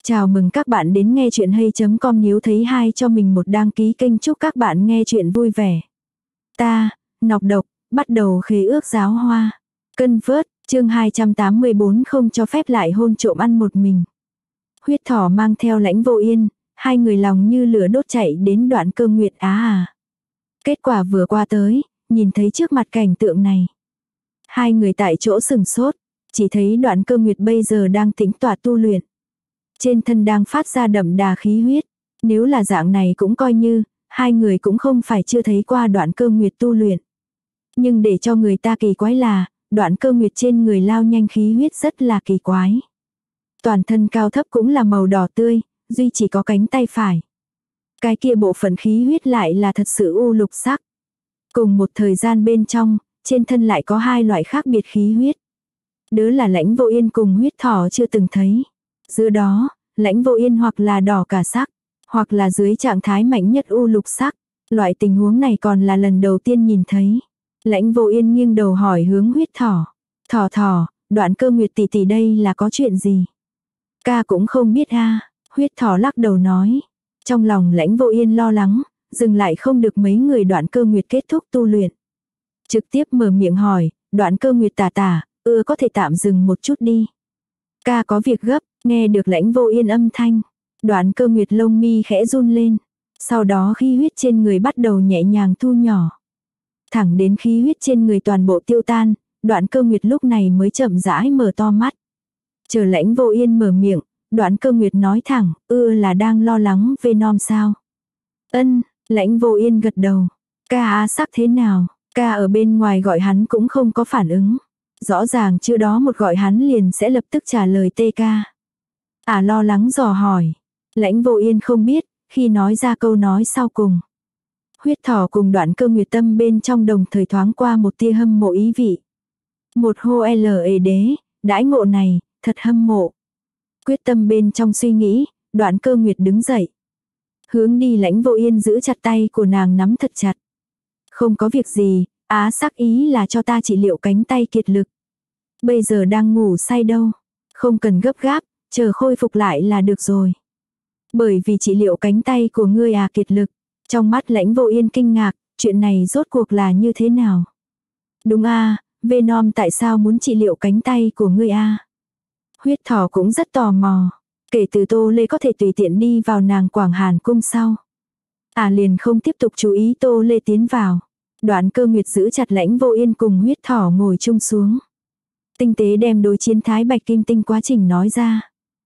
Chào mừng các bạn đến nghe chuyện hay.com, nếu thấy hay cho mình một đăng ký kênh, chúc các bạn nghe chuyện vui vẻ. Ta, nọc độc, bắt đầu khế ước giáo hoa. Cân vớt, chương 284, không cho phép lại hôn trộm ăn một mình. Huyết Thỏ mang theo Lãnh Vô Yên, hai người lòng như lửa đốt chạy đến Đoạn Cơ Nguyệt Á. Kết quả vừa qua tới, nhìn thấy trước mặt cảnh tượng này. Hai người tại chỗ sừng sốt, chỉ thấy Đoạn Cơ Nguyệt bây giờ đang tĩnh tọa tu luyện. Trên thân đang phát ra đậm đà khí huyết. Nếu là dạng này cũng coi như, hai người cũng không phải chưa thấy qua Đoạn Cơ Nguyệt tu luyện. Nhưng để cho người ta kỳ quái là, Đoạn Cơ Nguyệt trên người lao nhanh khí huyết rất là kỳ quái. Toàn thân cao thấp cũng là màu đỏ tươi, duy chỉ có cánh tay phải. Cái kia bộ phận khí huyết lại là thật sự u lục sắc. Cùng một thời gian bên trong, trên thân lại có hai loại khác biệt khí huyết. Đó là Lãnh Vô Yên cùng Huyết Thỏ chưa từng thấy. Giữa đó, Lãnh Vô Yên hoặc là đỏ cả sắc, hoặc là dưới trạng thái mạnh nhất u lục sắc. Loại tình huống này còn là lần đầu tiên nhìn thấy. Lãnh Vô Yên nghiêng đầu hỏi hướng Huyết Thỏ. Thỏ, Đoạn Cơ Nguyệt tỷ tỷ đây là có chuyện gì? Ca cũng không biết a. Huyết Thỏ lắc đầu nói. Trong lòng Lãnh Vô Yên lo lắng, dừng lại không được mấy người Đoạn Cơ Nguyệt kết thúc tu luyện. Trực tiếp mở miệng hỏi, Đoạn Cơ Nguyệt tả, có thể tạm dừng một chút đi. Ca có việc gấp. Nghe được Lãnh Vô Yên âm thanh, Đoạn Cơ Nguyệt lông mi khẽ run lên. Sau đó khí huyết trên người bắt đầu nhẹ nhàng thu nhỏ. Thẳng đến khí huyết trên người toàn bộ tiêu tan, Đoạn Cơ Nguyệt lúc này mới chậm rãi mở to mắt. Chờ Lãnh Vô Yên mở miệng, Đoạn Cơ Nguyệt nói thẳng, là đang lo lắng Venom sao? Ân, Lãnh Vô Yên gật đầu. Ca sắc thế nào? Ca ở bên ngoài gọi hắn cũng không có phản ứng. Rõ ràng chưa đó một gọi hắn liền sẽ lập tức trả lời tê ca. Lo lắng dò hỏi. Lãnh Vô Yên không biết, khi nói ra câu nói sau cùng. Huyết Thỏ cùng Đoạn Cơ Nguyệt tâm bên trong đồng thời thoáng qua một tia hâm mộ ý vị. Một hô đế, đãi ngộ này, thật hâm mộ. Quyết tâm bên trong suy nghĩ, Đoạn Cơ Nguyệt đứng dậy. Hướng đi Lãnh Vô Yên giữ chặt tay của nàng nắm thật chặt. Không có việc gì, sắc ý là cho ta trị liệu cánh tay kiệt lực. Bây giờ đang ngủ say đâu. Không cần gấp gáp, chờ khôi phục lại là được rồi. Bởi vì trị liệu cánh tay của ngươi kiệt lực. Trong mắt Lãnh Vô Yên kinh ngạc, chuyện này rốt cuộc là như thế nào? Đúng Venom tại sao muốn trị liệu cánh tay của ngươi Huyết Thỏ cũng rất tò mò. Kể từ Tô Lê có thể tùy tiện đi vào nàng Quảng Hàn cung sau. Liền không tiếp tục chú ý Tô Lê tiến vào. Đoạn Cơ Nguyệt giữ chặt Lãnh Vô Yên cùng Huyết Thỏ ngồi chung xuống. Tinh tế đem đối chiến Thái Bạch Kim Tinh quá trình nói ra.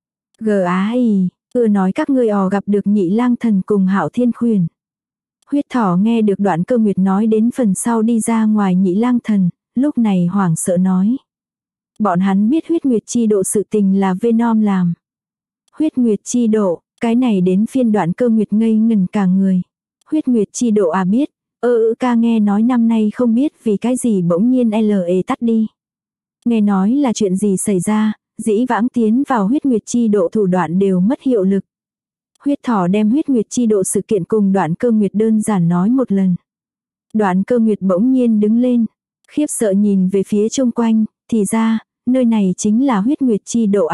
Nói các ngươi gặp được Nhị Lang Thần cùng Hạo Thiên Khuyển. Huyết Thỏ nghe được Đoạn Cơ Nguyệt nói đến phần sau đi ra ngoài Nhị Lang Thần, lúc này hoảng sợ nói. Bọn hắn biết huyết nguyệt chi độ sự tình là Venom làm. Huyết nguyệt chi độ, cái này đến phiên Đoạn Cơ Nguyệt ngây ngẩn cả người. Huyết nguyệt chi độ biết, ca nghe nói năm nay không biết vì cái gì bỗng nhiên tắt đi. Nghe nói là chuyện gì xảy ra, dĩ vãng tiến vào huyết nguyệt chi độ thủ đoạn đều mất hiệu lực. Huyết Thỏ đem huyết nguyệt chi độ sự kiện cùng Đoạn Cơ Nguyệt đơn giản nói một lần. Đoạn Cơ Nguyệt bỗng nhiên đứng lên, khiếp sợ nhìn về phía chung quanh, thì ra, nơi này chính là huyết nguyệt chi độ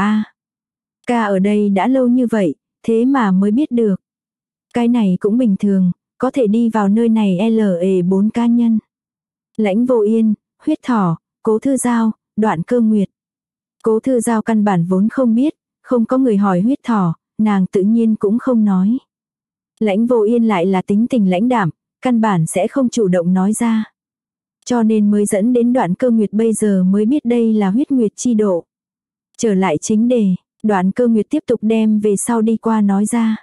Ca ở đây đã lâu như vậy, thế mà mới biết được. Cái này cũng bình thường, có thể đi vào nơi này 4 cá nhân. Lãnh Vô Yên, Huyết Thỏ, Cố Thư Giao, Đoạn Cơ Nguyệt. Cố Thư Giao căn bản vốn không biết, không có người hỏi Huyết Thỏ, nàng tự nhiên cũng không nói. Lãnh Vô Yên lại là tính tình lãnh đạm, căn bản sẽ không chủ động nói ra. Cho nên mới dẫn đến Đoạn Cơ Nguyệt bây giờ mới biết đây là huyết nguyệt chi độ. Trở lại chính đề, Đoạn Cơ Nguyệt tiếp tục đem về sau đi qua nói ra.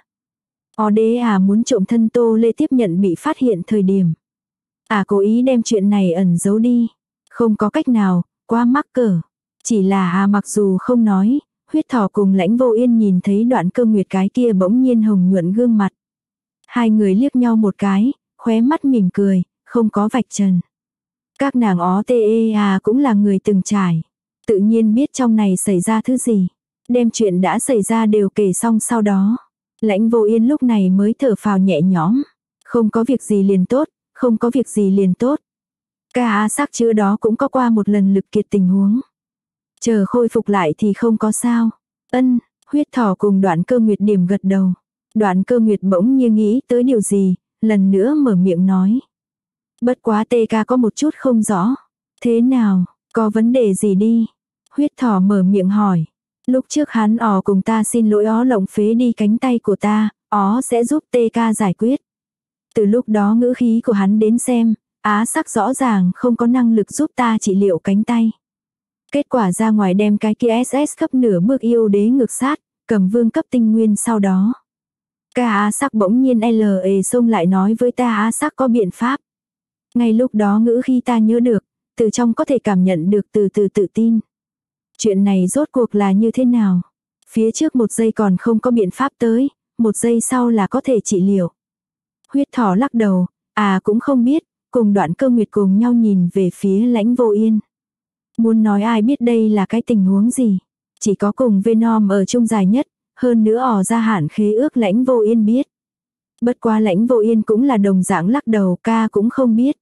Đế muốn trộm thân Tô Lê tiếp nhận bị phát hiện thời điểm. Cố ý đem chuyện này ẩn giấu đi. Không có cách nào, quá mắc cỡ. Chỉ là mặc dù không nói, Huyết Thỏ cùng Lãnh Vô Yên nhìn thấy Đoạn Cơ Nguyệt cái kia bỗng nhiên hồng nhuận gương mặt. Hai người liếc nhau một cái, khóe mắt mỉm cười, không có vạch trần. Các nàng cũng là người từng trải. Tự nhiên biết trong này xảy ra thứ gì. Đem chuyện đã xảy ra đều kể xong sau đó. Lãnh Vô Yên lúc này mới thở phào nhẹ nhõm. Không có việc gì liền tốt, không có việc gì liền tốt. Ca sắc chữ đó cũng có qua một lần lực kiệt tình huống. Chờ khôi phục lại thì không có sao. Huyết Thỏ cùng Đoạn Cơ Nguyệt điểm gật đầu. Đoạn Cơ Nguyệt bỗng nhiên nghĩ tới điều gì, lần nữa mở miệng nói. Bất quá tê ca có một chút không rõ. Thế nào, có vấn đề gì đi? Huyết Thỏ mở miệng hỏi. Lúc trước hắn cùng ta xin lỗi lộng phế đi cánh tay của ta, sẽ giúp tê ca giải quyết. Từ lúc đó ngữ khí của hắn đến xem, Á Sắc rõ ràng không có năng lực giúp ta trị liệu cánh tay. Kết quả ra ngoài đem cái kia SS cấp nửa bước yêu đế ngược sát, cầm vương cấp tinh nguyên sau đó. Ca Á Sắc bỗng nhiên xông lại nói với ta Á Sắc có biện pháp. Ngay lúc đó ngữ khi ta nhớ được, từ trong có thể cảm nhận được từ tự tin. Chuyện này rốt cuộc là như thế nào? Phía trước một giây còn không có biện pháp tới, một giây sau là có thể trị liệu. Huyết Thỏ lắc đầu, cũng không biết, cùng Đoạn Cơ Nguyệt cùng nhau nhìn về phía Lãnh Vô Yên. Muốn nói ai biết đây là cái tình huống gì? Chỉ có cùng Venom ở chung dài nhất, hơn nữa ra hạn khế ước Lãnh Vô Yên biết. Bất quá Lãnh Vô Yên cũng là đồng dạng lắc đầu, ca cũng không biết.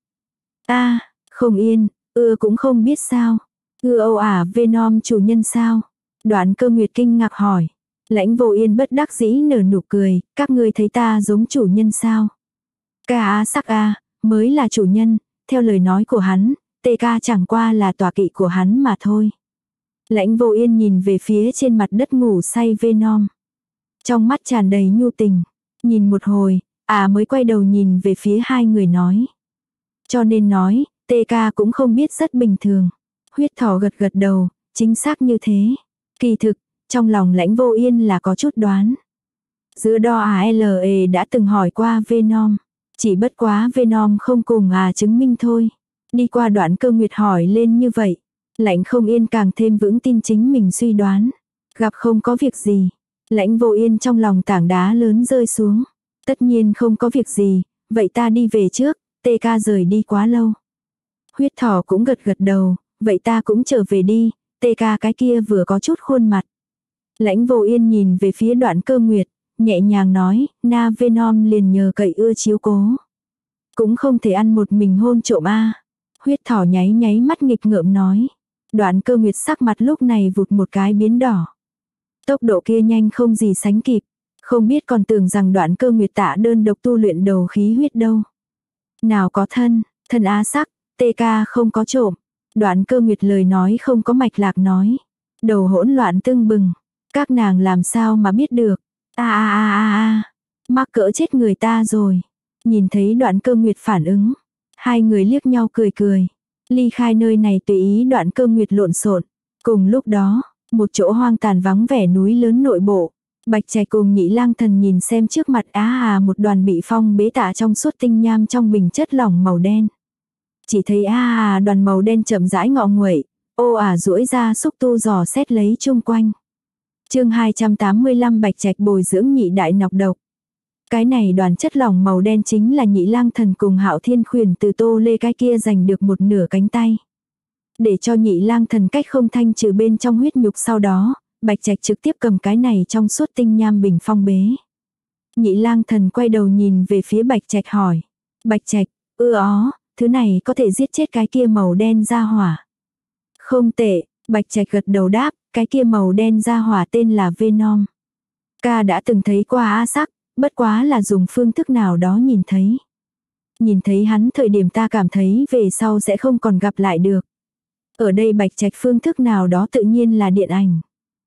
Không yên, cũng không biết sao? Venom chủ nhân sao? Đoạn Cơ Nguyệt kinh ngạc hỏi. Lãnh Vô Yên bất đắc dĩ nở nụ cười, các ngươi thấy ta giống chủ nhân sao? Ca Á Sắc mới là chủ nhân, theo lời nói của hắn, tê ca chẳng qua là tọa kỵ của hắn mà thôi. Lãnh Vô Yên nhìn về phía trên mặt đất ngủ say Venom. Trong mắt tràn đầy nhu tình. Nhìn một hồi, mới quay đầu nhìn về phía hai người nói. Cho nên nói, tê ca cũng không biết rất bình thường. Huyết Thỏ gật gật đầu, chính xác như thế. Kỳ thực, trong lòng Lãnh Vô Yên là có chút đoán. Giữa DOALE đã từng hỏi qua Venom. Chỉ bất quá Venom không cùng chứng minh thôi. Đi qua Đoạn Cơ Nguyệt hỏi lên như vậy. Lãnh Không Yên càng thêm vững tin chính mình suy đoán. Gặp không có việc gì. Lãnh Vô Yên trong lòng tảng đá lớn rơi xuống. Tất nhiên không có việc gì, vậy ta đi về trước, tê ca rời đi quá lâu. Huyết Thỏ cũng gật gật đầu, vậy ta cũng trở về đi, tê ca cái kia vừa có chút khuôn mặt. Lãnh Vô Yên nhìn về phía Đoạn Cơ Nguyệt, nhẹ nhàng nói, na Venom liền nhờ cậy ưa chiếu cố. Cũng không thể ăn một mình hôn trộm Huyết Thỏ nháy nháy mắt nghịch ngợm nói. Đoạn Cơ Nguyệt sắc mặt lúc này vụt một cái biến đỏ. Tốc độ kia nhanh không gì sánh kịp. Không biết còn tưởng rằng Đoạn Cơ Nguyệt tạ đơn độc tu luyện đầu khí huyết đâu. Nào có thân Á Sắc, tê ca không có trộm. Đoạn Cơ Nguyệt lời nói không có mạch lạc nói. Đầu hỗn loạn tưng bừng. Các nàng làm sao mà biết được. Mắc cỡ chết người ta rồi. Nhìn thấy Đoạn Cơ Nguyệt phản ứng. Hai người liếc nhau cười cười. Ly khai nơi này tùy ý Đoạn Cơ Nguyệt lộn xộn. Cùng lúc đó, một chỗ hoang tàn vắng vẻ núi lớn nội bộ. Bạch Trạch cùng Nhị Lang Thần nhìn xem trước mặt một đoàn bị phong bế tả trong suốt tinh nham trong bình chất lỏng màu đen. Chỉ thấy đoàn màu đen chậm rãi ngọ nguậy, duỗi ra xúc tu dò xét lấy chung quanh. Chương 285 Bạch Trạch bồi dưỡng nhị đại nọc độc. Cái này đoàn chất lỏng màu đen chính là Nhị Lang Thần cùng Hạo Thiên Khuyển từ Tô Lê cái kia giành được một nửa cánh tay. Để cho Nhị Lang Thần cách không thanh trừ bên trong huyết nhục sau đó, Bạch Trạch trực tiếp cầm cái này trong suốt tinh nham bình phong bế. Nhị Lang Thần quay đầu nhìn về phía Bạch Trạch hỏi. Bạch Trạch, thứ này có thể giết chết cái kia màu đen ra hỏa. Không tệ, Bạch Trạch gật đầu đáp, cái kia màu đen ra hỏa tên là Venom. Ca đã từng thấy qua Á Sắc, bất quá là dùng phương thức nào đó nhìn thấy. Nhìn thấy hắn thời điểm ta cảm thấy về sau sẽ không còn gặp lại được. Ở đây Bạch Trạch phương thức nào đó tự nhiên là điện ảnh.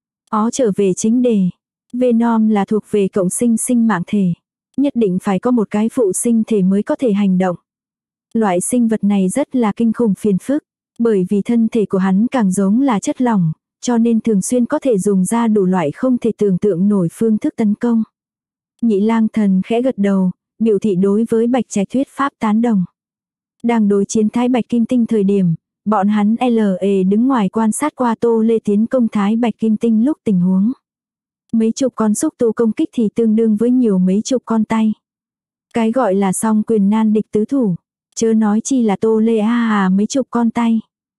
Trở về chính đề. Venom là thuộc về cộng sinh sinh mạng thể. Nhất định phải có một cái phụ sinh thể mới có thể hành động. Loại sinh vật này rất là kinh khủng phiền phức. Bởi vì thân thể của hắn càng giống là chất lỏng, cho nên thường xuyên có thể dùng ra đủ loại không thể tưởng tượng nổi phương thức tấn công. Nhị Lang Thần khẽ gật đầu, biểu thị đối với Bạch Trạch thuyết pháp tán đồng. Đang đối chiến Thái Bạch Kim Tinh thời điểm, bọn hắn đứng ngoài quan sát qua Tô Lê tiến công Thái Bạch Kim Tinh lúc tình huống. Mấy chục con xúc tu công kích thì tương đương với nhiều mấy chục con tay. Cái gọi là song quyền nan địch tứ thủ, chớ nói chi là Tô Lê mấy chục con tay.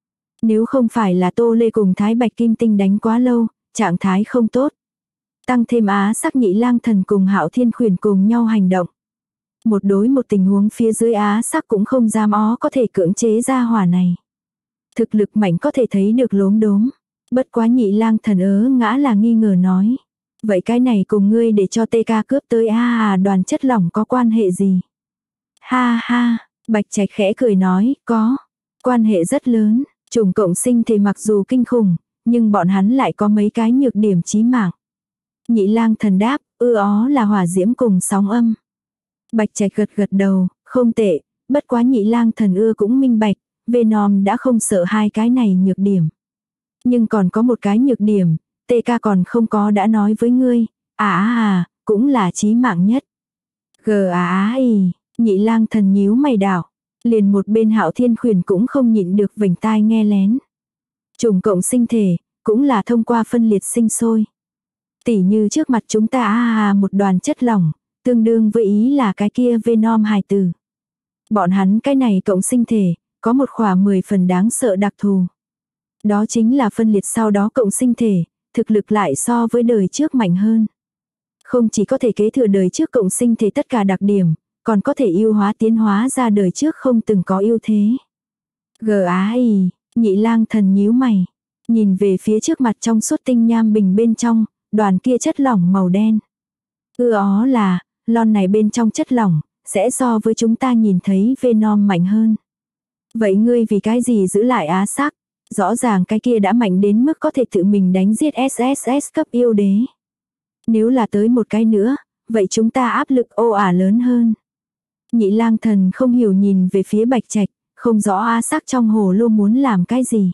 Nếu không phải là Tô Lê cùng Thái Bạch Kim Tinh đánh quá lâu, trạng thái không tốt. Tăng thêm Á Sắc Nhị Lang Thần cùng Hạo Thiên Khuyển cùng nhau hành động. Một đối một tình huống phía dưới Á Sắc cũng không dám có thể cưỡng chế ra hỏa này. Thực lực mạnh có thể thấy được lốm đốm. Bất quá Nhị Lang Thần ngã là nghi ngờ nói. Vậy cái này cùng ngươi để cho TK cướp tới đoàn chất lỏng có quan hệ gì? Ha ha, Bạch Trạch khẽ cười nói, có. Quan hệ rất lớn, chủng cộng sinh thể mặc dù kinh khủng, nhưng bọn hắn lại có mấy cái nhược điểm chí mạng. Nhị lang thần đáp, ó là hỏa diễm cùng sóng âm. Bạch Trạch gật gật đầu, không tệ, bất quá nhị lang thần cũng minh bạch, Venom đã không sợ hai cái này nhược điểm. Nhưng còn có một cái nhược điểm, TK còn không có đã nói với ngươi, cũng là chí mạng nhất. Nhị lang thần nhíu mày đảo, liền một bên Hạo Thiên Khuyển cũng không nhịn được vểnh tai nghe lén. Chủng cộng sinh thể, cũng là thông qua phân liệt sinh sôi. Tỉ như trước mặt chúng ta một đoàn chất lỏng, tương đương với ý là cái kia Venom hài tử. Bọn hắn cái này cộng sinh thể, có một khỏa 10 phần đáng sợ đặc thù. Đó chính là phân liệt sau đó cộng sinh thể, thực lực lại so với đời trước mạnh hơn. Không chỉ có thể kế thừa đời trước cộng sinh thể tất cả đặc điểm, còn có thể ưu hóa tiến hóa ra đời trước không từng có ưu thế. Nhị lang thần nhíu mày, nhìn về phía trước mặt trong suốt tinh nham bình bên trong, đoàn kia chất lỏng màu đen. Ó là, lon này bên trong chất lỏng, sẽ so với chúng ta nhìn thấy Venom mạnh hơn. Vậy ngươi vì cái gì giữ lại Á Sắc? Rõ ràng cái kia đã mạnh đến mức có thể tự mình đánh giết SSS cấp yêu đế. Nếu là tới một cái nữa, vậy chúng ta áp lực lớn hơn. Nhị lang thần không hiểu nhìn về phía Bạch Trạch, không rõ Á Sắc trong hồ lô muốn làm cái gì.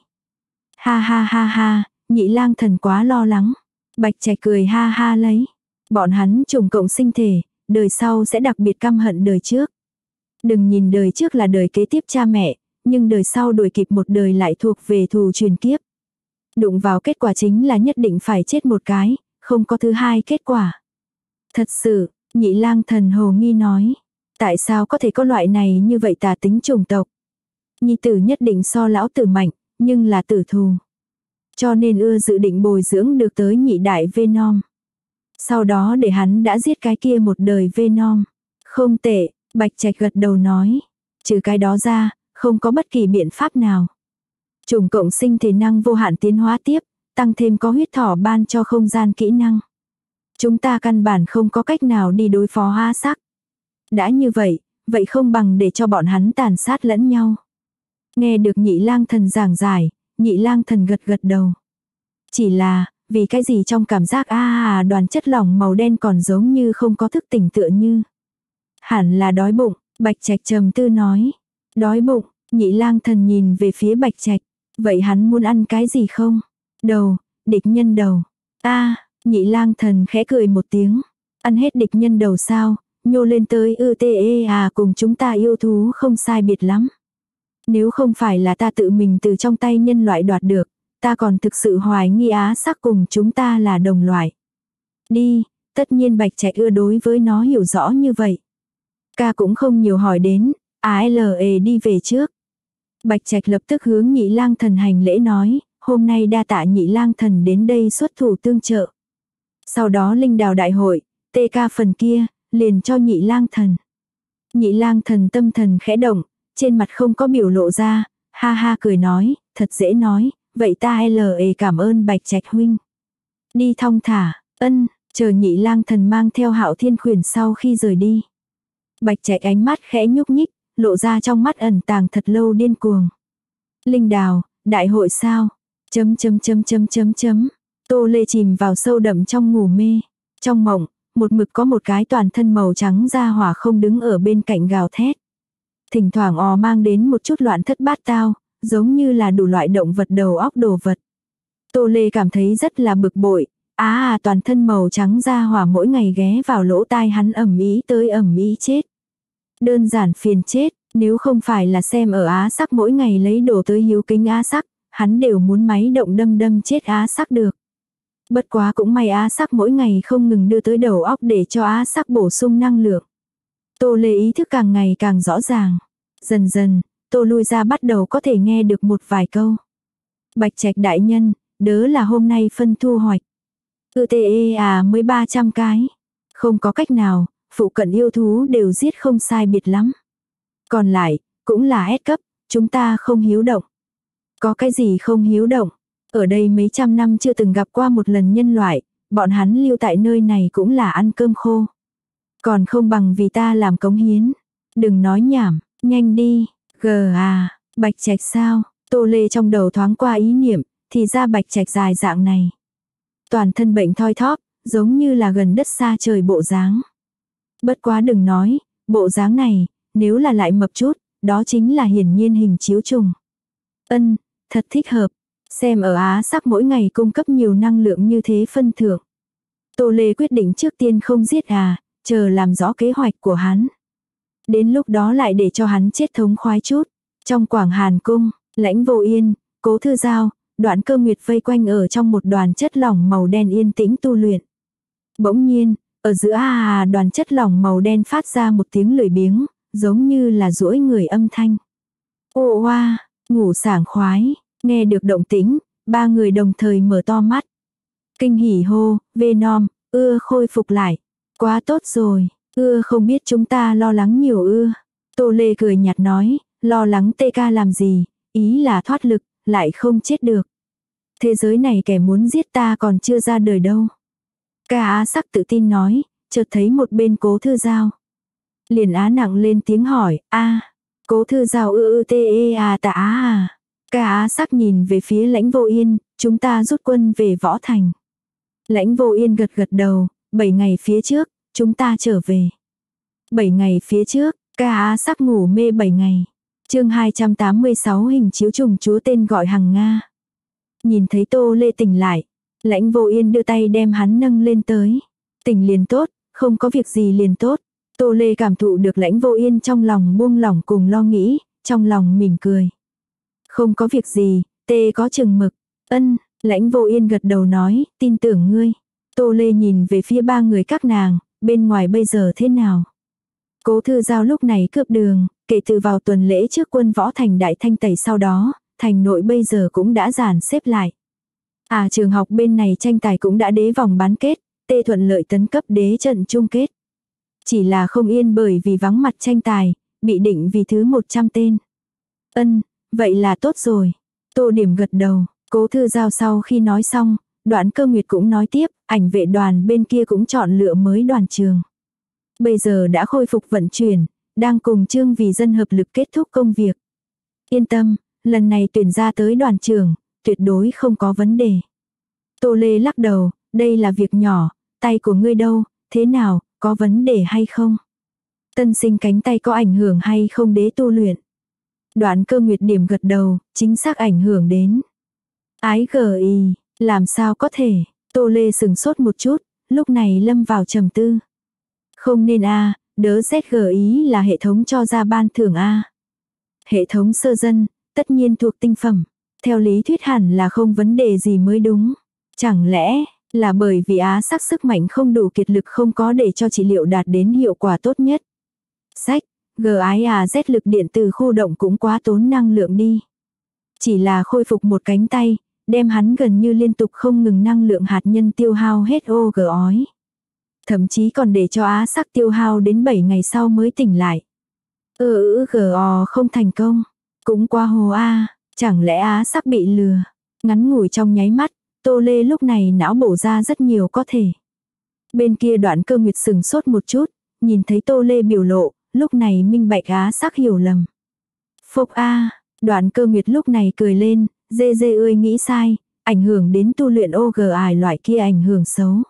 Ha, nhị lang thần quá lo lắng. Bạch Trạch cười ha lấy. Bọn hắn chủng cộng sinh thể, đời sau sẽ đặc biệt căm hận đời trước. Đừng nhìn đời trước là đời kế tiếp cha mẹ, nhưng đời sau đuổi kịp một đời lại thuộc về thù truyền kiếp. Đụng vào kết quả chính là nhất định phải chết một cái, không có thứ hai kết quả. Thật sự, nhị lang thần hồ nghi nói. Tại sao có thể có loại này như vậy tà tính chủng tộc? Nhi tử nhất định so lão tử mạnh, nhưng là tử thù. Cho nên dự định bồi dưỡng được tới nhị đại Venom. Sau đó để hắn đã giết cái kia một đời Venom. Không tệ, Bạch Trạch gật đầu nói. Trừ cái đó ra, không có bất kỳ biện pháp nào. Chủng cộng sinh thể năng vô hạn tiến hóa tiếp, tăng thêm có huyết thỏ ban cho không gian kỹ năng. Chúng ta căn bản không có cách nào đi đối phó Á Sắc. Đã như vậy, vậy không bằng để cho bọn hắn tàn sát lẫn nhau. Nghe được nhị lang thần giảng giải, nhị lang thần gật gật đầu. Chỉ là, vì cái gì trong cảm giác đoàn chất lỏng màu đen còn giống như không có thức tỉnh tựa như. Hẳn là đói bụng, Bạch Trạch trầm tư nói. Đói bụng, nhị lang thần nhìn về phía Bạch Trạch. Vậy hắn muốn ăn cái gì không? Đầu, địch nhân đầu. Nhị lang thần khẽ cười một tiếng. Ăn hết địch nhân đầu sao? Nhô lên tới cùng chúng ta yêu thú không sai biệt lắm. Nếu không phải là ta tự mình từ trong tay nhân loại đoạt được, ta còn thực sự hoài nghi Á Sắc cùng chúng ta là đồng loại. Đi, tất nhiên Bạch Trạch đối với nó hiểu rõ như vậy. Ca cũng không nhiều hỏi đến, đi về trước. Bạch Trạch lập tức hướng nhị lang thần hành lễ nói, hôm nay đa tạ nhị lang thần đến đây xuất thủ tương trợ. Sau đó linh đào đại hội, TK phần kia, liền cho nhị lang thần. Nhị lang thần tâm thần khẽ động, trên mặt không có biểu lộ ra, ha cười nói, thật dễ nói, vậy ta cảm ơn Bạch Trạch huynh. Đi thong thả, chờ nhị lang thần mang theo Hạo Thiên Khuyển sau khi rời đi. Bạch Trạch ánh mắt khẽ nhúc nhích, lộ ra trong mắt ẩn tàng thật lâu điên cuồng. Linh đào, đại hội sao? Tô Lê chìm vào sâu đậm trong ngủ mê. Trong mộng, một mực có một cái toàn thân màu trắng da hỏa không đứng ở bên cạnh gào thét. Thỉnh thoảng mang đến một chút loạn thất bát tao, giống như là đủ loại động vật đầu óc đồ vật. Tô Lê cảm thấy rất là bực bội. Toàn thân màu trắng da hỏa mỗi ngày ghé vào lỗ tai hắn ẩm ý tới ẩm ý chết. Đơn giản phiền chết, nếu không phải là xem ở Á Sắc mỗi ngày lấy đồ tới hiếu kính Á Sắc, hắn đều muốn máy động đâm chết Á Sắc được. Bất quá cũng may Á Sắc mỗi ngày không ngừng đưa tới đầu óc để cho Á Sắc bổ sung năng lượng. Tô Lê ý thức càng ngày càng rõ ràng. Dần dần, Tô lui ra bắt đầu có thể nghe được một vài câu. Bạch Trạch đại nhân, đớ là hôm nay phân thu hoạch. mới 300 cái. Không có cách nào, phụ cận yêu thú đều giết không sai biệt lắm. Còn lại, cũng là S cấp, chúng ta không hiếu động. Có cái gì không hiếu động? Ở đây mấy trăm năm chưa từng gặp qua một lần nhân loại, bọn hắn lưu tại nơi này cũng là ăn cơm khô. Còn không bằng vì ta làm cống hiến. Đừng nói nhảm, nhanh đi, Bạch Trạch sao? Tô Lê trong đầu thoáng qua ý niệm, thì ra Bạch Trạch dài dạng này. Toàn thân bệnh thoi thóp, giống như là gần đất xa trời bộ dáng. Bất quá đừng nói, bộ dáng này, nếu là lại mập chút, đó chính là hiển nhiên hình chiếu trùng. Thật thích hợp. Xem ở Á Sắc mỗi ngày cung cấp nhiều năng lượng như thế phân thưởng. Tô Lê quyết định trước tiên không giết chờ làm rõ kế hoạch của hắn. Đến lúc đó lại để cho hắn chết thống khoái chút. Trong Quảng Hàn Cung, Lãnh Vô Yên, Cố Thư Giao, Đoạn Cơ Nguyệt vây quanh ở trong một đoàn chất lỏng màu đen yên tĩnh tu luyện. Bỗng nhiên, ở giữa đoàn chất lỏng màu đen phát ra một tiếng lười biếng, giống như là duỗi người âm thanh. Ô oa, ngủ sảng khoái, nghe được động tĩnh, ba người đồng thời mở to mắt. Kinh hỉ hô, Venom, khôi phục lại. Quá tốt rồi, không biết chúng ta lo lắng nhiều Tô Lê cười nhạt nói, lo lắng TK làm gì, ý là thoát lực, lại không chết được. Thế giới này kẻ muốn giết ta còn chưa ra đời đâu. Ca Á Sắc tự tin nói, chợt thấy một bên Cố Thư Giao. Liền Á nặng lên tiếng hỏi, Cố Thư Giao Ca Á Sắc nhìn về phía Lãnh Vô Yên, chúng ta rút quân về Võ Thành. Lãnh Vô Yên gật gật đầu, 7 ngày phía trước, chúng ta trở về. 7 ngày phía trước, Ca Á Sắc ngủ mê 7 ngày. Chương 286 hình chiếu trùng chúa tên gọi Hằng Nga. Nhìn thấy Tô Lê tỉnh lại, Lãnh Vô Yên đưa tay đem hắn nâng lên tới. Tỉnh liền tốt, không có việc gì liền tốt. Tô Lê cảm thụ được Lãnh Vô Yên trong lòng buông lỏng cùng lo nghĩ, trong lòng mỉm cười. Không có việc gì, tê có chừng mực. Lãnh Vô Yên gật đầu nói, tin tưởng ngươi. Tô Lê nhìn về phía ba người các nàng, bên ngoài bây giờ thế nào? Cố Thư Giao lúc này cướp đường, kể từ vào tuần lễ trước quân Võ Thành đại thanh tẩy sau đó, thành nội bây giờ cũng đã dàn xếp lại. Trường học bên này tranh tài cũng đã đế vòng bán kết, tê thuận lợi tấn cấp đế trận chung kết. Chỉ là không yên bởi vì vắng mặt tranh tài, bị định vì thứ 100 tên. Vậy là tốt rồi. Tô Điểm gật đầu, Cố Thư Giao sau khi nói xong, Đoạn Cơ Nguyệt cũng nói tiếp, ảnh vệ đoàn bên kia cũng chọn lựa mới đoàn trường. Bây giờ đã khôi phục vận chuyển, đang cùng Trương Vì Dân hợp lực kết thúc công việc. Yên tâm, lần này tuyển ra tới đoàn trường, tuyệt đối không có vấn đề. Tô Lê lắc đầu, đây là việc nhỏ, tay của ngươi đâu, thế nào, có vấn đề hay không? Tân sinh cánh tay có ảnh hưởng hay không đế tu luyện? Đoạn Cơ Nguyệt điểm gật đầu, chính xác ảnh hưởng đến. Ái GI, làm sao có thể? Tô Lê sừng sốt một chút, lúc này lâm vào trầm tư. Không nên đỡ ZGI là hệ thống cho ra ban thưởng Hệ thống sơ dân, tất nhiên thuộc tinh phẩm. Theo lý thuyết hẳn là không vấn đề gì mới đúng. Chẳng lẽ là bởi vì Á Sắc sức mạnh không đủ kiệt lực không có để cho trị liệu đạt đến hiệu quả tốt nhất. Sách, Z lực điện từ khu động cũng quá tốn năng lượng đi. Chỉ là khôi phục một cánh tay, đem hắn gần như liên tục không ngừng năng lượng hạt nhân tiêu hao hết ói. Thậm chí còn để cho Á Sắc tiêu hao đến 7 ngày sau mới tỉnh lại. Không thành công. Cũng qua hồ chẳng lẽ Á Sắc bị lừa. Ngắn ngủi trong nháy mắt, Tô Lê lúc này não bổ ra rất nhiều có thể. Bên kia Đoạn Cơ Nguyệt sừng sốt một chút, nhìn thấy Tô Lê biểu lộ, lúc này minh bạch Á Sắc hiểu lầm. Phúc Đoạn Cơ Nguyệt lúc này cười lên, dê ơi nghĩ sai, ảnh hưởng đến tu luyện OGI loại kia ảnh hưởng xấu.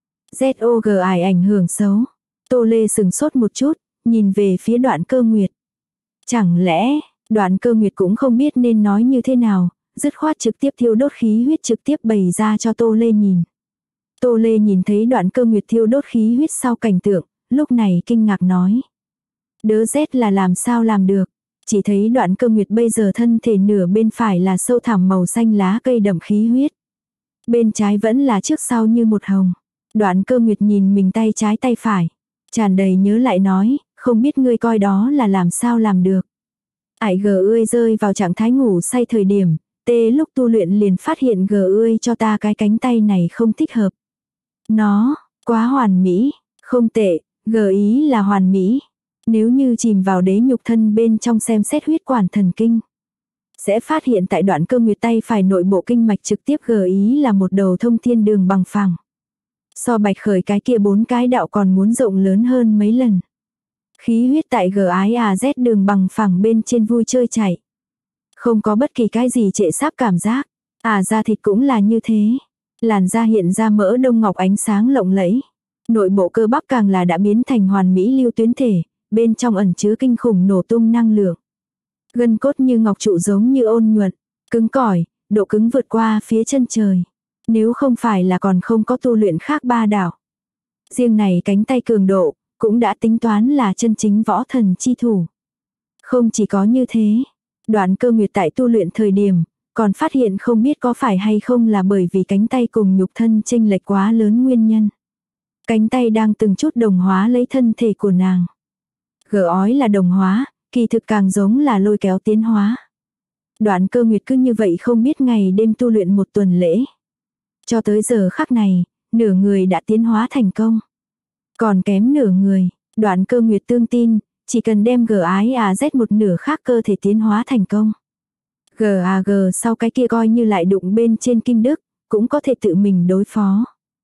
ZOGI ảnh hưởng xấu. Tô Lê sừng sốt một chút, nhìn về phía Đoạn Cơ Nguyệt. Chẳng lẽ, Đoạn Cơ Nguyệt cũng không biết nên nói như thế nào, dứt khoát trực tiếp thiêu đốt khí huyết trực tiếp bày ra cho Tô Lê nhìn. Tô Lê nhìn thấy Đoạn Cơ Nguyệt thiêu đốt khí huyết sau cảnh tượng, lúc này kinh ngạc nói. Đớ Z là làm sao làm được, chỉ thấy Đoạn Cơ Nguyệt bây giờ thân thể nửa bên phải là sâu thẳm màu xanh lá cây đậm khí huyết. Bên trái vẫn là trước sau như một hồng. Đoạn Cơ Nguyệt nhìn mình tay trái tay phải. Tràn đầy nhớ lại nói, không biết ngươi coi đó là làm sao làm được. Ải ơi rơi vào trạng thái ngủ say thời điểm, tê lúc tu luyện liền phát hiện ơi cho ta cái cánh tay này không thích hợp. Nó, quá hoàn mỹ, không tệ, ý là hoàn mỹ. Nếu như chìm vào đế nhục thân bên trong xem xét huyết quản thần kinh, sẽ phát hiện tại Đoạn Cơ Nguyệt tay phải nội bộ kinh mạch trực tiếp ý là một đầu thông thiên đường bằng phẳng. So Bạch Khởi cái kia 4 cái đạo còn muốn rộng lớn hơn mấy lần. Khí huyết tại GIAZ đường bằng phẳng bên trên vui chơi chạy. Không có bất kỳ cái gì trệ sáp cảm giác. Da thịt cũng là như thế. Làn da hiện ra mỡ đông ngọc ánh sáng lộng lẫy. Nội bộ cơ bắp càng là đã biến thành hoàn mỹ lưu tuyến thể, bên trong ẩn chứa kinh khủng nổ tung năng lượng. Gân cốt như ngọc trụ giống như ôn nhuận, cứng cỏi, độ cứng vượt qua phía chân trời. Nếu không phải là còn không có tu luyện khác 3 đạo. Riêng này cánh tay cường độ, cũng đã tính toán là chân chính võ thần chi thủ. Không chỉ có như thế, Đoạn Cơ Nguyệt tại tu luyện thời điểm, còn phát hiện không biết có phải hay không là bởi vì cánh tay cùng nhục thân chênh lệch quá lớn nguyên nhân. Cánh tay đang từng chút đồng hóa lấy thân thể của nàng. Gờ ói là đồng hóa, kỳ thực càng giống là lôi kéo tiến hóa. Đoạn Cơ Nguyệt cứ như vậy không biết ngày đêm tu luyện một tuần lễ. Cho tới giờ khắc này, nửa người đã tiến hóa thành công. Còn kém nửa người, Đoạn Cơ Nguyệt tương tin, chỉ cần đem GIAZ một nửa khác cơ thể tiến hóa thành công. GAG sau cái kia coi như lại đụng bên trên kim đức, cũng có thể tự mình đối phó.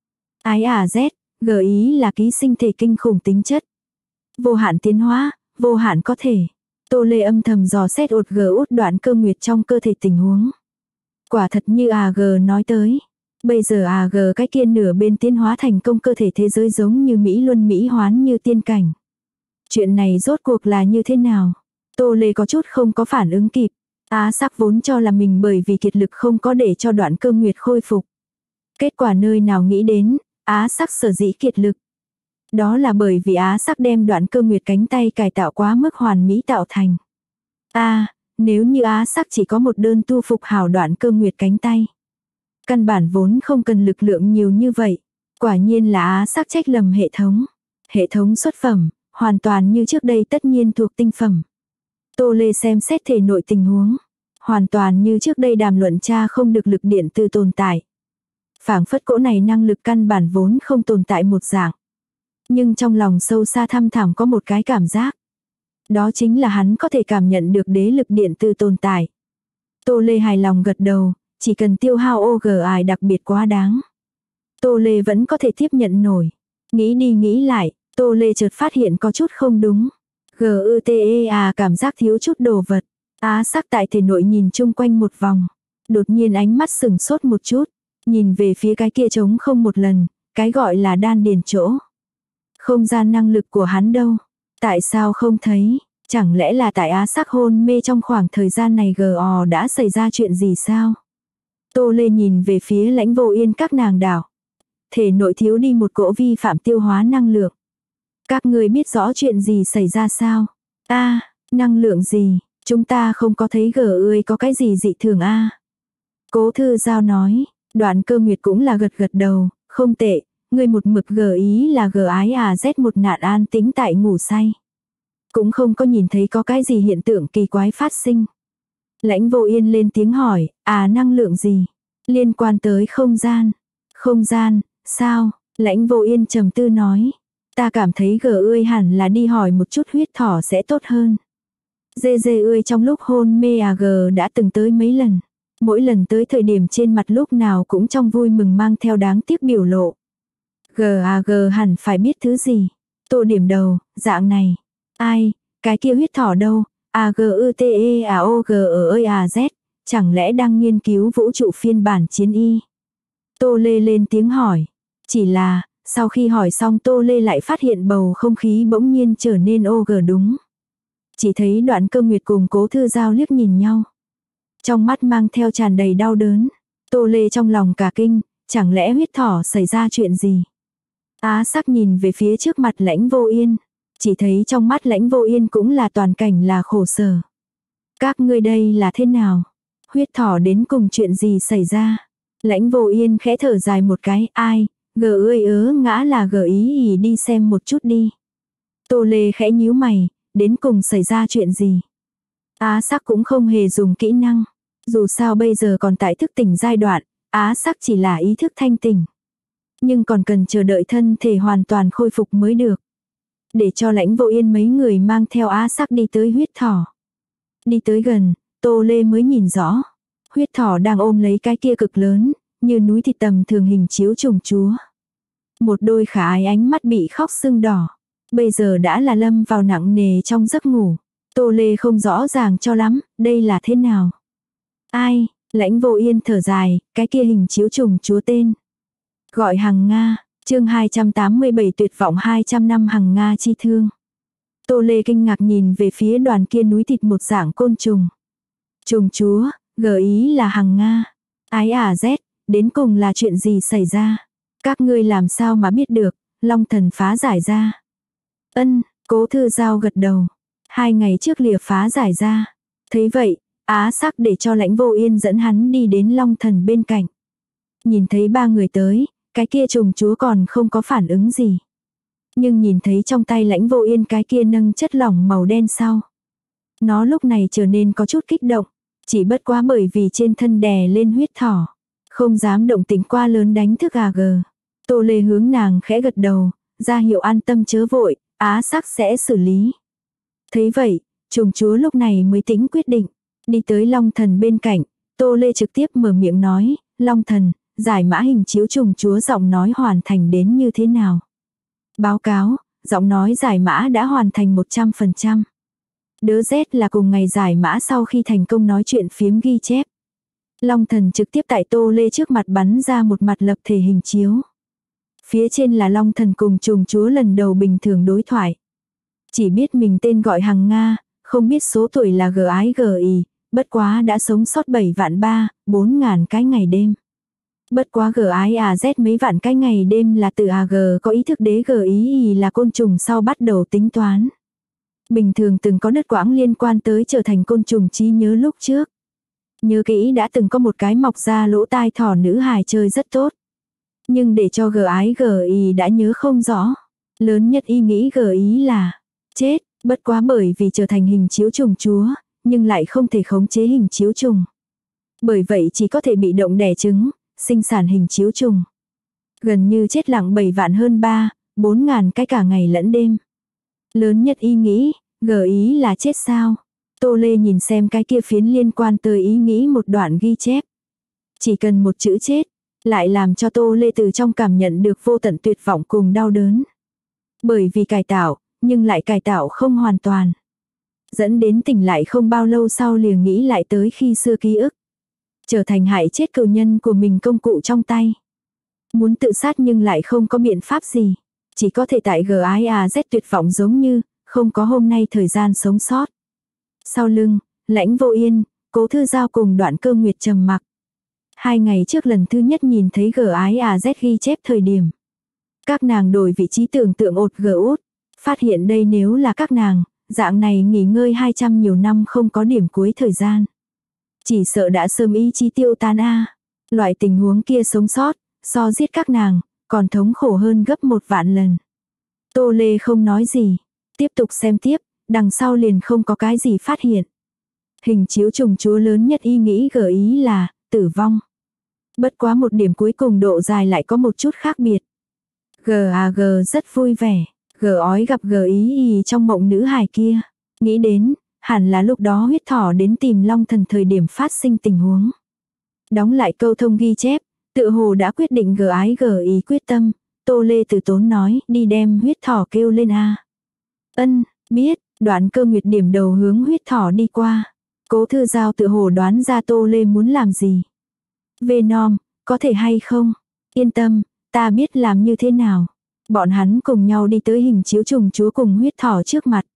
Z, G ý là ký sinh thể kinh khủng tính chất. Vô hạn tiến hóa, vô hạn có thể. Tô Lê âm thầm dò xét ột Đoạn Cơ Nguyệt trong cơ thể tình huống. Quả thật như AG nói tới. Bây giờ AG cái kia nửa bên tiến hóa thành công cơ thể thế giới giống như Mỹ Luân Mỹ Hoán như tiên cảnh. Chuyện này rốt cuộc là như thế nào? Tô Lê có chút không có phản ứng kịp. Sắc vốn cho là mình bởi vì kiệt lực không có để cho Đoạn Cơ Nguyệt khôi phục. Kết quả nơi nào nghĩ đến, Sắc sở dĩ kiệt lực. Đó là bởi vì Sắc đem Đoạn Cơ Nguyệt cánh tay cải tạo quá mức hoàn mỹ tạo thành. Nếu như Sắc chỉ có một đơn tu phục hảo Đoạn Cơ Nguyệt cánh tay. Căn bản vốn không cần lực lượng nhiều như vậy. Quả nhiên là Sắc trách lầm hệ thống. Hệ thống xuất phẩm, hoàn toàn như trước đây tất nhiên thuộc tinh phẩm. Tô Lê xem xét thể nội tình huống. Hoàn toàn như trước đây đàm luận cha không được lực điện từ tồn tại. Phảng phất cỗ này năng lực căn bản vốn không tồn tại một dạng. Nhưng trong lòng sâu xa thăm thẳm có một cái cảm giác. Đó chính là hắn có thể cảm nhận được đế lực điện từ tồn tại. Tô Lê hài lòng gật đầu, chỉ cần tiêu hao OGI đặc biệt quá đáng. Tô Lê vẫn có thể tiếp nhận nổi. Nghĩ đi nghĩ lại, Tô Lê chợt phát hiện có chút không đúng. GUTEA cảm giác thiếu chút đồ vật. Sắc tại thể nội nhìn chung quanh một vòng. Đột nhiên ánh mắt sừng sốt một chút. Nhìn về phía cái kia trống không một lần. Cái gọi là đan điền chỗ. Không gian năng lực của hắn đâu. Tại sao không thấy? Chẳng lẽ là tại Sắc hôn mê trong khoảng thời gian này GO đã xảy ra chuyện gì sao? Tô Lê nhìn về phía Lãnh Vô Yên các nàng đảo. Thể nội thiếu đi một cỗ vi phạm tiêu hóa năng lượng. Các người biết rõ chuyện gì xảy ra sao? Năng lượng gì? Chúng ta không có thấy ơi có cái gì dị thường Cố Thư Giao nói. Đoạn Cơ Nguyệt cũng là gật gật đầu. Không tệ, người một mực ý là GIAZ một nạn an tĩnh tại ngủ say. Cũng không có nhìn thấy có cái gì hiện tượng kỳ quái phát sinh. Lãnh Vô Yên lên tiếng hỏi, năng lượng gì? Liên quan tới không gian. Không gian, sao? Lãnh Vô Yên trầm tư nói. Ta cảm thấy ơi hẳn là đi hỏi một chút huyết thỏ sẽ tốt hơn. Dê ơi trong lúc hôn mê đã từng tới mấy lần. Mỗi lần tới thời điểm trên mặt lúc nào cũng trong vui mừng mang theo đáng tiếc biểu lộ. Hẳn phải biết thứ gì. Tô điểm đầu, dạng này. Ai, cái kia huyết thỏ đâu? AGUTEAOGEAZ, chẳng lẽ đang nghiên cứu vũ trụ phiên bản chiến y? Tô Lê lên tiếng hỏi. Chỉ là, sau khi hỏi xong Tô Lê lại phát hiện bầu không khí bỗng nhiên trở nên đúng. Chỉ thấy Đoạn Cơ Nguyệt cùng Cố Thư Giao liếc nhìn nhau. Trong mắt mang theo tràn đầy đau đớn. Tô Lê trong lòng cả kinh, chẳng lẽ huyết thỏ xảy ra chuyện gì? Sắc nhìn về phía trước mặt Lãnh Vô Yên. Chỉ thấy trong mắt Lãnh Vô Yên cũng là toàn cảnh là khổ sở. Các ngươi đây là thế nào? Huyết thỏ đến cùng chuyện gì xảy ra? Lãnh Vô Yên khẽ thở dài một cái, ngã là ý đi xem một chút đi. Tô Lê khẽ nhíu mày, đến cùng xảy ra chuyện gì? Sắc cũng không hề dùng kỹ năng. Dù sao bây giờ còn tại thức tỉnh giai đoạn, Sắc chỉ là ý thức thanh tỉnh. Nhưng còn cần chờ đợi thân thể hoàn toàn khôi phục mới được. Để cho Lãnh Vô Yên mấy người mang theo Sắc đi tới huyết thỏ. Đi tới gần, Tô Lê mới nhìn rõ. Huyết thỏ đang ôm lấy cái kia cực lớn, như núi thịt tầm thường hình chiếu trùng chúa. Một đôi khả ái ánh mắt bị khóc sưng đỏ. Bây giờ đã là lâm vào nặng nề trong giấc ngủ. Tô Lê không rõ ràng cho lắm, đây là thế nào. Ai, Lãnh Vô Yên thở dài, cái kia hình chiếu trùng chúa tên. Gọi Hằng Nga, chương 287 tuyệt vọng 200 năm Hằng Nga chi thương. Tô Lê kinh ngạc nhìn về phía đoàn kia núi thịt một dạng côn trùng. Trùng chúa, gợi ý là Hằng Nga. Ái Z, đến cùng là chuyện gì xảy ra? Các ngươi làm sao mà biết được, Long Thần phá giải ra. Ân, Cố Thư Giao gật đầu. 2 ngày trước lìa phá giải ra. Thấy vậy, Á Sắc để cho Lãnh Vô Yên dẫn hắn đi đến Long Thần bên cạnh. Nhìn thấy 3 người tới, cái kia trùng chúa còn không có phản ứng gì. Nhưng nhìn thấy trong tay Lãnh Vô Yên cái kia nâng chất lỏng màu đen sau. Nó lúc này trở nên có chút kích động. Chỉ bất quá bởi vì trên thân đè lên huyết thỏ. Không dám động tính quá lớn đánh thức gà gờ. Tô Lê hướng nàng khẽ gật đầu, ra hiệu an tâm chớ vội, Á Sắc sẽ xử lý. Thấy vậy, trùng chúa lúc này mới tính quyết định. Đi tới Long Thần bên cạnh, Tô Lê trực tiếp mở miệng nói, Long Thần, giải mã hình chiếu trùng chúa giọng nói hoàn thành đến như thế nào? Báo cáo, giọng nói giải mã đã hoàn thành 100%. Đứa Z là cùng ngày giải mã sau khi thành công nói chuyện phiếm ghi chép. Long Thần trực tiếp tại Tô Lê trước mặt bắn ra một mặt lập thể hình chiếu. Phía trên là Long Thần cùng trùng chúa lần đầu bình thường đối thoại. Chỉ biết mình tên gọi Hằng Nga, không biết số tuổi là GI, bất quá đã sống sót 7.300.000 4.000 cái ngày đêm. Bất quá GIAZ mấy vạn cái ngày đêm là từ AG có ý thức đế GI là côn trùng sau bắt đầu tính toán. Bình thường từng có đứt quãng liên quan tới trở thành côn trùng trí nhớ lúc trước. Nhớ kỹ đã từng có một cái mọc ra lỗ tai thỏ nữ hài chơi rất tốt. Nhưng để cho GI đã nhớ không rõ. Lớn nhất ý nghĩ GI là chết, bất quá bởi vì trở thành hình chiếu trùng chúa, nhưng lại không thể khống chế hình chiếu trùng. Bởi vậy chỉ có thể bị động đẻ trứng, sinh sản hình chiếu trùng. Gần như chết lặng 7 vạn hơn 3.000-4.000 cái cả ngày lẫn đêm. Lớn nhất ý nghĩ, GI là chết sao? Tô Lê nhìn xem cái kia phiến liên quan tới ý nghĩ một đoạn ghi chép. Chỉ cần một chữ chết, lại làm cho Tô Lê từ trong cảm nhận được vô tận tuyệt vọng cùng đau đớn. Bởi vì cải tạo, nhưng lại cải tạo không hoàn toàn. Dẫn đến tỉnh lại không bao lâu sau liền nghĩ lại tới khi xưa ký ức. Trở thành hại chết cừu nhân của mình công cụ trong tay. Muốn tự sát nhưng lại không có biện pháp gì. Chỉ có thể tại GIAZ tuyệt vọng giống như, không có hôm nay thời gian sống sót. Sau lưng, Lãnh Vô Yên, Cố Thư Giao cùng Đoạn Cơ Nguyệt trầm mặc. 2 ngày trước lần thứ nhất nhìn thấy GIAZ ghi chép thời điểm. Các nàng đổi vị trí tưởng tượng ột út. Phát hiện đây nếu là các nàng, dạng này nghỉ ngơi 200 nhiều năm không có điểm cuối thời gian. Chỉ sợ đã sớm ý chí tiêu tan a. Loại tình huống kia sống sót, so giết các nàng, còn thống khổ hơn gấp 1 vạn lần. Tô Lê không nói gì. Tiếp tục xem tiếp, đằng sau liền không có cái gì phát hiện. Hình chiếu trùng chúa lớn nhất ý nghĩ gợi ý là tử vong. Bất quá một điểm cuối cùng độ dài lại có một chút khác biệt. GAG rất vui vẻ. Ói gặp GI trong mộng nữ hài kia. Nghĩ đến, hẳn là lúc đó huyết thỏ đến tìm Long Thần thời điểm phát sinh tình huống. Đóng lại câu thông ghi chép, tựa hồ đã quyết định GI quyết tâm. Tô Lê từ tốn nói, đi đem huyết thỏ kêu lên a. Ân, biết, Đoạn Cơ Nguyệt điểm đầu hướng huyết thỏ đi qua. Cố Thư Giao tựa hồ đoán ra Tô Lê muốn làm gì. Venom, có thể hay không? Yên tâm, ta biết làm như thế nào. Bọn hắn cùng nhau đi tới hình chiếu trùng chúa cùng huyết thỏ trước mặt.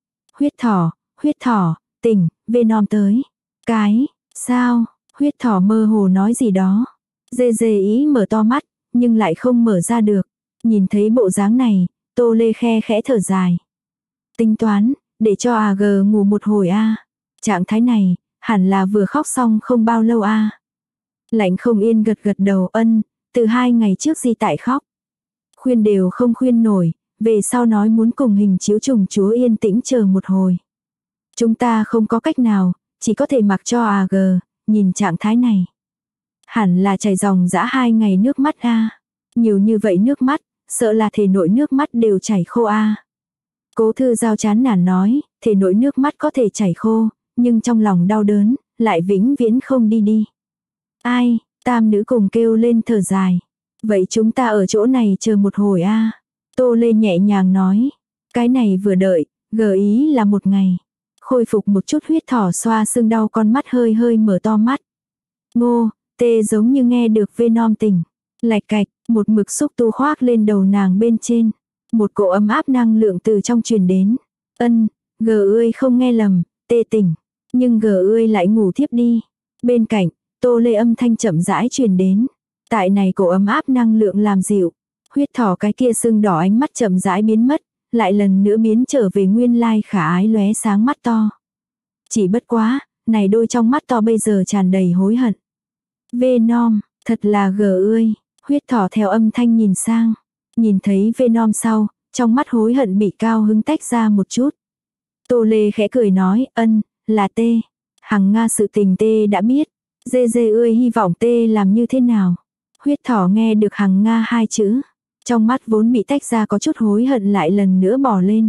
Huyết thỏ, tỉnh, Venom tới. Cái, sao, huyết thỏ mơ hồ nói gì đó. Dê ý mở to mắt, nhưng lại không mở ra được. Nhìn thấy bộ dáng này, Tô Lê khe khẽ thở dài. Tính toán, để cho AG ngủ một hồi a. Trạng thái này, hẳn là vừa khóc xong không bao lâu a. Lạnh không yên gật đầu ân, từ 2 ngày trước di tại khóc. Khuyên đều không khuyên nổi, về sau nói muốn cùng hình chiếu trùng chúa yên tĩnh chờ một hồi. Chúng ta không có cách nào, chỉ có thể mặc cho AG, nhìn trạng thái này. Hẳn là chảy dòng dã 2 ngày nước mắt a. Nhiều như vậy nước mắt, sợ là thể nội nước mắt đều chảy khô a. Cố Thư Giao chán nản nói, thể nội nước mắt có thể chảy khô, nhưng trong lòng đau đớn, lại vĩnh viễn không đi. Ai, tam nữ cùng kêu lên thở dài. Vậy chúng ta ở chỗ này chờ một hồi a. Tô Lê nhẹ nhàng nói. Cái này vừa đợi, gợi ý là một ngày. Khôi phục một chút huyết thỏ xoa sưng đau con mắt hơi hơi mở to mắt. Ngô, tê giống như nghe được Venom tỉnh. Lạch cạch, một mực xúc tu khoác lên đầu nàng bên trên. Một cỗ ấm áp năng lượng từ trong truyền đến. Ân, gờ ươi không nghe lầm, tê tỉnh. Nhưng gờ ươi lại ngủ thiếp đi. Bên cạnh, Tô Lê âm thanh chậm rãi truyền đến. Tại này cổ ấm áp năng lượng làm dịu. Huyết thỏ cái kia sưng đỏ ánh mắt chậm rãi biến mất. Lại lần nữa biến trở về nguyên lai khả ái lóe sáng mắt to. Chỉ bất quá, này đôi trong mắt to bây giờ tràn đầy hối hận. Venom, thật là gờ ươi. Huyết thỏ theo âm thanh nhìn sang. Nhìn thấy Venom sau, trong mắt hối hận bị cao hứng tách ra một chút. Tô Lê khẽ cười nói, ân, là tê. Hằng Nga sự tình tê đã biết. Dê dê ươi hy vọng tê làm như thế nào. Huyết thỏ nghe được Hằng Nga hai chữ. Trong mắt vốn bị tách ra có chút hối hận lại lần nữa bỏ lên.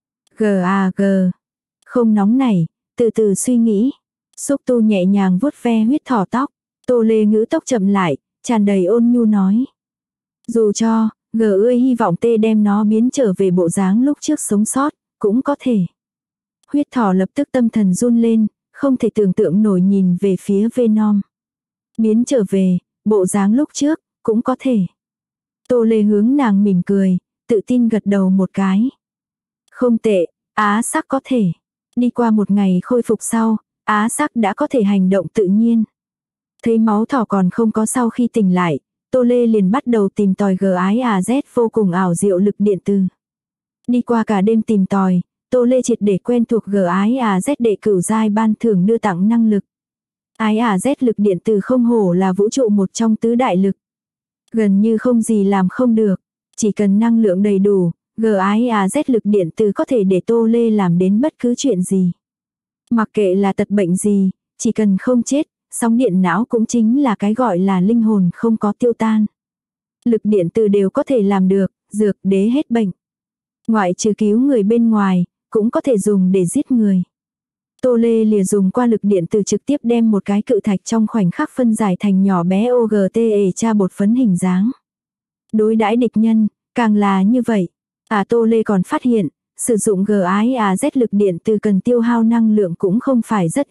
G. Không nóng nảy, từ từ suy nghĩ. Xúc tu nhẹ nhàng vuốt ve huyết thỏ tóc. Tô Lê ngữ tốc chậm lại, tràn đầy ôn nhu nói. Dù cho, ươi hy vọng tê đem nó biến trở về bộ dáng lúc trước sống sót, cũng có thể. Huyết thỏ lập tức tâm thần run lên, không thể tưởng tượng nổi nhìn về phía Venom. Biến trở về, bộ dáng lúc trước, cũng có thể. Tô Lê hướng nàng mỉm cười, tự tin gật đầu một cái. Không tệ, Á Sắc có thể. Đi qua một ngày khôi phục sau, Á Sắc đã có thể hành động tự nhiên. Thấy máu thỏ còn không có sau khi tỉnh lại, Tô Lê liền bắt đầu tìm tòi GIAZ vô cùng ảo diệu lực điện từ. Đi qua cả đêm tìm tòi, Tô Lê triệt để quen thuộc GIAZ đệ cửu giai ban thưởng đưa tặng năng lực. IAZ lực điện từ không hổ là vũ trụ một trong tứ đại lực. Gần như không gì làm không được, chỉ cần năng lượng đầy đủ, GIAZ lực điện từ có thể để Tô Lê làm đến bất cứ chuyện gì. Mặc kệ là tật bệnh gì, chỉ cần không chết, sóng điện não cũng chính là cái gọi là linh hồn không có tiêu tan. Lực điện từ đều có thể làm được, dược đế hết bệnh. Ngoại trừ cứu người bên ngoài, cũng có thể dùng để giết người. Tô Lê lìa dùng qua lực điện từ trực tiếp đem một cái cự thạch trong khoảnh khắc phân giải thành nhỏ bé OGTE tra bột phấn hình dáng. Đối đãi địch nhân, càng là như vậy. Tô Lê còn phát hiện, sử dụng GIAZ lực điện từ cần tiêu hao năng lượng cũng không phải rất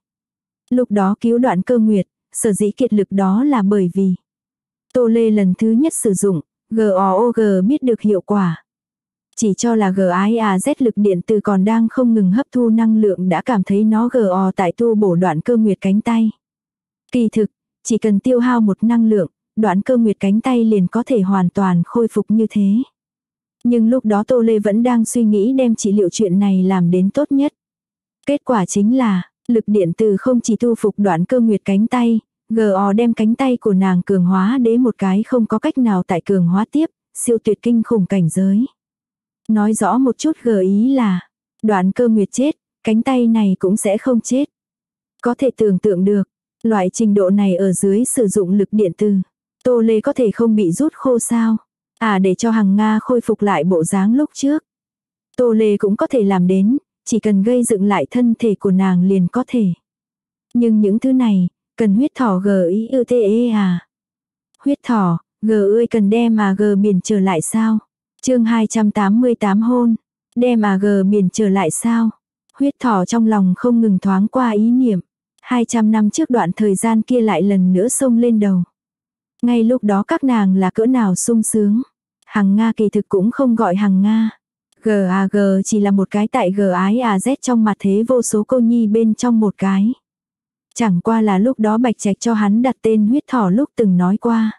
Lúc đó cứu Đoạn Cơ Nguyệt, sở dĩ kiệt lực đó là bởi vì Tô Lê lần thứ nhất sử dụng, GOOG biết được hiệu quả. Chỉ cho là GIAZ lực điện từ còn đang không ngừng hấp thu năng lượng đã cảm thấy nó GO tại tu bổ Đoạn Cơ Nguyệt cánh tay. Kỳ thực, chỉ cần tiêu hao một năng lượng, Đoạn Cơ Nguyệt cánh tay liền có thể hoàn toàn khôi phục như thế. Nhưng lúc đó Tô Lê vẫn đang suy nghĩ đem trị liệu chuyện này làm đến tốt nhất. Kết quả chính là, lực điện từ không chỉ tu phục Đoạn Cơ Nguyệt cánh tay, GO đem cánh tay của nàng cường hóa đến một cái không có cách nào tại cường hóa tiếp, siêu tuyệt kinh khủng cảnh giới. Nói rõ một chút gợi ý là, Đoạn Cơ Nguyệt chết, cánh tay này cũng sẽ không chết. Có thể tưởng tượng được, loại trình độ này ở dưới sử dụng lực điện từ, Tô Lê có thể không bị rút khô sao? Để cho Hằng Nga khôi phục lại bộ dáng lúc trước. Tô Lê cũng có thể làm đến, chỉ cần gây dựng lại thân thể của nàng liền có thể. Nhưng những thứ này, cần huyết thỏ GIUTE Huyết thỏ, ơi cần đem G biển trở lại sao? Chương 288 hôn, đem G biển trở lại sao? Huyết thỏ trong lòng không ngừng thoáng qua ý niệm. 200 năm trước đoạn thời gian kia lại lần nữa xông lên đầu. Ngay lúc đó các nàng là cỡ nào sung sướng. Hằng Nga kỳ thực cũng không gọi Hằng Nga. GAG chỉ là một cái tại GIAZ trong mặt thế vô số cô nhi bên trong một cái. Chẳng qua là lúc đó Bạch Trạch cho hắn đặt tên huyết thỏ lúc từng nói qua.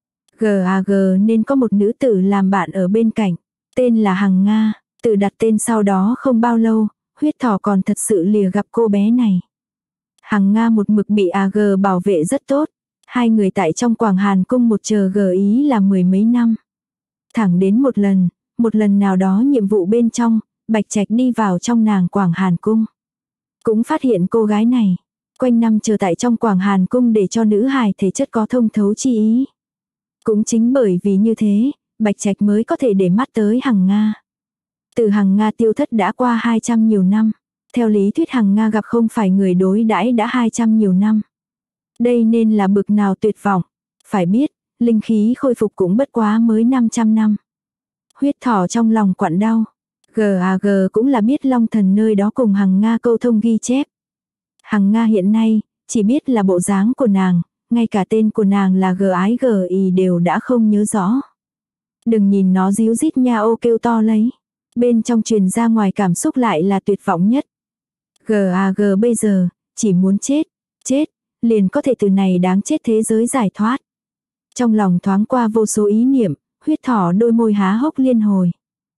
GAG nên có một nữ tử làm bạn ở bên cạnh. Tên là Hằng Nga. Từ đặt tên sau đó không bao lâu, huyết thỏ còn thật sự lìa gặp cô bé này. Hằng Nga một mực bị AG bảo vệ rất tốt. Hai người tại trong Quảng Hàn Cung một chờ gợi ý là mười mấy năm. Thẳng đến một lần nào đó nhiệm vụ bên trong, Bạch Trạch đi vào trong nàng Quảng Hàn Cung. Cũng phát hiện cô gái này, quanh năm chờ tại trong Quảng Hàn Cung để cho nữ hài thể chất có thông thấu chi ý. Cũng chính bởi vì như thế, Bạch Trạch mới có thể để mắt tới Hằng Nga. Từ Hằng Nga tiêu thất đã qua 200 nhiều năm. Theo lý thuyết Hằng Nga gặp không phải người đối đãi đã 200 nhiều năm. Đây nên là bực nào tuyệt vọng. Phải biết, linh khí khôi phục cũng bất quá mới 500 năm. Huyết thỏ trong lòng quặn đau. GAG cũng là biết Long Thần nơi đó cùng Hằng Nga câu thông ghi chép. Hằng Nga hiện nay, chỉ biết là bộ dáng của nàng, ngay cả tên của nàng là GI đều đã không nhớ rõ. Đừng nhìn nó díu dít nha ô kêu to lấy. Bên trong truyền ra ngoài cảm xúc lại là tuyệt vọng nhất. GAG bây giờ, chỉ muốn chết, liền có thể từ này đáng chết thế giới giải thoát. Trong lòng thoáng qua vô số ý niệm, huyết thỏ đôi môi há hốc liên hồi.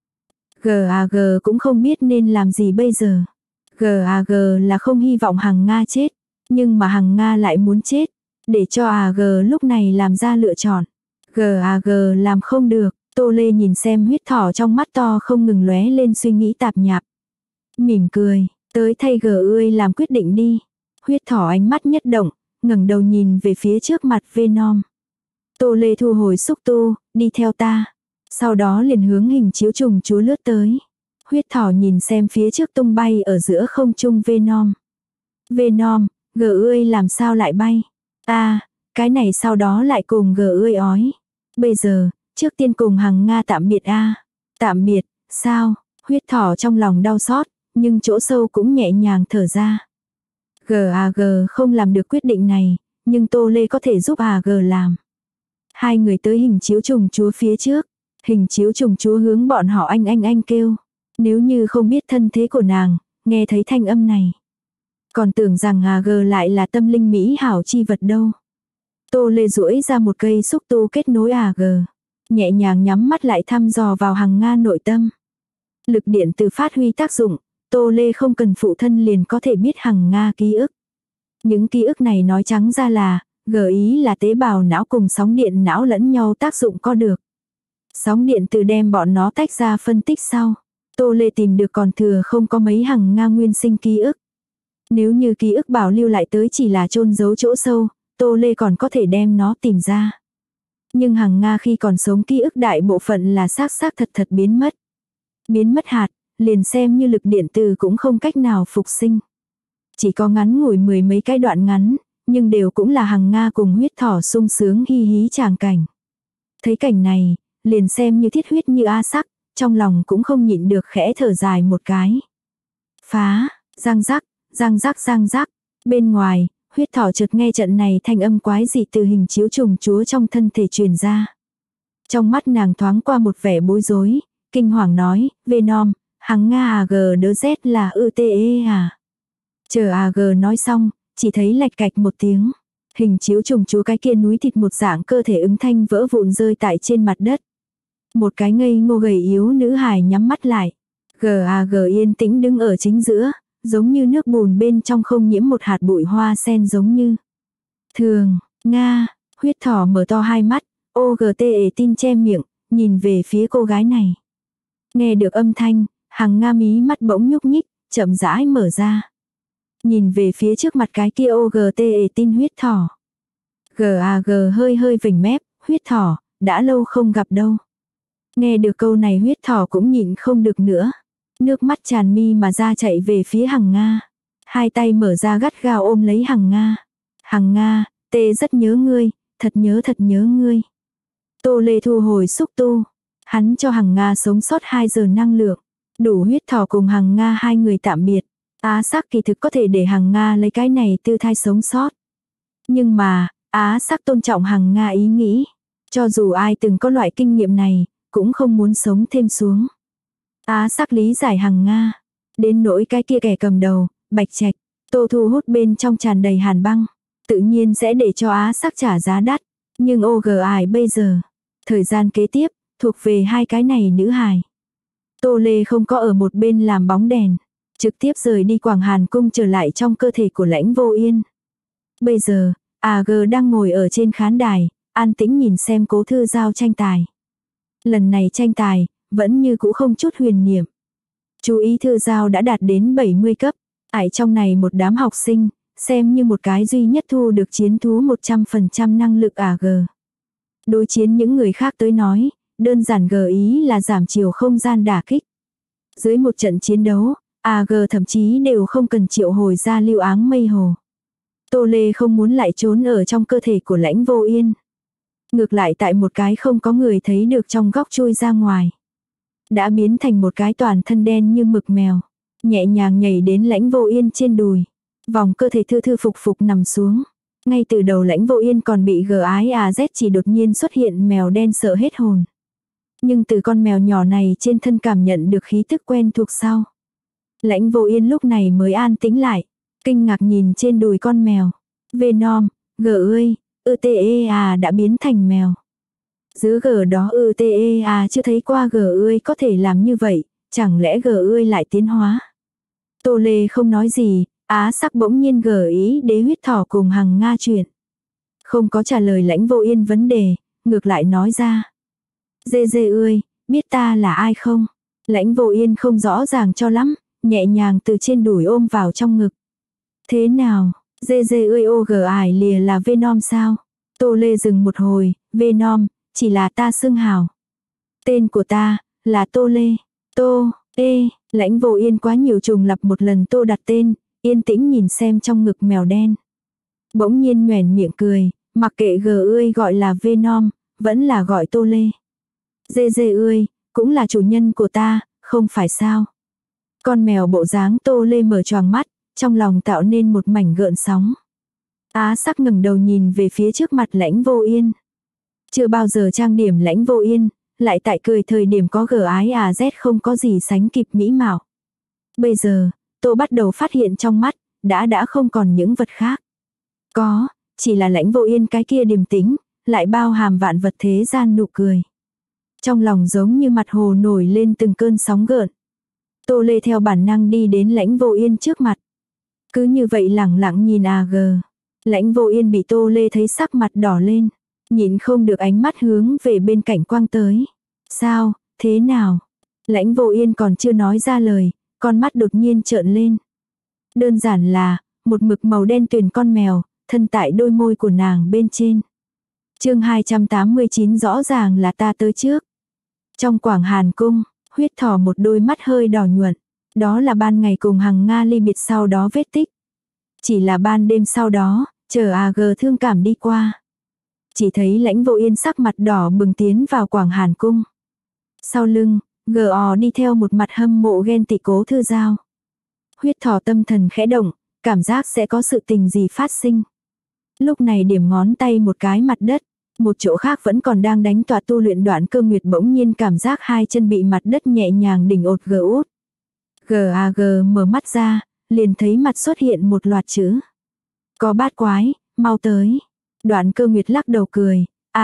GAG cũng không biết nên làm gì bây giờ. GAG là không hy vọng Hằng Nga chết, nhưng mà Hằng Nga lại muốn chết, để cho AG lúc này làm ra lựa chọn. GAG làm không được, Tô Lê nhìn xem huyết thỏ trong mắt to không ngừng lóe lên suy nghĩ tạp nhạp. Mỉm cười, tới thay ươi làm quyết định đi. Huyết thỏ ánh mắt nhất động, ngẩng đầu nhìn về phía trước mặt Venom. Tô Lê thu hồi xúc tu, đi theo ta. Sau đó liền hướng hình chiếu trùng chúa lướt tới. Huyết thỏ nhìn xem phía trước tung bay ở giữa không trung Venom. Venom, ươi làm sao lại bay? Cái này sau đó lại cùng ươi ói. Bây giờ, trước tiên cùng Hằng Nga tạm biệt Tạm biệt, sao? Huyết thỏ trong lòng đau xót, nhưng chỗ sâu cũng nhẹ nhàng thở ra. GAG không làm được quyết định này, nhưng Tô Lê có thể giúp AG làm. Hai người tới hình chiếu trùng chúa phía trước. Hình chiếu trùng chúa hướng bọn họ anh kêu. Nếu như không biết thân thế của nàng, nghe thấy thanh âm này. Còn tưởng rằng AG lại là tâm linh mỹ hảo chi vật đâu. Tô Lê duỗi ra một cây xúc tu kết nối AG. Nhẹ nhàng nhắm mắt lại thăm dò vào Hằng Nga nội tâm. Lực điện từ phát huy tác dụng, Tô Lê không cần phụ thân liền có thể biết Hằng Nga ký ức. Những ký ức này nói trắng ra là, ý là tế bào não cùng sóng điện não lẫn nhau tác dụng có được. Sóng điện từ đem bọn nó tách ra phân tích sau. Tô Lê tìm được còn thừa không có mấy Hằng Nga nguyên sinh ký ức. Nếu như ký ức bảo lưu lại tới chỉ là chôn giấu chỗ sâu, Tô Lê còn có thể đem nó tìm ra. Nhưng Hằng Nga khi còn sống ký ức đại bộ phận là xác thật biến mất. Biến mất hạt, liền xem như lực điện từ cũng không cách nào phục sinh. Chỉ có ngắn ngủi 10 mấy cái đoạn ngắn, nhưng đều cũng là Hằng Nga cùng huyết thỏ sung sướng hi hí tràng cảnh. Thấy cảnh này, liền xem như thiết huyết như A Sắc, trong lòng cũng không nhịn được khẽ thở dài một cái. Phá, răng rắc. Bên ngoài, huyết thỏ chợt nghe trận này thanh âm quái dị từ hình chiếu trùng chúa trong thân thể truyền ra. Trong mắt nàng thoáng qua một vẻ bối rối, kinh hoàng nói, Venom, Hằng Nga AG đớ Z là UTE à. Chờ AG nói xong, chỉ thấy lạch cạch một tiếng. Hình chiếu trùng chúa cái kia núi thịt một dạng cơ thể ứng thanh vỡ vụn rơi tại trên mặt đất. Một cái ngây ngô gầy yếu nữ hài nhắm mắt lại. GAG yên tĩnh đứng ở chính giữa, giống như nước bùn bên trong không nhiễm một hạt bụi hoa sen giống như. Thường, Nga, huyết thỏ mở to hai mắt, OGTE tin che miệng, nhìn về phía cô gái này. Nghe được âm thanh, Hằng Nga mí mắt bỗng nhúc nhích, chậm rãi mở ra. Nhìn về phía trước mặt cái kia OGTE tin huyết thỏ. GAG hơi vểnh mép, huyết thỏ, đã lâu không gặp đâu. Nghe được câu này huyết thỏ cũng nhịn không được nữa. Nước mắt tràn mi mà ra chạy về phía Hằng Nga. Hai tay mở ra gắt gao ôm lấy Hằng Nga. Hằng Nga, tê rất nhớ ngươi, thật nhớ ngươi. Tô Lê thu hồi xúc tu. Hắn cho Hằng Nga sống sót 2 giờ năng lượng. Đủ huyết thỏ cùng Hằng Nga hai người tạm biệt. Á Sắc kỳ thực có thể để Hằng Nga lấy cái này tư thai sống sót. Nhưng mà, Á Sắc tôn trọng Hằng Nga ý nghĩ. Cho dù ai từng có loại kinh nghiệm này, cũng không muốn sống thêm xuống. Á Sắc lý giải Hằng Nga. Đến nỗi cái kia kẻ cầm đầu, Bạch Trạch, Tô Thu hút bên trong tràn đầy hàn băng. Tự nhiên sẽ để cho Á Sắc trả giá đắt. Nhưng OGI bây giờ, thời gian kế tiếp, thuộc về hai cái này nữ hài. Tô Lê không có ở một bên làm bóng đèn. Trực tiếp rời đi Quảng Hàn Cung trở lại trong cơ thể của Lãnh Vô Yên. Bây giờ, AG đang ngồi ở trên khán đài, an tĩnh nhìn xem Cố Thư Giao tranh tài. Lần này tranh tài, vẫn như cũ không chút huyền niệm. Chú ý Thư Giao đã đạt đến 70 cấp. Ải trong này một đám học sinh, xem như một cái duy nhất thu được chiến thú 100% năng lực AG. Đối chiến những người khác tới nói, đơn giản ý là giảm chiều không gian đả kích. Dưới một trận chiến đấu, AG thậm chí đều không cần triệu hồi ra lưu áng mây hồ. Tô Lê không muốn lại trốn ở trong cơ thể của Lãnh Vô Yên. Ngược lại tại một cái không có người thấy được trong góc chui ra ngoài. Đã biến thành một cái toàn thân đen như mực mèo. Nhẹ nhàng nhảy đến Lãnh Vô Yên trên đùi. Vòng cơ thể thư thư phục phục nằm xuống. Ngay từ đầu Lãnh Vô Yên còn bị GIAZ chỉ đột nhiên xuất hiện mèo đen sợ hết hồn. Nhưng từ con mèo nhỏ này trên thân cảm nhận được khí tức quen thuộc sau. Lãnh Vô Yên lúc này mới an tĩnh lại. Kinh ngạc nhìn trên đùi con mèo. Venom, GUI, đã biến thành mèo. Giữa G đó chưa thấy qua GUI có thể làm như vậy, chẳng lẽ GUI lại tiến hóa. Tô Lê không nói gì, Á Sắc bỗng nhiên gợi ý đế huyết thỏ cùng Hằng Nga chuyện. Không có trả lời Lãnh Vô Yên vấn đề, ngược lại nói ra. Dê dê ơi, biết ta là ai không? Lãnh Vô Yên không rõ ràng cho lắm, nhẹ nhàng từ trên đùi ôm vào trong ngực. Thế nào, dê dê ơi ô gờ ải lìa là Venom sao? Tô Lê dừng một hồi, Venom, chỉ là ta xưng hào. Tên của ta, là Tô Lê. Lãnh Vô Yên quá nhiều trùng lặp một lần Tô đặt tên, yên tĩnh nhìn xem trong ngực mèo đen. Bỗng nhiên nhoẻn miệng cười, mặc kệ ơi gọi là Venom, vẫn là gọi Tô Lê. Dê dê ơi, cũng là chủ nhân của ta, không phải sao? Con mèo bộ dáng Tô Lê mở choàng mắt, trong lòng tạo nên một mảnh gợn sóng. Á Sắc ngẩng đầu nhìn về phía trước mặt Lãnh Vô Yên. Chưa bao giờ trang điểm Lãnh Vô Yên, lại tại cười thời điểm có GIAZ không có gì sánh kịp mỹ mạo. Bây giờ, Tô bắt đầu phát hiện trong mắt, đã không còn những vật khác. Có, chỉ là Lãnh Vô Yên cái kia điềm tĩnh, lại bao hàm vạn vật thế gian nụ cười. Trong lòng giống như mặt hồ nổi lên từng cơn sóng gợn. Tô Lê theo bản năng đi đến Lãnh Vô Yên trước mặt. Cứ như vậy lẳng lặng nhìn Lãnh Vô Yên bị Tô Lê thấy sắc mặt đỏ lên. Nhịn không được ánh mắt hướng về bên cạnh quang tới. Sao, thế nào? Lãnh Vô Yên còn chưa nói ra lời, con mắt đột nhiên trợn lên. Đơn giản là, một mực màu đen tuyền con mèo, thân tại đôi môi của nàng bên trên. Chương 289 rõ ràng là ta tới trước. Trong Quảng Hàn cung, huyết thỏ một đôi mắt hơi đỏ nhuận. Đó là ban ngày cùng Hằng Nga ly biệt sau đó vết tích. Chỉ là ban đêm sau đó, chờ thương cảm đi qua. Chỉ thấy Lãnh Vô Yên sắc mặt đỏ bừng tiến vào Quảng Hàn cung. Sau lưng, đi theo một mặt hâm mộ ghen tị Cố Thư Giao. Huyết thỏ tâm thần khẽ động, cảm giác sẽ có sự tình gì phát sinh. Lúc này điểm ngón tay một cái mặt đất, một chỗ khác vẫn còn đang đánh tọa tu luyện Đoạn Cơ Nguyệt bỗng nhiên cảm giác hai chân bị mặt đất nhẹ nhàng đỉnh ột út. Mở mắt ra, liền thấy mặt xuất hiện một loạt chữ. Có bát quái, mau tới. Đoạn Cơ Nguyệt lắc đầu cười,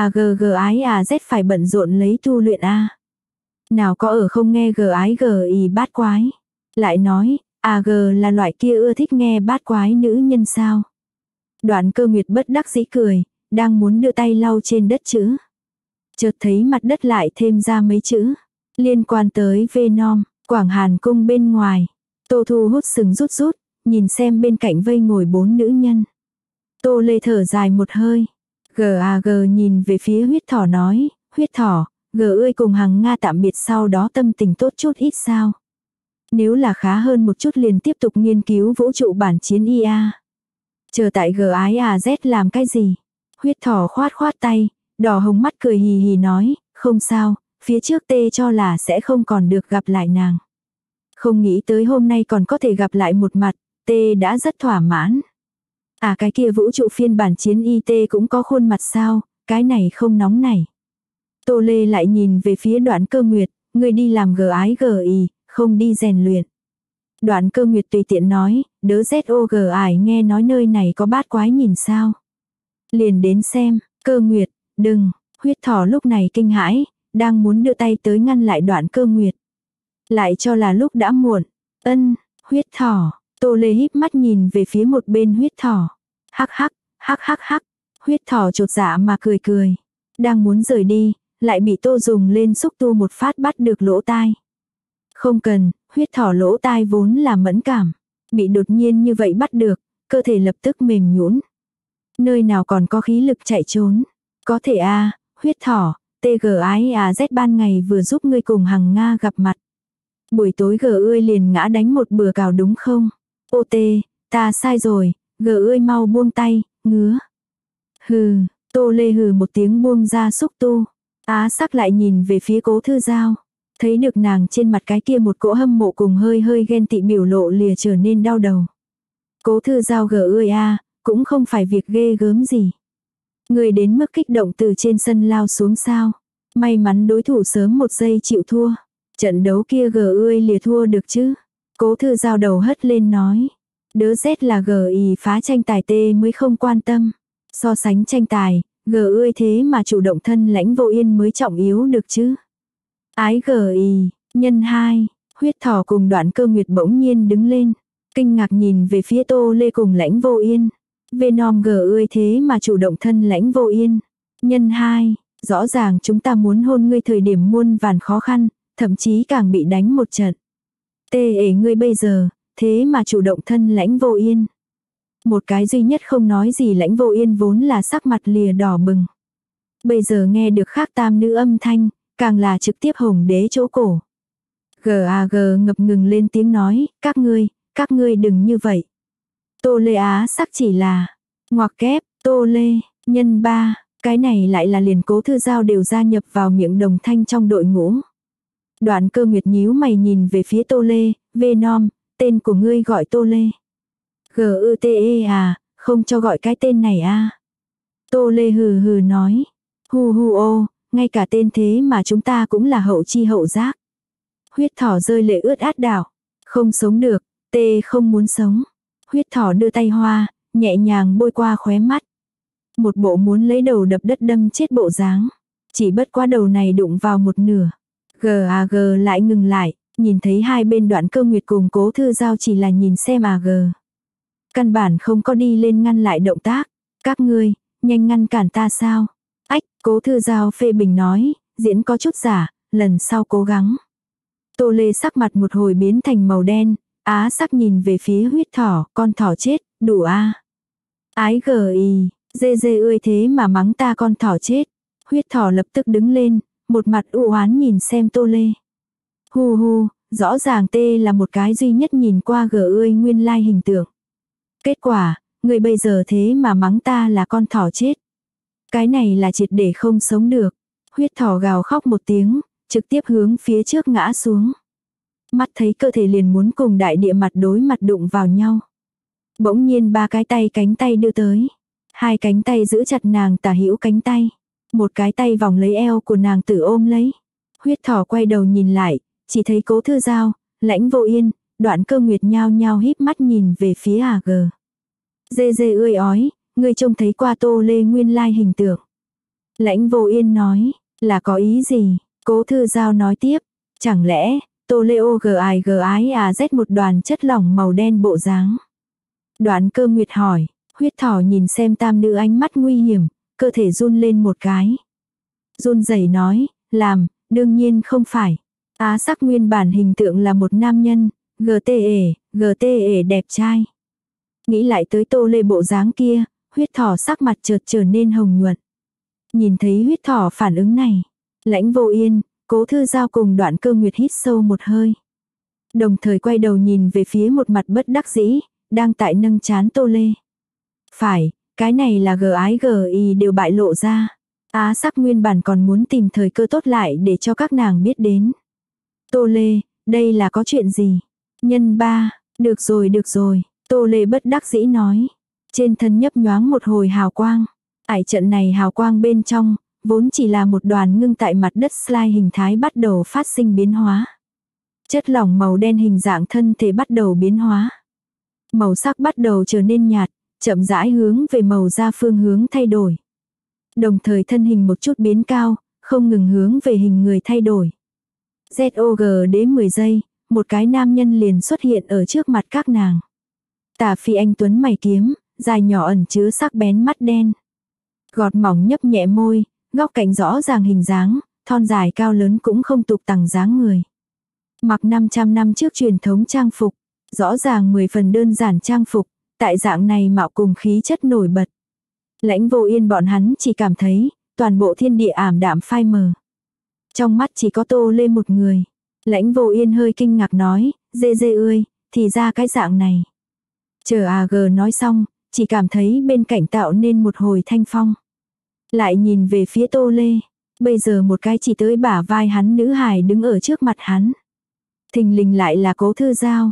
Z phải bận rộn lấy tu luyện a. Nào có ở không nghe bát quái. Lại nói, là loại kia ưa thích nghe bát quái nữ nhân sao. Đoạn Cơ Nguyệt bất đắc dĩ cười, đang muốn đưa tay lau trên đất chữ. Chợt thấy mặt đất lại thêm ra mấy chữ. Liên quan tới Venom, Quảng Hàn cung bên ngoài. Tô Thu hút sừng rút, nhìn xem bên cạnh vây ngồi 4 nữ nhân. Tô Lê thở dài một hơi. Nhìn về phía huyết thỏ nói, huyết thỏ, ơi cùng Hằng Nga tạm biệt sau đó tâm tình tốt chút ít sao. Nếu là khá hơn một chút liền tiếp tục nghiên cứu vũ trụ bản chiến IA. Chờ tại GIAZ làm cái gì? Huyết thỏ khoát tay, đỏ hồng mắt cười hì hì nói, không sao, phía trước tê cho là sẽ không còn được gặp lại nàng. Không nghĩ tới hôm nay còn có thể gặp lại một mặt, tê đã rất thỏa mãn. Cái kia vũ trụ phiên bản chiến IT cũng có khuôn mặt sao, cái này không nóng này. Tô Lê lại nhìn về phía Đoạn Cơ Nguyệt, người đi làm GI, không đi rèn luyện. Đoạn Cơ Nguyệt tùy tiện nói, đớ ZOG nghe nói nơi này có bát quái nhìn sao. Liền đến xem, Cơ Nguyệt, đừng, huyết thỏ lúc này kinh hãi, đang muốn đưa tay tới ngăn lại Đoạn Cơ Nguyệt. Lại cho là lúc đã muộn, huyết thỏ, Tô Lê híp mắt nhìn về phía một bên huyết thỏ. Hắc, huyết thỏ chột dạ mà cười. Đang muốn rời đi, lại bị Tô dùng lên xúc tu một phát bắt được lỗ tai. Không cần, huyết thỏ lỗ tai vốn là mẫn cảm. Bị đột nhiên như vậy bắt được, cơ thể lập tức mềm nhũn. Nơi nào còn có khí lực chạy trốn. Có thể huyết thỏ, TGIAZ ban ngày vừa giúp ngươi cùng Hằng Nga gặp mặt. Buổi tối ơi liền ngã đánh một bừa cào đúng không? Ta sai rồi, ơi mau buông tay, ngứa. Hừ, Tô Lê hừ một tiếng buông ra xúc tu. Á Sắc lại nhìn về phía Cố Thư Giao. Thấy được nàng trên mặt cái kia một cỗ hâm mộ cùng hơi hơi ghen tị biểu lộ lìa trở nên đau đầu. Cố Thư Giao gờ ơi a, cũng không phải việc ghê gớm gì. Người đến mức kích động từ trên sân lao xuống sao. May mắn đối thủ sớm một giây chịu thua. Trận đấu kia gờ ơi lìa thua được chứ. Cố Thư Giao đầu hất lên nói. Đớ Z là gờ ì phá tranh tài tê mới không quan tâm. So sánh tranh tài, gờ ơi thế mà chủ động thân Lãnh Vô Yên mới trọng yếu được chứ. Ái gờ ì, nhân 2, Huyết Thỏ cùng Đoạn Cơ Nguyệt bỗng nhiên đứng lên. Kinh ngạc nhìn về phía Tô Lê cùng Lãnh Vô Yên. Venom gờ ơi thế mà chủ động thân Lãnh Vô Yên. Nhân 2, rõ ràng chúng ta muốn hôn ngươi thời điểm muôn vàn khó khăn, thậm chí càng bị đánh một trận. Tê ể ngươi bây giờ, thế mà chủ động thân Lãnh Vô Yên. Một cái duy nhất không nói gì Lãnh Vô Yên vốn là sắc mặt lìa đỏ bừng. Bây giờ nghe được khác tam nữ âm thanh, càng là trực tiếp hồng đế chỗ cổ. G.A.G. ngập ngừng lên tiếng nói, các ngươi đừng như vậy. Tô Lê Á Sắc chỉ là, ngoặc kép, Tô Lê, nhân 3, cái này lại là liền Cố Thư Giao đều gia nhập vào miệng đồng thanh trong đội ngũ. Đoạn Cơ Nguyệt nhíu mày nhìn về phía Tô Lê, Venom, tên của ngươi gọi Tô Lê. G.U.T.E à, không cho gọi cái tên này à. Tô Lê hừ hừ nói, hu hu ô, ngay cả tên thế mà chúng ta cũng là hậu chi hậu giác. Huyết Thỏ rơi lệ ướt át đảo, không sống được, tê không muốn sống. Huyết Thỏ đưa tay hoa, nhẹ nhàng bôi qua khóe mắt. Một bộ muốn lấy đầu đập đất đâm chết bộ dáng. Chỉ bất quá đầu này đụng vào một nửa. G.A.G. lại ngừng lại, nhìn thấy hai bên Đoạn Cơ Nguyệt cùng Cố Thư Giao chỉ là nhìn xem A.G. Căn bản không có đi lên ngăn lại động tác. Các ngươi, nhanh ngăn cản ta sao? Ách, Cố Thư Giao phê bình nói, diễn có chút giả, lần sau cố gắng. Tô Lê sắc mặt một hồi biến thành màu đen, Á Sắc nhìn về phía Huyết Thỏ, con thỏ chết, đủ a. Ái gờ ì, dê dê ơi thế mà mắng ta con thỏ chết. Huyết Thỏ lập tức đứng lên, một mặt u oán nhìn xem Tô Lê. Hu hu, rõ ràng tê là một cái duy nhất nhìn qua gờ ơi nguyên lai hình tượng. Kết quả, người bây giờ thế mà mắng ta là con thỏ chết. Cái này là triệt để không sống được. Huyết Thỏ gào khóc một tiếng, trực tiếp hướng phía trước ngã xuống. Mắt thấy cơ thể liền muốn cùng đại địa mặt đối mặt đụng vào nhau. Bỗng nhiên ba cái tay cánh tay đưa tới. Hai cánh tay giữ chặt nàng tả hữu cánh tay. Một cái tay vòng lấy eo của nàng tử ôm lấy. Huyết Thỏ quay đầu nhìn lại, chỉ thấy Cố Thư Giao, Lãnh Vô Yên, Đoạn Cơ Nguyệt nhao nhao híp mắt nhìn về phía A.G. Dê dê ơi ói, ngươi trông thấy qua Tô Lê nguyên lai hình tượng. Lãnh Vô Yên nói, là có ý gì? Cố Thư Giao nói tiếp, chẳng lẽ, Tô Lê ô g ái à z một đoàn chất lỏng màu đen bộ dáng. Đoạn Cơ Nguyệt hỏi, Huyết Thỏ nhìn xem tam nữ ánh mắt nguy hiểm, cơ thể run lên một cái. Run rẩy nói, làm, đương nhiên không phải. Á Sắc nguyên bản hình tượng là một nam nhân, GTE đẹp trai. Nghĩ lại tới Tô Lê bộ dáng kia, Huyết Thỏ sắc mặt chợt trở nên hồng nhuận. Nhìn thấy Huyết Thỏ phản ứng này, Lãnh Vô Yên, Cố Thư Giao cùng Đoạn Cơ Nguyệt hít sâu một hơi. Đồng thời quay đầu nhìn về phía một mặt bất đắc dĩ, đang tại nâng trán Tô Lê. Phải, cái này là GI đều bại lộ ra. Á Sắc nguyên bản còn muốn tìm thời cơ tốt lại để cho các nàng biết đến. Tô Lê, đây là có chuyện gì? Nhân 3, được rồi, Tô Lê bất đắc dĩ nói. Trên thân nhấp nhoáng một hồi hào quang. Ải trận này hào quang bên trong, vốn chỉ là một đoàn ngưng tại mặt đất slime hình thái bắt đầu phát sinh biến hóa. Chất lỏng màu đen hình dạng thân thể bắt đầu biến hóa. Màu sắc bắt đầu trở nên nhạt, chậm rãi hướng về màu da phương hướng thay đổi. Đồng thời thân hình một chút biến cao, không ngừng hướng về hình người thay đổi. ZOG đến 10 giây, một cái nam nhân liền xuất hiện ở trước mặt các nàng. Tả Phi anh tuấn mày kiếm, dài nhỏ ẩn chứa sắc bén mắt đen. Gọt mỏng nhấp nhẹ môi, góc cạnh rõ ràng hình dáng, thon dài cao lớn cũng không tục tằng dáng người. Mặc 500 năm trước truyền thống trang phục, rõ ràng 10 phần đơn giản trang phục, tại dạng này mạo cùng khí chất nổi bật. Lãnh Vô Yên bọn hắn chỉ cảm thấy, toàn bộ thiên địa ảm đạm phai mờ. Trong mắt chỉ có Tô Lê một người. Lãnh Vô Yên hơi kinh ngạc nói, dê dê ơi, thì ra cái dạng này. Chờ AG nói xong, chỉ cảm thấy bên cạnh tạo nên một hồi thanh phong. Lại nhìn về phía Tô Lê. Bây giờ một cái chỉ tới bả vai hắn nữ hài đứng ở trước mặt hắn. Thình lình lại là Cố Thư Giao.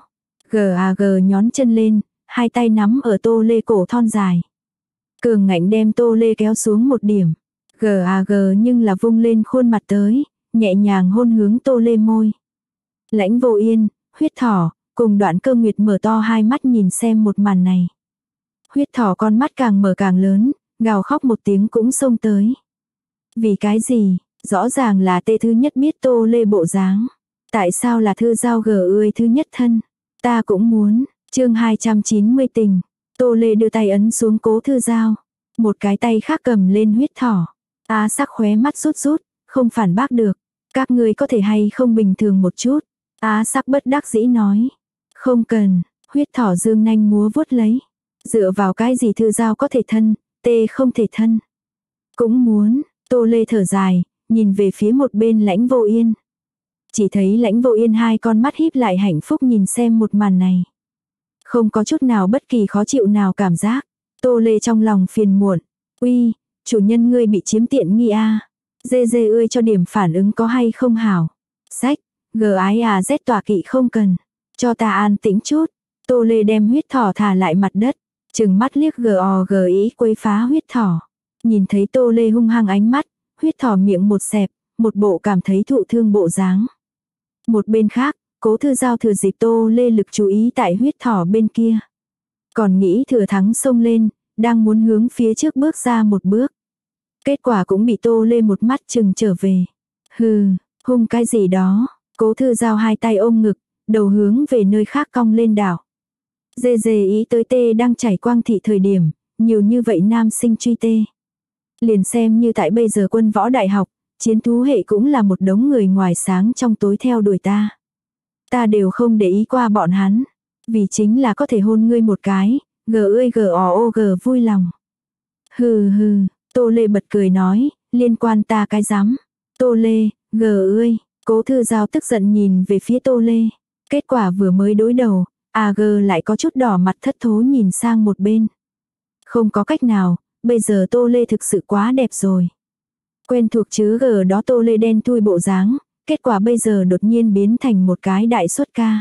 G nhón chân lên, hai tay nắm ở Tô Lê cổ thon dài. Cường ngạnh đem Tô Lê kéo xuống một điểm. G nhưng là vung lên khuôn mặt tới, nhẹ nhàng hôn hướng Tô Lê môi. Lãnh Vô Yên, Huyết Thỏ, cùng Đoạn Cơ Nguyệt mở to hai mắt nhìn xem một màn này. Huyết Thỏ con mắt càng mở càng lớn, gào khóc một tiếng cũng xông tới. Vì cái gì? Rõ ràng là tê thứ nhất biết Tô Lê bộ dáng. Tại sao là Thư Giao ươi thứ nhất thân? Ta cũng muốn. Chương 290 tình. Tô Lê đưa tay ấn xuống Cố Thư Giao. Một cái tay khác cầm lên Huyết Thỏ. Á Sắc khóe mắt rút rút, không phản bác được. Các ngươi có thể hay không bình thường một chút. Á Sắc bất đắc dĩ nói. Không cần. Huyết Thỏ dương nanh múa vuốt lấy. Dựa vào cái gì Thư Giao có thể thân, tê không thể thân. Cũng muốn. Tô Lê thở dài, nhìn về phía một bên Lãnh Vô Yên. Chỉ thấy Lãnh Vô Yên hai con mắt híp lại hạnh phúc nhìn xem một màn này. Không có chút nào bất kỳ khó chịu nào cảm giác. Tô Lê trong lòng phiền muộn. Uy, chủ nhân ngươi bị chiếm tiện nghi a. Dê dê ươi cho điểm phản ứng có hay không hảo. Sách, Z tỏa kỵ không cần. Cho ta an tĩnh chút. Tô Lê đem Huyết Thỏ thả lại mặt đất. Trừng mắt liếc ý quấy phá Huyết Thỏ. Nhìn thấy Tô Lê hung hăng ánh mắt, Huyết Thỏ miệng một xẹp, một bộ cảm thấy thụ thương bộ dáng. Một bên khác, Cố Thư Giao thừa dịp Tô Lê lực chú ý tại Huyết Thỏ bên kia. Còn nghĩ thừa thắng xông lên, đang muốn hướng phía trước bước ra một bước. Kết quả cũng bị Tô Lê một mắt chừng trở về. Hừ, hung cái gì đó. Cố Thư Giao hai tay ôm ngực, đầu hướng về nơi khác cong lên đảo. Dê dê ý tới tê đang trải quang thị thời điểm, nhiều như vậy nam sinh truy tê. Liền xem như tại bây giờ Quân Võ Đại học, chiến thú hệ cũng là một đống người ngoài sáng trong tối theo đuổi ta. Ta đều không để ý qua bọn hắn, vì chính là có thể hôn ngươi một cái, vui lòng. Hừ hừ, Tô Lê bật cười nói, liên quan ta cái rắm. Tô Lê, Cố Thư Giao tức giận nhìn về phía Tô Lê. Kết quả vừa mới đối đầu, lại có chút đỏ mặt thất thố nhìn sang một bên. Không có cách nào, bây giờ Tô Lê thực sự quá đẹp rồi. Quen thuộc chứ đó Tô Lê đen thui bộ dáng, kết quả bây giờ đột nhiên biến thành một cái đại xuất ca.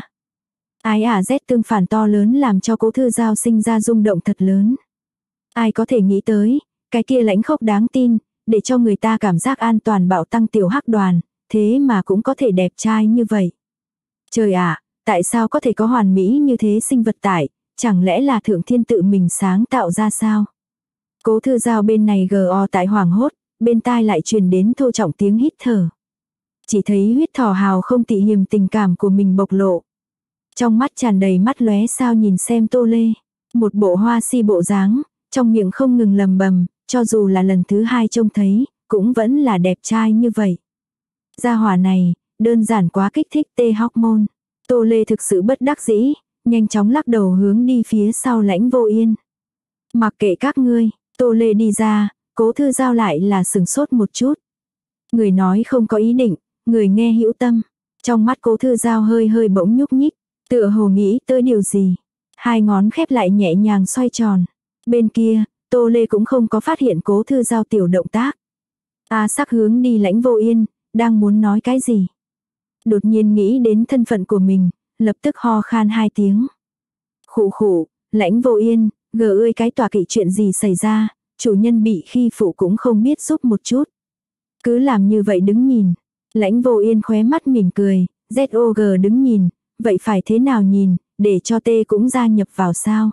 Z tương phản to lớn làm cho Cố Thư Giao sinh ra rung động thật lớn. Ai có thể nghĩ tới, cái kia lãnh khốc đáng tin, để cho người ta cảm giác an toàn bạo tăng tiểu hắc đoàn, thế mà cũng có thể đẹp trai như vậy. Trời ạ, tại sao có thể có hoàn mỹ như thế sinh vật tại, chẳng lẽ là Thượng Thiên tự mình sáng tạo ra sao? Cố Thư Giao bên này tại hoảng hốt, bên tai lại truyền đến thô trọng tiếng hít thở. Chỉ thấy Huyết Thỏ hào không tị hiềm tình cảm của mình bộc lộ. Trong mắt tràn đầy mắt lóe sao nhìn xem Tô Lê. Một bộ hoa si bộ dáng, trong miệng không ngừng lầm bầm, cho dù là lần thứ hai trông thấy, cũng vẫn là đẹp trai như vậy. Gia hỏa này, đơn giản quá kích thích tê hormone. Tô Lê thực sự bất đắc dĩ, nhanh chóng lắc đầu hướng đi phía sau Lãnh Vô Yên. Mặc kệ các ngươi, Tô Lê đi ra, Cố Thư Giao lại là sừng sốt một chút. Người nói không có ý định, người nghe hữu tâm. Trong mắt Cố Thư Giao hơi hơi bỗng nhúc nhích, tựa hồ nghĩ tới điều gì. Hai ngón khép lại nhẹ nhàng xoay tròn. Bên kia, Tô Lê cũng không có phát hiện Cố Thư Giao tiểu động tác. Sắc hướng đi Lãnh Vô Yên, đang muốn nói cái gì. Đột nhiên nghĩ đến thân phận của mình, lập tức ho khan hai tiếng. Khụ khụ, Lãnh Vô Yên, cái tòa kỵ chuyện gì xảy ra, chủ nhân bị khi phụ cũng không biết giúp một chút. Cứ làm như vậy đứng nhìn. Lãnh Vô Yên khóe mắt mỉm cười, đứng nhìn, vậy phải thế nào nhìn, để cho tê cũng gia nhập vào sao.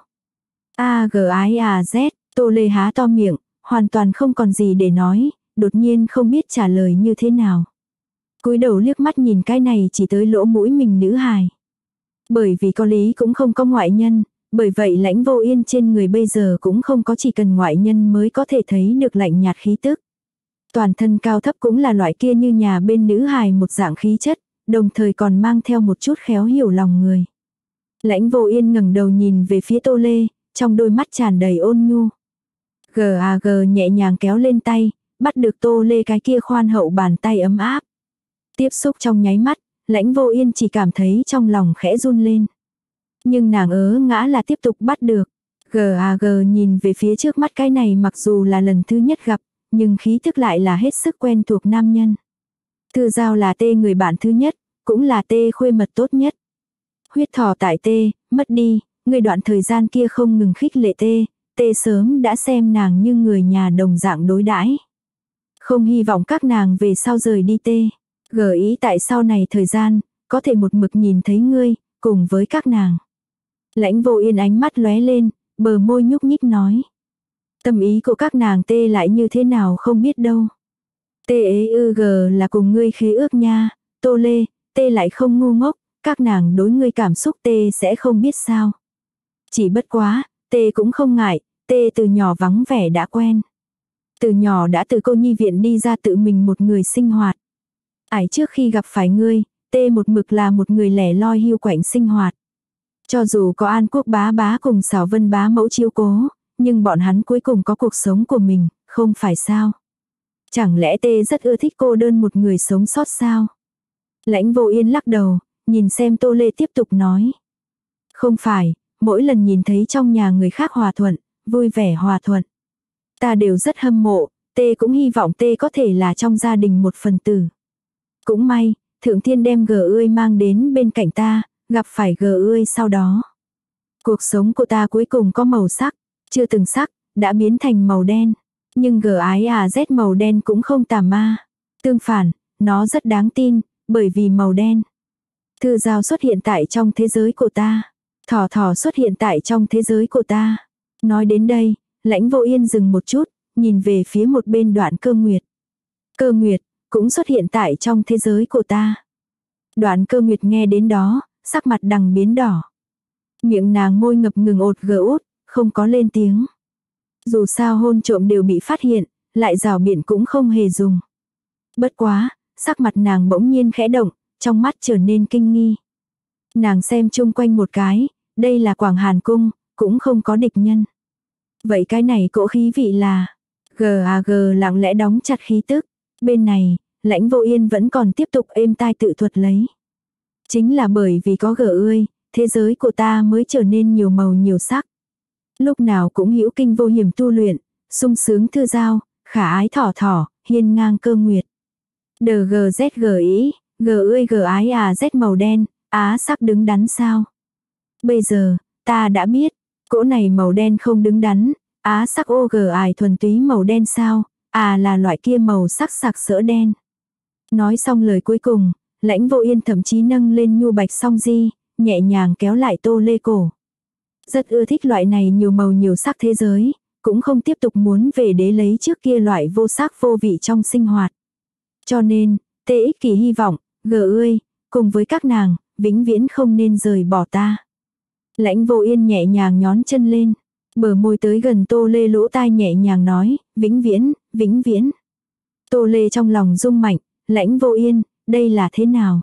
Z, Tô Lê há to miệng, hoàn toàn không còn gì để nói, đột nhiên không biết trả lời như thế nào. Cúi đầu liếc mắt nhìn cái này chỉ tới lỗ mũi mình nữ hài. Bởi vì có lý cũng không có ngoại nhân, bởi vậy Lãnh Vô Yên trên người bây giờ cũng không có chỉ cần ngoại nhân mới có thể thấy được lạnh nhạt khí tức. Toàn thân cao thấp cũng là loại kia như nhà bên nữ hài một dạng khí chất, đồng thời còn mang theo một chút khéo hiểu lòng người. Lãnh Vô Yên ngẩng đầu nhìn về phía Tô Lê, trong đôi mắt tràn đầy ôn nhu. Nhẹ nhàng kéo lên tay, bắt được Tô Lê cái kia khoan hậu bàn tay ấm áp. Tiếp xúc trong nháy mắt, Lãnh Vô Yên chỉ cảm thấy trong lòng khẽ run lên. Nhưng nàng ngã là tiếp tục bắt được. Nhìn về phía trước mắt cái này mặc dù là lần thứ nhất gặp, nhưng khí thức lại là hết sức quen thuộc nam nhân. Thư Giao là Tê người bạn thứ nhất, cũng là Tê khuê mật tốt nhất. Huyết thỏ tại Tê, mất đi, người đoạn thời gian kia không ngừng khích lệ Tê, Tê sớm đã xem nàng như người nhà đồng dạng đối đãi. Không hy vọng các nàng về sau rời đi Tê. Gợi ý tại sau này thời gian, có thể một mực nhìn thấy ngươi, cùng với các nàng. Lãnh Vô Yên ánh mắt lóe lên, bờ môi nhúc nhích nói. Tâm ý của các nàng Tê lại như thế nào không biết đâu. TEUG là cùng ngươi khế ước nha, Tô Lê, Tê lại không ngu ngốc, các nàng đối ngươi cảm xúc Tê sẽ không biết sao. Chỉ bất quá, Tê cũng không ngại, Tê từ nhỏ vắng vẻ đã quen. Từ nhỏ đã từ cô nhi viện đi ra tự mình một người sinh hoạt. Ải trước khi gặp phải ngươi, Tê một mực là một người lẻ loi hiu quạnh sinh hoạt. Cho dù có An Quốc bá bá cùng Xảo Vân bá mẫu chiếu cố, nhưng bọn hắn cuối cùng có cuộc sống của mình, không phải sao. Chẳng lẽ Tê rất ưa thích cô đơn một người sống sót sao? Lãnh Vô Yên lắc đầu, nhìn xem Tô Lê tiếp tục nói. Không phải, mỗi lần nhìn thấy trong nhà người khác hòa thuận, vui vẻ hòa thuận. Ta đều rất hâm mộ, Tê cũng hy vọng Tê có thể là trong gia đình một phần tử. Cũng may, Thượng Thiên đem G ươi mang đến bên cạnh ta, gặp phải G ươi sau đó. Cuộc sống của ta cuối cùng có màu sắc, chưa từng sắc, đã biến thành màu đen. Nhưng G ái à Z màu đen cũng không tà ma. Tương phản, nó rất đáng tin, bởi vì màu đen. Thư Giao xuất hiện tại trong thế giới của ta. Thỏ thỏ xuất hiện tại trong thế giới của ta. Nói đến đây, Lãnh Vô Yên dừng một chút, nhìn về phía một bên Đoạn Cơ Nguyệt. Cơ Nguyệt, cũng xuất hiện tại trong thế giới của ta. Đoạn Cơ Nguyệt nghe đến đó, sắc mặt đằng biến đỏ. Miệng nàng môi ngập ngừng ột gờ út, không có lên tiếng. Dù sao hôn trộm đều bị phát hiện, lại rào biện cũng không hề dùng. Bất quá, sắc mặt nàng bỗng nhiên khẽ động, trong mắt trở nên kinh nghi. Nàng xem chung quanh một cái, đây là Quảng Hàn Cung, cũng không có địch nhân. Vậy cái này cỗ khí vị là, G lặng lẽ đóng chặt khí tức. Bên này, Lãnh Vô Yên vẫn còn tiếp tục êm tai tự thuật lấy. Chính là bởi vì có G ươi, thế giới của ta mới trở nên nhiều màu nhiều sắc. Lúc nào cũng hữu kinh vô hiểm tu luyện, sung sướng Thư Giao, khả ái thỏ thỏ, hiên ngang Cơ Nguyệt. DGZ ý, G ươi G ái à Z màu đen, á sắc đứng đắn sao. Bây giờ, ta đã biết, cỗ này màu đen không đứng đắn, á sắc ô g ải thuần túy màu đen sao, à là loại kia màu sắc sặc sỡ đen. Nói xong lời cuối cùng, Lãnh Vô Yên thậm chí nâng lên nhu bạch song di, nhẹ nhàng kéo lại Tô Lê cổ. Rất ưa thích loại này nhiều màu nhiều sắc thế giới, cũng không tiếp tục muốn về đế lấy trước kia loại vô sắc vô vị trong sinh hoạt. Cho nên, Tê ích kỷ hy vọng, G ươi, cùng với các nàng, vĩnh viễn không nên rời bỏ ta. Lãnh Vô Yên nhẹ nhàng nhón chân lên, bờ môi tới gần Tô Lê lỗ tai nhẹ nhàng nói, vĩnh viễn, vĩnh viễn. Tô Lê trong lòng rung mạnh, Lãnh Vô Yên, đây là thế nào?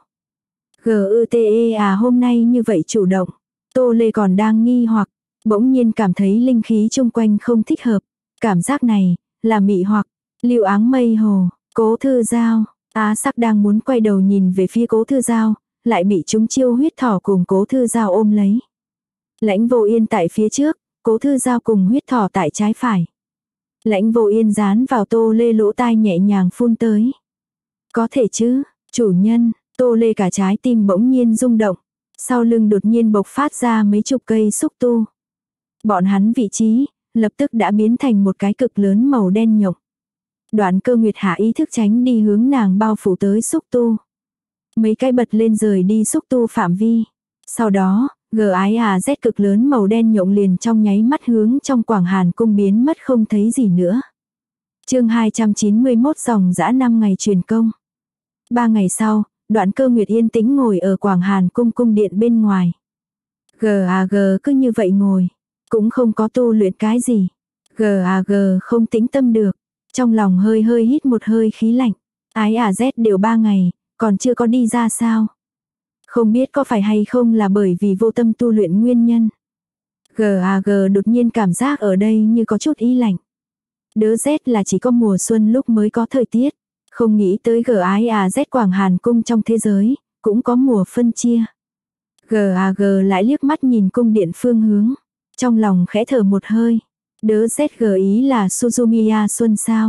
GUTE à hôm nay như vậy chủ động. Tô Lê còn đang nghi hoặc, bỗng nhiên cảm thấy linh khí chung quanh không thích hợp. Cảm giác này, là mị hoặc, Lưu Áng Mây Hồ, Cố Thư Giao. Á sắc đang muốn quay đầu nhìn về phía Cố Thư Giao, lại bị chúng chiêu huyết thỏ cùng Cố Thư Giao ôm lấy. Lãnh Vô Yên tại phía trước, Cố Thư Giao cùng huyết thỏ tại trái phải. Lãnh Vô Yên dán vào Tô Lê lỗ tai nhẹ nhàng phun tới. Có thể chứ, chủ nhân. Tô Lê cả trái tim bỗng nhiên rung động. Sau lưng đột nhiên bộc phát ra mấy chục cây xúc tu. Bọn hắn vị trí, lập tức đã biến thành một cái cực lớn màu đen nhộng. Đoạn Cơ Nguyệt hạ ý thức tránh đi hướng nàng bao phủ tới xúc tu. Mấy cái bật lên rời đi xúc tu phạm vi. Sau đó, GIAZ cực lớn màu đen nhộng liền trong nháy mắt hướng trong Quảng Hàn Cung biến mất không thấy gì nữa. Chương 291 dòng dã 5 ngày truyền công. 3 ngày sau, Đoạn Cơ Nguyệt yên tĩnh ngồi ở Quảng Hàn Cung cung điện bên ngoài. GAG cứ như vậy ngồi, cũng không có tu luyện cái gì. GAG không tĩnh tâm được, trong lòng hơi hơi hít một hơi khí lạnh. Ái à Z đều 3 ngày, còn chưa có đi ra sao. Không biết có phải hay không là bởi vì vô tâm tu luyện nguyên nhân. GAG đột nhiên cảm giác ở đây như có chút ý lạnh. Đớ Z là chỉ có mùa xuân lúc mới có thời tiết. Không nghĩ tới GIAZ Quảng Hàn Cung trong thế giới, cũng có mùa phân chia. GAG lại liếc mắt nhìn cung điện phương hướng. Trong lòng khẽ thở một hơi. Đớ Z ý là Suzumiya Xuân sao.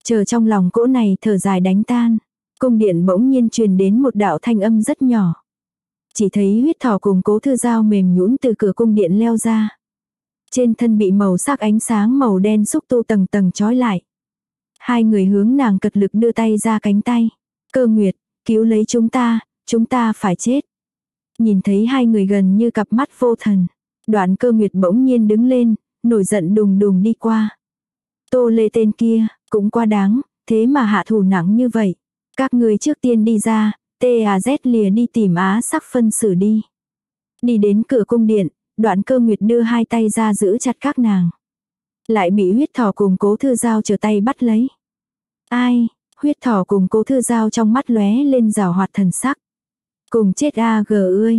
Chờ trong lòng cỗ này thở dài đánh tan. Cung điện bỗng nhiên truyền đến một đạo thanh âm rất nhỏ. Chỉ thấy huyết thỏ cùng Cố Thư Giao mềm nhũn từ cửa cung điện leo ra. Trên thân bị màu sắc ánh sáng màu đen xúc tu tầng tầng trói lại. Hai người hướng nàng cật lực đưa tay ra cánh tay. Cơ Nguyệt, cứu lấy chúng ta phải chết. Nhìn thấy hai người gần như cặp mắt vô thần. Đoạn Cơ Nguyệt bỗng nhiên đứng lên, nổi giận đùng đùng đi qua. Tô Lê tên kia, cũng quá đáng, thế mà hạ thủ nặng như vậy. Các người trước tiên đi ra, TAZ lìa đi tìm Á Sắc phân xử đi. Đi đến cửa cung điện, Đoạn Cơ Nguyệt đưa hai tay ra giữ chặt các nàng. Lại bị huyết thỏ cùng Cố Thư Giao trở tay bắt lấy. Ai, huyết thỏ cùng Cố Thư Giao trong mắt lóe lên rào hoạt thần sắc. Cùng chết ơi,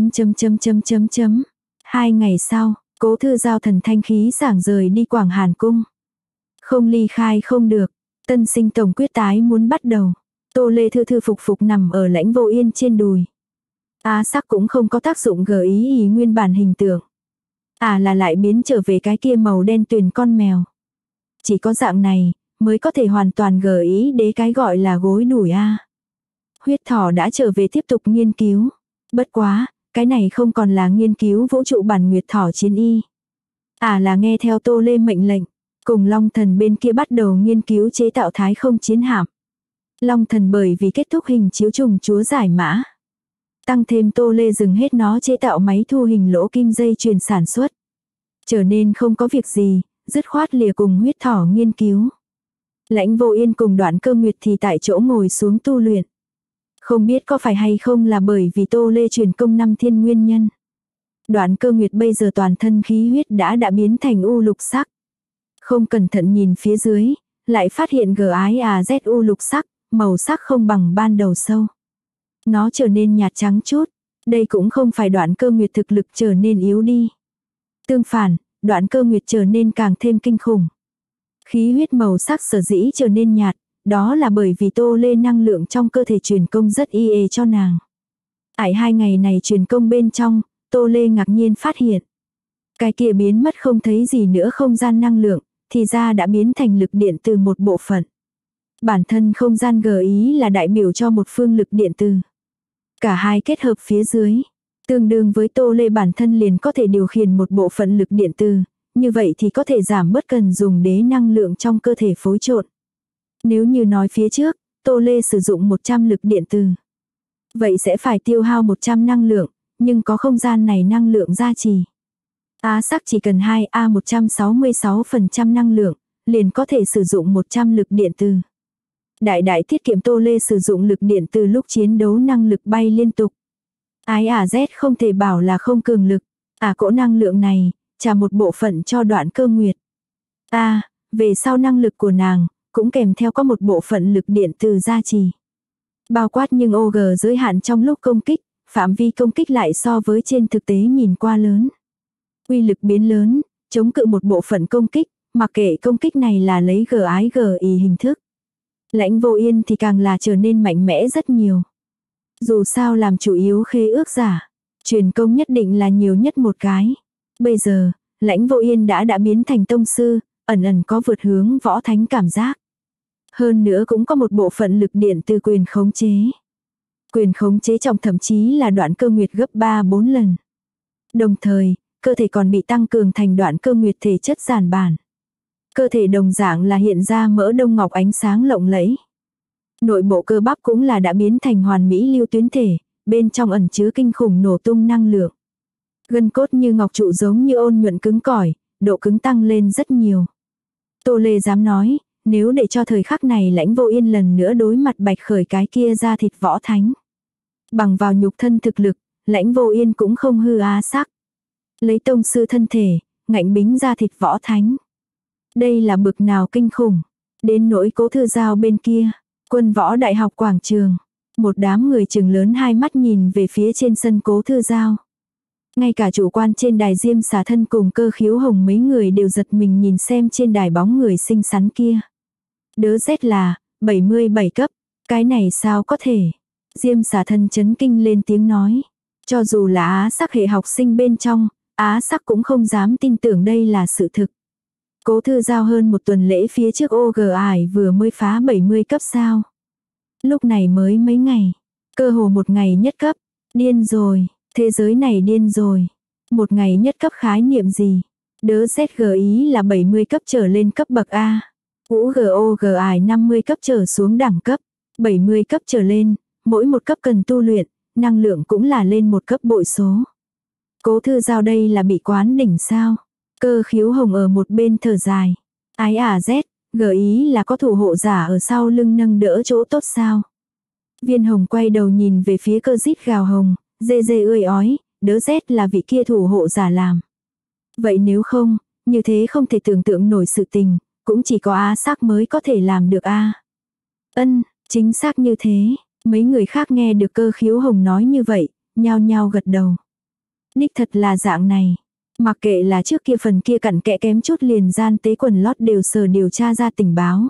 chấm. 2 ngày sau, Cố Thư Giao thần thanh khí sảng rời đi Quảng Hàn Cung. Không ly khai không được, tân sinh tổng quyết tái muốn bắt đầu. Tô Lê thư thư phục phục nằm ở Lãnh Vô Yên trên đùi. Á Sắc cũng không có tác dụng gợi ý nguyên bản hình tượng. Là lại biến trở về cái kia màu đen tuyền con mèo. Chỉ có dạng này, mới có thể hoàn toàn gợi ý đến cái gọi là gối đuổi a. Huyết thỏ đã trở về tiếp tục nghiên cứu. Bất quá, cái này không còn là nghiên cứu vũ trụ bản nguyệt thỏ chiến y. Là nghe theo Tô Lê mệnh lệnh, cùng Long Thần bên kia bắt đầu nghiên cứu chế tạo thái không chiến hạm. Long Thần bởi vì kết thúc hình chiếu trùng chúa giải mã. Tăng thêm Tô Lê dừng hết nó chế tạo máy thu hình lỗ kim dây chuyền sản xuất. Trở nên không có việc gì, dứt khoát lìa cùng huyết thỏ nghiên cứu. Lãnh Vô Yên cùng Đoạn Cơ Nguyệt thì tại chỗ ngồi xuống tu luyện. Không biết có phải hay không là bởi vì Tô Lê truyền công 5 thiên nguyên nhân. Đoạn Cơ Nguyệt bây giờ toàn thân khí huyết đã biến thành u lục sắc. Không cẩn thận nhìn phía dưới, lại phát hiện GIAZ u lục sắc, màu sắc không bằng ban đầu sâu. Nó trở nên nhạt trắng chút. Đây cũng không phải Đoạn Cơ Nguyệt thực lực trở nên yếu đi. Tương phản, Đoạn Cơ Nguyệt trở nên càng thêm kinh khủng. Khí huyết màu sắc sở dĩ trở nên nhạt, đó là bởi vì Tô Lê năng lượng trong cơ thể truyền công rất cho nàng. 2 ngày này truyền công bên trong, Tô Lê ngạc nhiên phát hiện. Cái kia biến mất không thấy gì nữa không gian năng lượng, thì ra đã biến thành lực điện từ một bộ phận. Bản thân không gian gợi ý là đại biểu cho một phương lực điện từ. Cả hai kết hợp phía dưới, tương đương với Tô Lê bản thân liền có thể điều khiển một bộ phận lực điện từ, như vậy thì có thể giảm bớt cần dùng đế năng lượng trong cơ thể phối trộn. Nếu như nói phía trước, Tô Lê sử dụng 100 lực điện từ, vậy sẽ phải tiêu hao 100 năng lượng, nhưng có không gian này năng lượng gia trì. Á Sắc chỉ cần 166% năng lượng, liền có thể sử dụng 100 lực điện từ. Đại tiết kiệm Tô Lê sử dụng lực điện từ lúc chiến đấu năng lực bay liên tục. Z không thể bảo là không cường lực. Cỗ năng lượng này, trả một bộ phận cho Đoạn Cơ Nguyệt. Về sau năng lực của nàng, cũng kèm theo có một bộ phận lực điện từ gia trì. Bao quát nhưng OG giới hạn trong lúc công kích, phạm vi công kích lại so với trên thực tế nhìn qua lớn. Uy lực biến lớn, chống cự một bộ phận công kích, mặc kệ công kích này là lấy GI hình thức. Lãnh Vô Yên thì càng là trở nên mạnh mẽ rất nhiều. Dù sao làm chủ yếu khế ước giả, truyền công nhất định là nhiều nhất một cái. Bây giờ, Lãnh Vô Yên đã biến thành tông sư, ẩn có vượt hướng võ thánh cảm giác. Hơn nữa cũng có một bộ phận lực điện từ quyền khống chế. Quyền khống chế trọng thậm chí là Đoạn Cơ Nguyệt gấp 3-4 lần. Đồng thời, cơ thể còn bị tăng cường thành Đoạn Cơ Nguyệt thể chất giản bản. Cơ thể đồng dạng là hiện ra mỡ đông ngọc ánh sáng lộng lẫy. Nội bộ cơ bắp cũng là đã biến thành hoàn mỹ lưu tuyến thể, bên trong ẩn chứa kinh khủng nổ tung năng lượng. Gân cốt như ngọc trụ giống như ôn nhuận cứng cỏi, độ cứng tăng lên rất nhiều. Tô Lê dám nói, nếu để cho thời khắc này Lãnh Vô Yên lần nữa đối mặt Bạch Khởi cái kia ra thịt võ thánh. Bằng vào nhục thân thực lực, Lãnh Vô Yên cũng không hư Á Sắc. Lấy tông sư thân thể, ngạnh bính ra thịt võ thánh. Đây là bực nào kinh khủng. Đến nỗi Cố Thư Giao bên kia, Quân Võ Đại học quảng trường. Một đám người trừng lớn hai mắt nhìn về phía trên sân Cố Thư Giao. Ngay cả chủ quan trên đài Diêm Xà Thân cùng Cơ Khiếu Hồng mấy người đều giật mình nhìn xem trên đài bóng người xinh xắn kia. Đớ Z là 77 cấp, cái này sao có thể? Diêm Xà Thân chấn kinh lên tiếng nói. Cho dù là Á Sắc hệ học sinh bên trong, Á Sắc cũng không dám tin tưởng đây là sự thực. Cố Thư Giao hơn một tuần lễ phía trước OG ải vừa mới phá 70 cấp sao. Lúc này mới mấy ngày. Cơ hồ một ngày nhất cấp. Điên rồi. Thế giới này điên rồi. Một ngày nhất cấp khái niệm gì? Đớ ZG ý là 70 cấp trở lên cấp bậc A. UGOG ải 50 cấp trở xuống đẳng cấp. 70 cấp trở lên. Mỗi một cấp cần tu luyện. Năng lượng cũng là lên một cấp bội số. Cố Thư Giao đây là bị quán đỉnh sao? Cơ Khiếu Hồng ở một bên thở dài. Ái Z, gợi ý là có thủ hộ giả ở sau lưng nâng đỡ chỗ tốt sao? Viên Hồng quay đầu nhìn về phía Cơ Dít gào hồng, dê dê ươi ói, đỡ Z là vị kia thủ hộ giả làm. Vậy nếu không, như thế không thể tưởng tượng nổi sự tình, cũng chỉ có Á Sắc mới có thể làm được a. Ân, chính xác như thế. Mấy người khác nghe được Cơ Khiếu Hồng nói như vậy, nhao nhao gật đầu. Đích thật là dạng này. Mặc kệ là trước kia phần kia cặn kẽ kém chút liền gian tế quần lót đều sờ điều tra ra tình báo.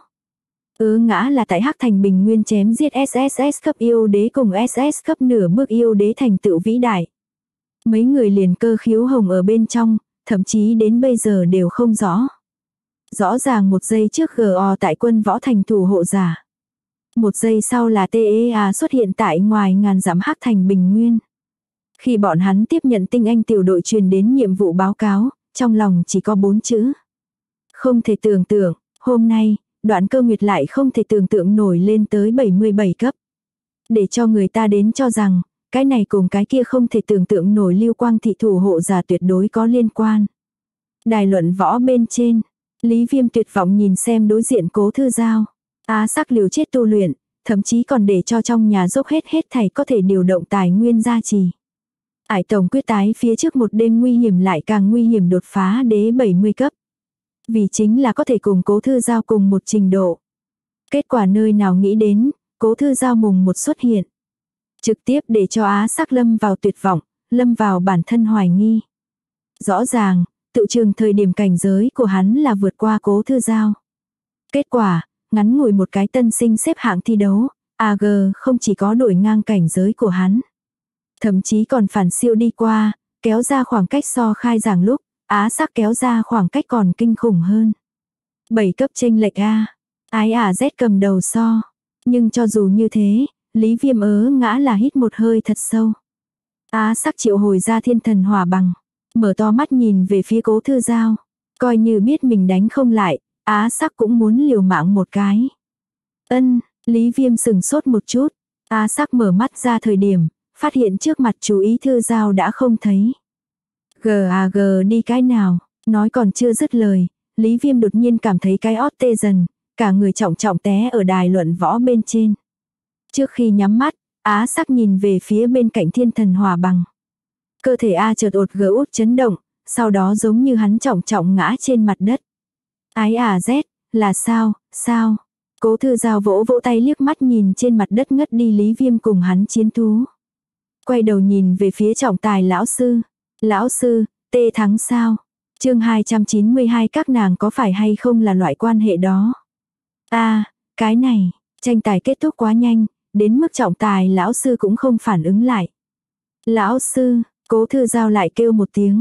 Ngã là tại Hắc Thành Bình Nguyên chém giết SSS cấp yêu đế cùng SS cấp nửa bước yêu đế thành tựu vĩ đại. Mấy người liền Cơ Khiếu Hồng ở bên trong, thậm chí đến bây giờ đều không rõ. Rõ ràng một giây trước GO tại quân võ thành thủ hộ giả. Một giây sau là TEA xuất hiện tại ngoài ngàn dặm Hắc Thành Bình Nguyên. Khi bọn hắn tiếp nhận tinh anh tiểu đội truyền đến nhiệm vụ báo cáo, trong lòng chỉ có 4 chữ. Không thể tưởng tượng, hôm nay, Đoạn Cơ Nguyệt lại không thể tưởng tượng nổi lên tới 77 cấp. Để cho người ta đến cho rằng, cái này cùng cái kia không thể tưởng tượng nổi Lưu Quang thị thủ hộ giả tuyệt đối có liên quan. Đài luận võ bên trên, Lý Viêm tuyệt vọng nhìn xem đối diện Cố Thư Giao. Á Sắc liều chết tu luyện, thậm chí còn để cho trong nhà dốc hết thảy có thể điều động tài nguyên gia trì. Ải tổng quyết tái phía trước một đêm nguy hiểm lại càng nguy hiểm đột phá đế 70 cấp. Vì chính là có thể cùng Cố Thư Giao cùng một trình độ. Kết quả nơi nào nghĩ đến, Cố Thư Giao mùng một xuất hiện. Trực tiếp để cho Á Sắc lâm vào tuyệt vọng, lâm vào bản thân hoài nghi. Rõ ràng, tự trường thời điểm cảnh giới của hắn là vượt qua Cố Thư Giao. Kết quả, ngắn ngủi một cái tân sinh xếp hạng thi đấu, AG không chỉ có đổi ngang cảnh giới của hắn. Thậm chí còn phản siêu đi qua, kéo ra khoảng cách so khai giảng lúc, Á Sắc kéo ra khoảng cách còn kinh khủng hơn. 7 cấp chênh lệch A, Ái Z cầm đầu so. Nhưng cho dù như thế, Lý Viêm ngã là hít một hơi thật sâu. Á Sắc triệu hồi ra thiên thần hỏa bằng, mở to mắt nhìn về phía Cố Thư Giao. Coi như biết mình đánh không lại, Á Sắc cũng muốn liều mạng một cái. Lý Viêm sừng sốt một chút. Á Sắc mở mắt ra thời điểm, phát hiện trước mặt chú ý Thư Giao đã không thấy. GAG đi cái nào, nói còn chưa dứt lời, Lý Viêm đột nhiên cảm thấy cái ót tê dần, cả người trọng trọng té ở đài luận võ bên trên. Trước khi nhắm mắt, Á Sắc nhìn về phía bên cạnh thiên thần hỏa bằng. Cơ thể A chợt ột út chấn động, sau đó giống như hắn trọng trọng ngã trên mặt đất. Ái Z, là sao? Cố Thư Giao vỗ tay liếc mắt nhìn trên mặt đất ngất đi Lý Viêm cùng hắn chiến thú. Quay đầu nhìn về phía trọng tài lão sư. Lão sư, tê thắng sao? Chương 292 các nàng có phải hay không là loại quan hệ đó? Cái này, tranh tài kết thúc quá nhanh, đến mức trọng tài lão sư cũng không phản ứng lại. Lão sư, Cố Thư Giao lại kêu một tiếng.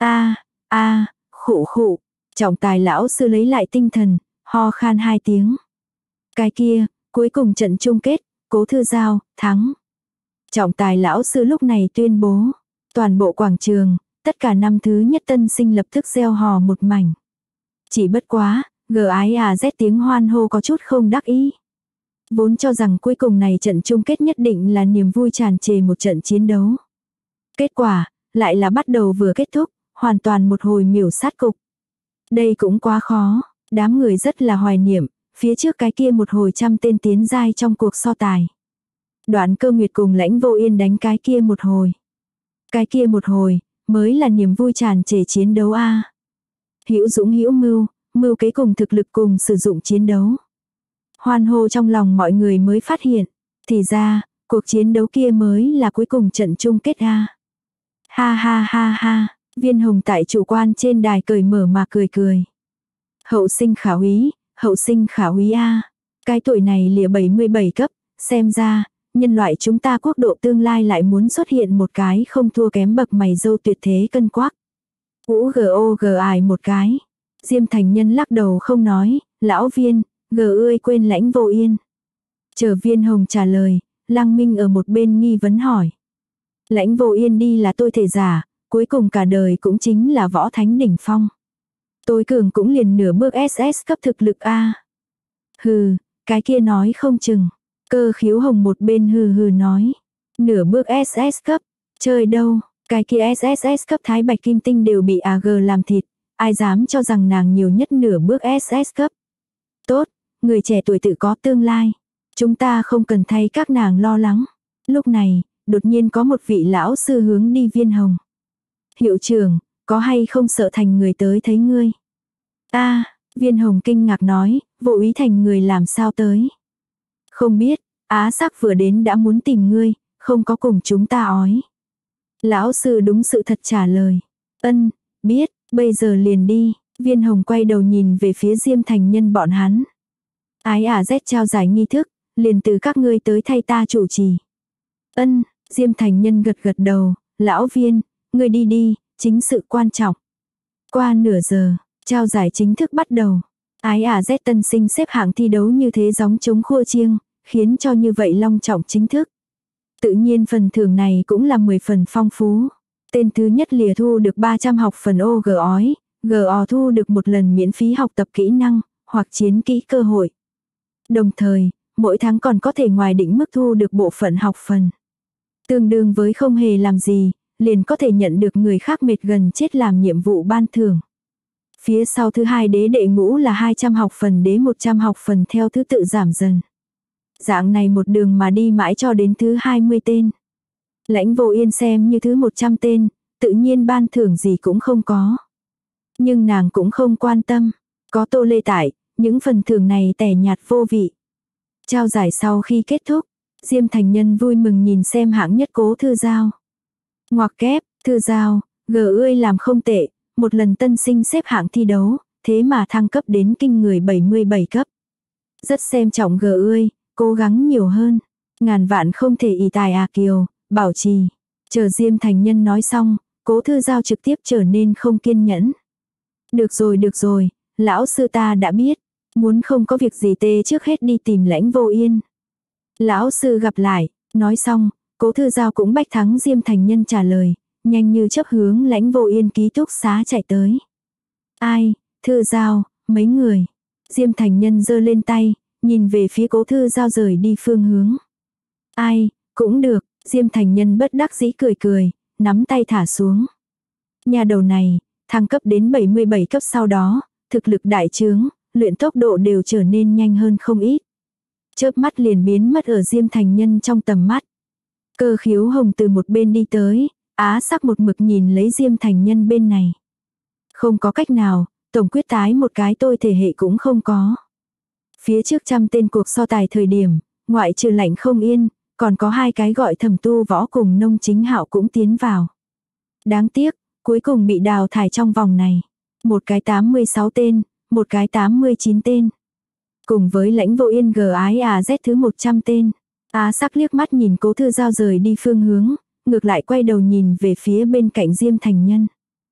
Khụ. Trọng tài lão sư lấy lại tinh thần, ho khan 2 tiếng. Cái kia, cuối cùng trận chung kết, Cố Thư Giao, thắng. Trọng tài lão sư lúc này tuyên bố. Toàn bộ quảng trường, tất cả năm thứ nhất tân sinh lập tức reo hò một mảnh. Chỉ bất quá, GIZ tiếng hoan hô có chút không đắc ý. Vốn cho rằng cuối cùng này trận chung kết nhất định là niềm vui tràn trề một trận chiến đấu. Kết quả, lại là bắt đầu vừa kết thúc, hoàn toàn một hồi miểu sát cục. Đây cũng quá khó, đám người rất là hoài niệm, phía trước cái kia một hồi trăm tên tiến giai trong cuộc so tài. Đoạn Cơ Nguyệt cùng Lãnh Vô Yên đánh cái kia một hồi. Cái kia một hồi, mới là niềm vui tràn trề chiến đấu a. Hữu dũng hữu mưu kế cùng thực lực cùng sử dụng chiến đấu. Hoan hô trong lòng mọi người mới phát hiện, thì ra, cuộc chiến đấu kia mới là cuối cùng trận chung kết a. Ha, Viên Hồng tại chủ quan trên đài cởi mở mà cười. Hậu sinh khả úy a. Cái tuổi này lìa 77 cấp, xem ra, nhân loại chúng ta quốc độ tương lai lại muốn xuất hiện một cái không thua kém bậc mày râu tuyệt thế cân quắc. UGOG ải một cái. Diêm Thành Nhân lắc đầu không nói, lão Viên, ơi quên Lãnh Vô Yên. Chờ Viên Hồng trả lời, Lăng Minh ở một bên nghi vấn hỏi. Lãnh Vô Yên đi là tôi thể giả, cuối cùng cả đời cũng chính là võ thánh đỉnh phong. Tôi cường cũng liền nửa bước SS cấp thực lực A. Hừ, cái kia nói không chừng. Cơ Khiếu Hồng một bên hừ hừ nói. Nửa bước SS cấp, chơi đâu, cái kia SSS cấp Thái Bạch Kim Tinh đều bị AG làm thịt. Ai dám cho rằng nàng nhiều nhất nửa bước SS cấp. Tốt, người trẻ tuổi tự có tương lai. Chúng ta không cần thay các nàng lo lắng. Lúc này, đột nhiên có một vị lão sư hướng đi Viên Hồng. Hiệu trưởng, có hay không sợ thành người tới thấy ngươi? Viên Hồng kinh ngạc nói, vô ý thành người làm sao tới? Không biết, Á Sắc vừa đến đã muốn tìm ngươi, không có cùng chúng ta ói. Lão sư đúng sự thật trả lời. Ân, biết, bây giờ liền đi. Viên Hồng quay đầu nhìn về phía Diêm Thành Nhân bọn hắn. Ái Z trao giải nghi thức, liền từ các ngươi tới thay ta chủ trì. Ân, Diêm Thành Nhân gật gật đầu, lão Viên, ngươi đi đi, chính sự quan trọng. Qua nửa giờ, trao giải chính thức bắt đầu. Ái Z tân sinh xếp hạng thi đấu như thế gióng trống khua chiêng, khiến cho như vậy long trọng chính thức. Tự nhiên phần thưởng này cũng là 10 phần phong phú. Tên thứ nhất lìa thu được 300 học phần OGOI, GO thu được một lần miễn phí học tập kỹ năng, hoặc chiến kỹ cơ hội. Đồng thời, mỗi tháng còn có thể ngoài định mức thu được bộ phận học phần. Tương đương với không hề làm gì, liền có thể nhận được người khác mệt gần chết làm nhiệm vụ ban thưởng. Phía sau thứ hai đế đệ ngũ là 200 học phần đế 100 học phần theo thứ tự giảm dần. Dạng này một đường mà đi mãi cho đến thứ 20 tên. Lãnh Vô Yên xem như thứ 100 tên, tự nhiên ban thưởng gì cũng không có. Nhưng nàng cũng không quan tâm. Có Tô Lê tại, những phần thưởng này tẻ nhạt vô vị. Trao giải sau khi kết thúc, Diêm Thành Nhân vui mừng nhìn xem hạng nhất Cố Thư Giao. Ngoặc kép, Thư Giao, ơi làm không tệ, một lần tân sinh xếp hạng thi đấu, thế mà thăng cấp đến kinh người 77 cấp. Rất xem trọng ơi, cố gắng nhiều hơn. Ngàn vạn không thể ỷ tài kiều, bảo trì. Chờ Diêm Thành Nhân nói xong, Cố Thư Giao trực tiếp trở nên không kiên nhẫn. Được rồi, lão sư ta đã biết. Muốn không có việc gì tê trước hết đi tìm Lãnh Vô Yên. Lão sư gặp lại, nói xong, Cố Thư Giao cũng bách thắng Diêm Thành Nhân trả lời, nhanh như chớp hướng Lãnh Vô Yên ký túc xá chạy tới. Ai, Thư Giao, mấy người. Diêm Thành Nhân giơ lên tay, nhìn về phía Cố Thư Giao rời đi phương hướng. Ai, cũng được, Diêm Thành Nhân bất đắc dĩ cười, nắm tay thả xuống. Nhà đầu này, thăng cấp đến 77 cấp sau đó, thực lực đại trướng, luyện tốc độ đều trở nên nhanh hơn không ít. Chớp mắt liền biến mất ở Diêm Thành Nhân trong tầm mắt. Cơ Khiếu Hồng từ một bên đi tới, Á Sắc một mực nhìn lấy Diêm Thành Nhân bên này. Không có cách nào, tổng quyết tái một cái tôi thể hệ cũng không có. Phía trước 100 tên cuộc so tài thời điểm, ngoại trừ Lạnh Không Yên, còn có 2 cái gọi Thẩm Tu Võ cùng Nông Chính Hạo cũng tiến vào. Đáng tiếc, cuối cùng bị đào thải trong vòng này. Một cái 86 tên, một cái 89 tên. Cùng với Lãnh Vô Yên Z thứ 100 tên. Á Sắc liếc mắt nhìn Cố Thư Giao rời đi phương hướng, ngược lại quay đầu nhìn về phía bên cạnh Diêm Thành Nhân.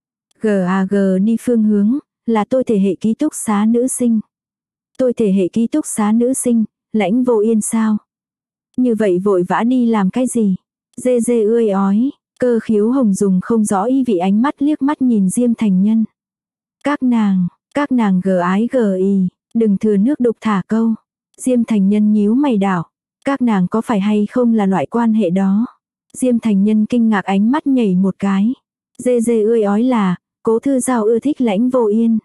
GAG đi phương hướng, là tôi thể hệ ký túc xá nữ sinh. Tôi thể hệ ký túc xá nữ sinh, Lãnh Vô Yên sao? Như vậy vội vã đi làm cái gì? Dê ươi ói, Cơ Khiếu Hồng dùng không rõ ý vị ánh mắt liếc mắt nhìn Diêm Thành Nhân. Các nàng GI, đừng thừa nước đục thả câu. Diêm Thành Nhân nhíu mày đảo. Các nàng có phải hay không là loại quan hệ đó? Diêm Thành Nhân kinh ngạc ánh mắt nhảy một cái. Dê ươi ói là, Cố Thư Giao ưa thích Lãnh Vô Yên.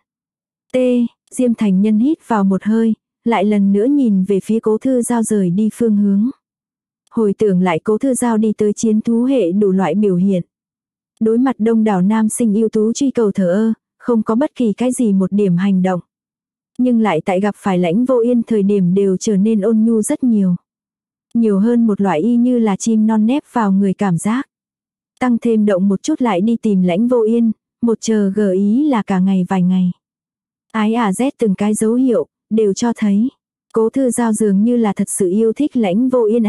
Diêm Thành Nhân hít vào một hơi, lại lần nữa nhìn về phía Cố Thư Giao rời đi phương hướng. Hồi tưởng lại Cố Thư Giao đi tới chiến thú hệ đủ loại biểu hiện. Đối mặt đông đảo nam sinh ưu tú truy cầu thờ ơ, không có bất kỳ cái gì một điểm hành động. Nhưng lại tại gặp phải Lãnh Vô Yên thời điểm đều trở nên ôn nhu rất nhiều. Nhiều hơn một loại y như là chim non nép vào người cảm giác. Tăng thêm động một chút lại đi tìm Lãnh Vô Yên, một chờ gợi ý là cả ngày vài ngày. Ái Z từng cái dấu hiệu, đều cho thấy. Cố Thư Giao dường như là thật sự yêu thích Lãnh Vô Yên